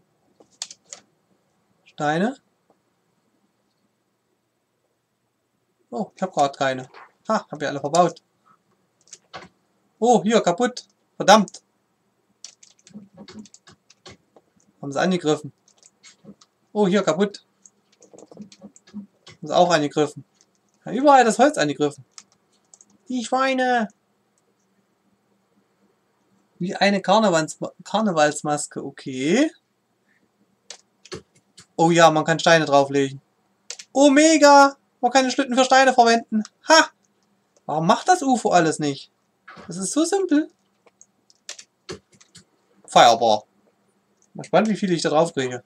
Steine. Oh, ich habe gerade keine. Ha, habe ja alle verbaut. Oh, hier, kaputt. Verdammt. Haben sie angegriffen. Oh, hier, kaputt. Haben sie auch angegriffen. Ja, überall das Holz angegriffen. Die Schweine. Wie eine Karnevals Karnevalsmaske, okay. Oh ja, man kann Steine drauflegen. Oh, mega! Man kann den Schlitten für Steine verwenden. Ha! Warum macht das U F O alles nicht? Das ist so simpel. Feierbar. Mal spannend, wie viele ich da drauf kriege.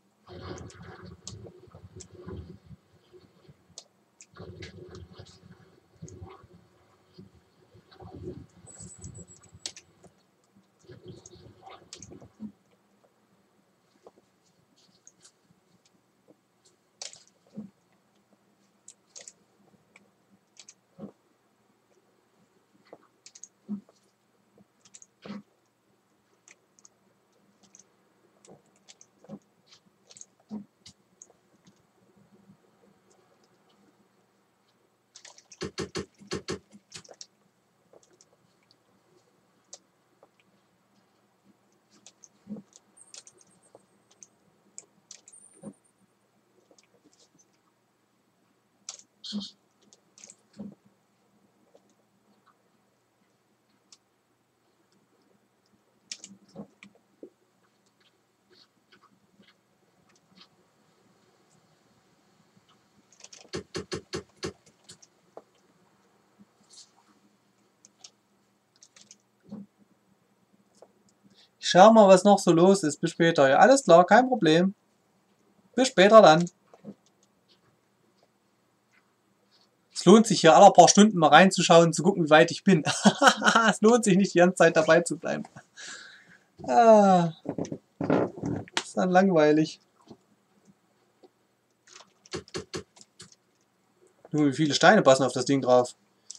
Ich schau mal, was noch so los ist. Bis später. Ja, alles klar, kein Problem. Bis später dann. Es lohnt sich hier alle paar Stunden mal reinzuschauen, zu gucken, wie weit ich bin. Es lohnt sich nicht, die ganze Zeit dabei zu bleiben. Ah, ist dann langweilig. Nur wie viele Steine passen auf das Ding drauf?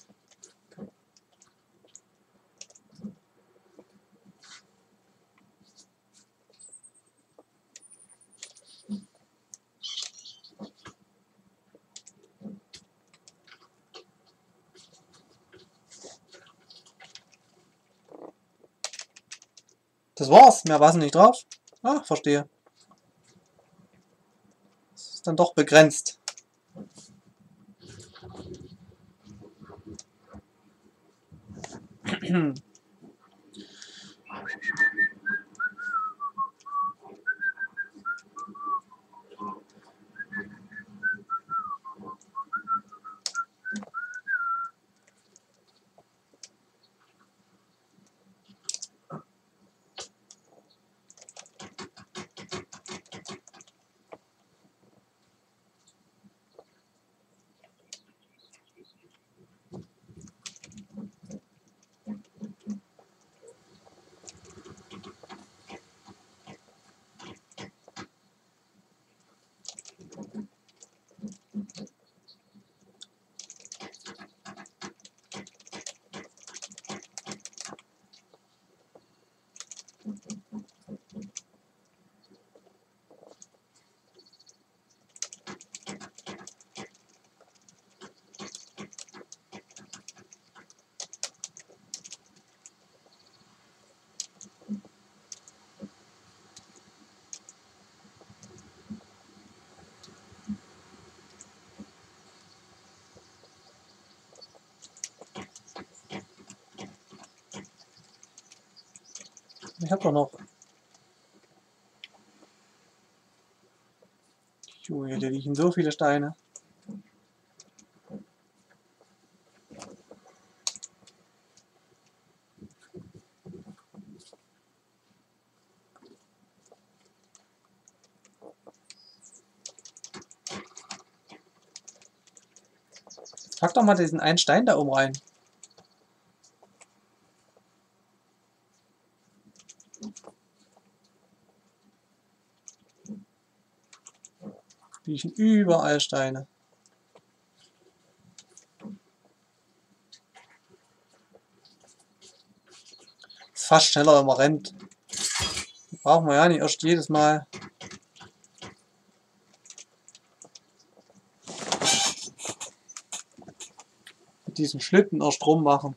Das war's, mehr war nicht drauf. Ah, verstehe. Das ist dann doch begrenzt. Ich hab doch noch. Junge, da liegen so viele Steine. Pack doch mal diesen einen Stein da oben rein. Liegen überall Steine. Ist fast schneller, wenn man rennt. Braucht man ja nicht erst jedes Mal. Mit diesen Schlitten erst rum machen.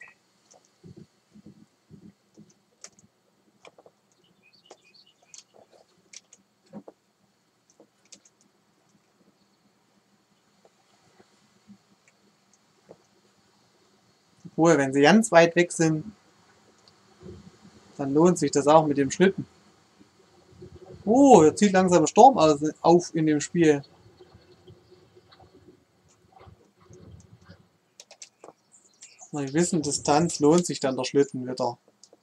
Obwohl, wenn sie ganz weit weg sind, dann lohnt sich das auch mit dem Schlitten. Oh, jetzt zieht langsam ein Sturm auf in dem Spiel. Nach einer gewissen Distanz lohnt sich dann der Schlitten wieder.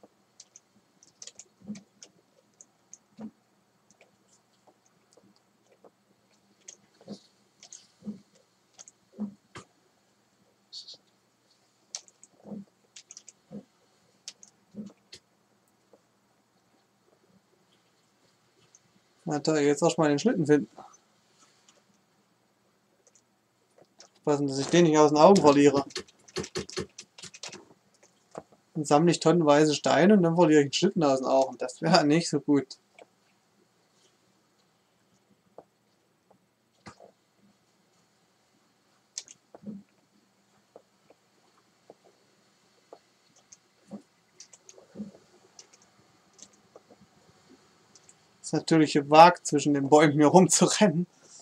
Na toll, jetzt erstmal den Schlitten finden. Passen, dass ich den nicht aus den Augen verliere. Dann sammle ich tonnenweise Steine und dann verliere ich den Schlitten aus den Augen. Das wäre nicht so gut. Ist natürlich gewagt, zwischen den Bäumen hier rumzurennen.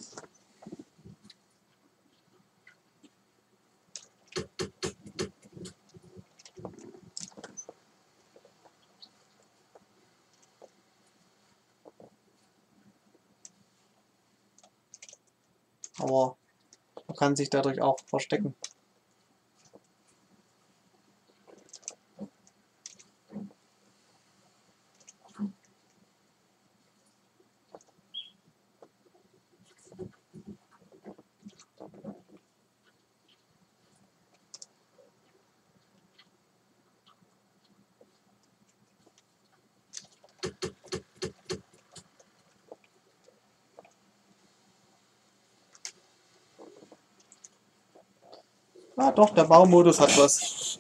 Aber man kann sich dadurch auch verstecken. Ah doch, der Baumodus hat was.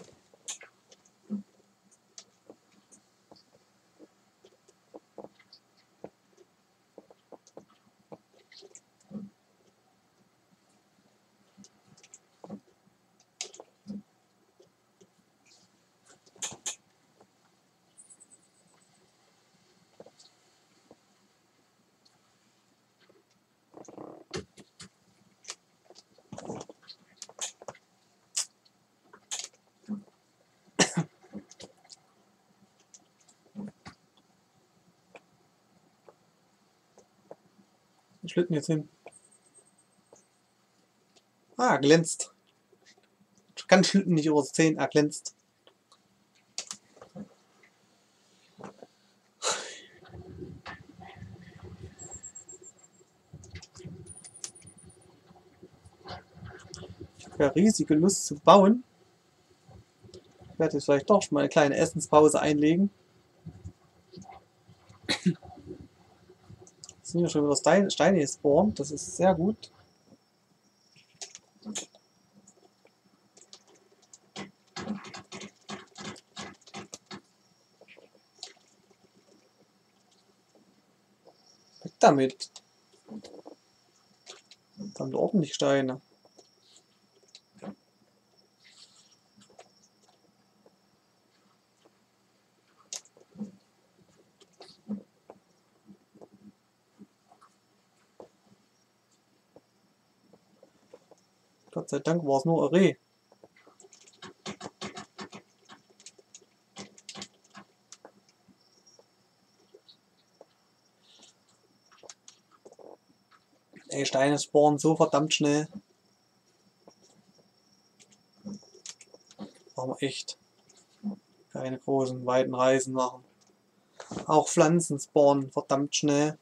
Den Schlitten jetzt hin. Ah, glänzt. Ich kann Schlitten nicht übersehen, er glänzt. Ich habe ja riesige Lust zu bauen. Ich werde jetzt vielleicht doch schon mal eine kleine Essenspause einlegen. Es sind ja schon wieder Steine, Steine gespawnt, das ist sehr gut. Weg damit. Dann ordentlich Steine. Gott sei Dank war es nur ein Reh. Steine spawnen so verdammt schnell. Brauchen wir echt keine großen, weiten Reisen machen. Auch Pflanzen spawnen verdammt schnell.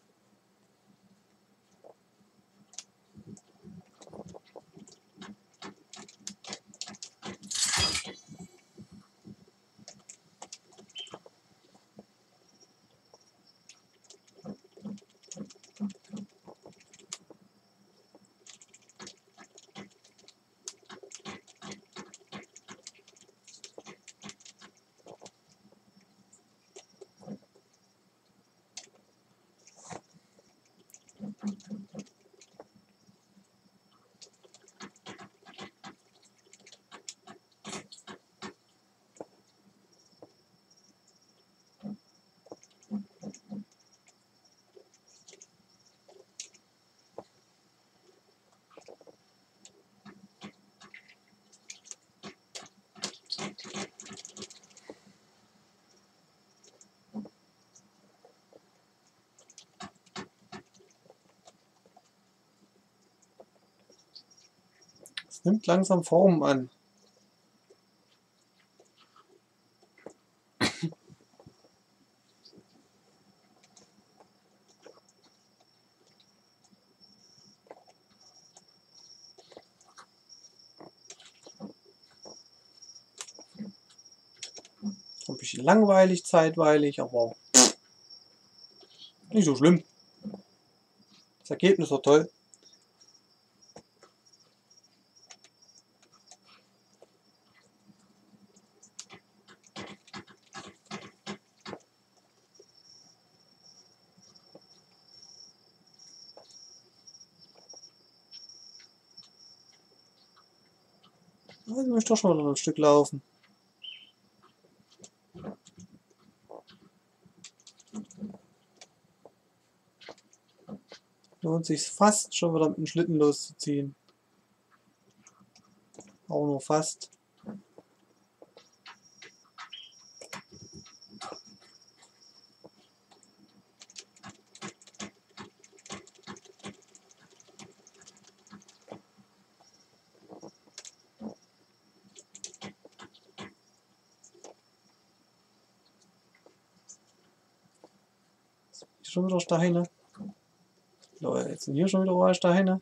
Es nimmt langsam Formen an. Ein bisschen langweilig, zeitweilig, aber nicht so schlimm. Das Ergebnis war toll. Also muss ich doch schon noch ein Stück laufen. Lohnt sich fast schon wieder mit dem Schlitten loszuziehen. Auch nur fast. Schon wieder Steine. Leute, jetzt sind hier schon wieder überall Steine.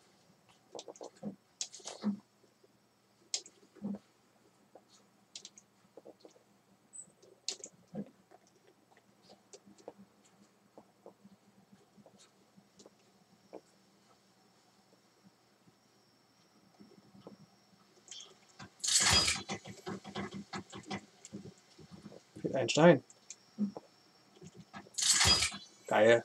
Fehlt ein Stein. Geil.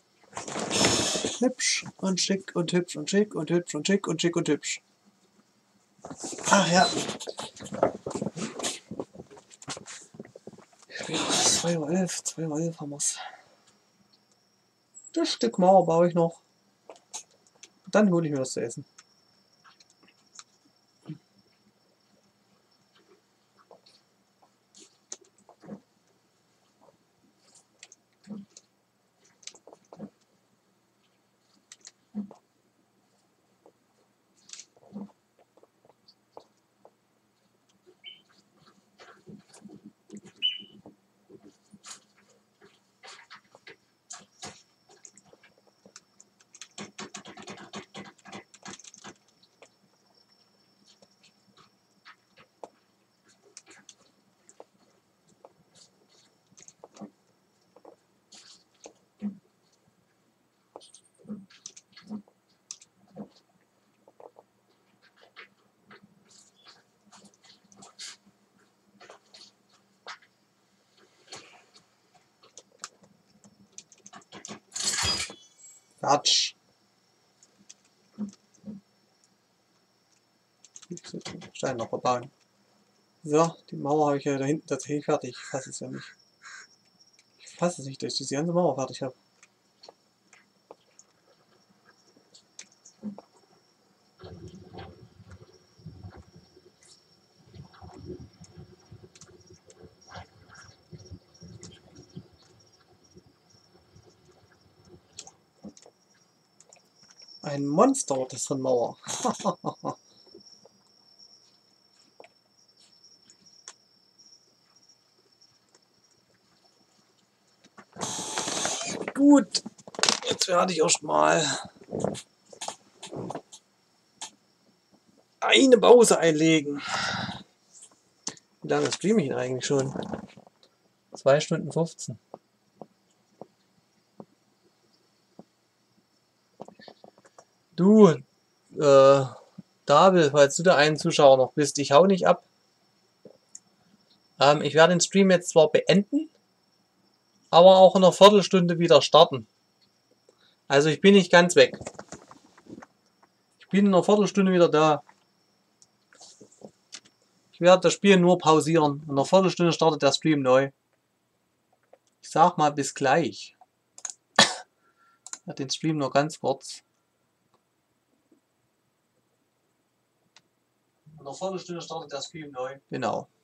Hübsch und schick und hübsch und schick und hübsch und schick und schick und hübsch. Ach ja. zwei Uhr elf, zwei Uhr elf haben wir's. Das Stück Mauer baue ich noch. Dann hole ich mir was zu essen. Quatsch. Stein noch verbauen. So, die Mauer habe ich ja da hinten tatsächlich fertig. Ich fasse es ja nicht. Ich fasse es nicht, dass ich diese ganze Mauer fertig habe. Ein Monster, das von Mauer. Gut, jetzt werde ich erst mal eine Pause einlegen. Wie lange streame ich denn eigentlich schon? zwei Stunden fünfzehn. Du, äh, David, falls du der einen Zuschauer noch bist, ich hau nicht ab. Ähm, ich werde den Stream jetzt zwar beenden, aber auch in einer Viertelstunde wieder starten. Also ich bin nicht ganz weg. Ich bin in einer Viertelstunde wieder da. Ich werde das Spiel nur pausieren. In einer Viertelstunde startet der Stream neu. Ich sag mal bis gleich. Ich werde den Stream nur ganz kurz. In einer Viertelstunde startet der Stream neu. Genau.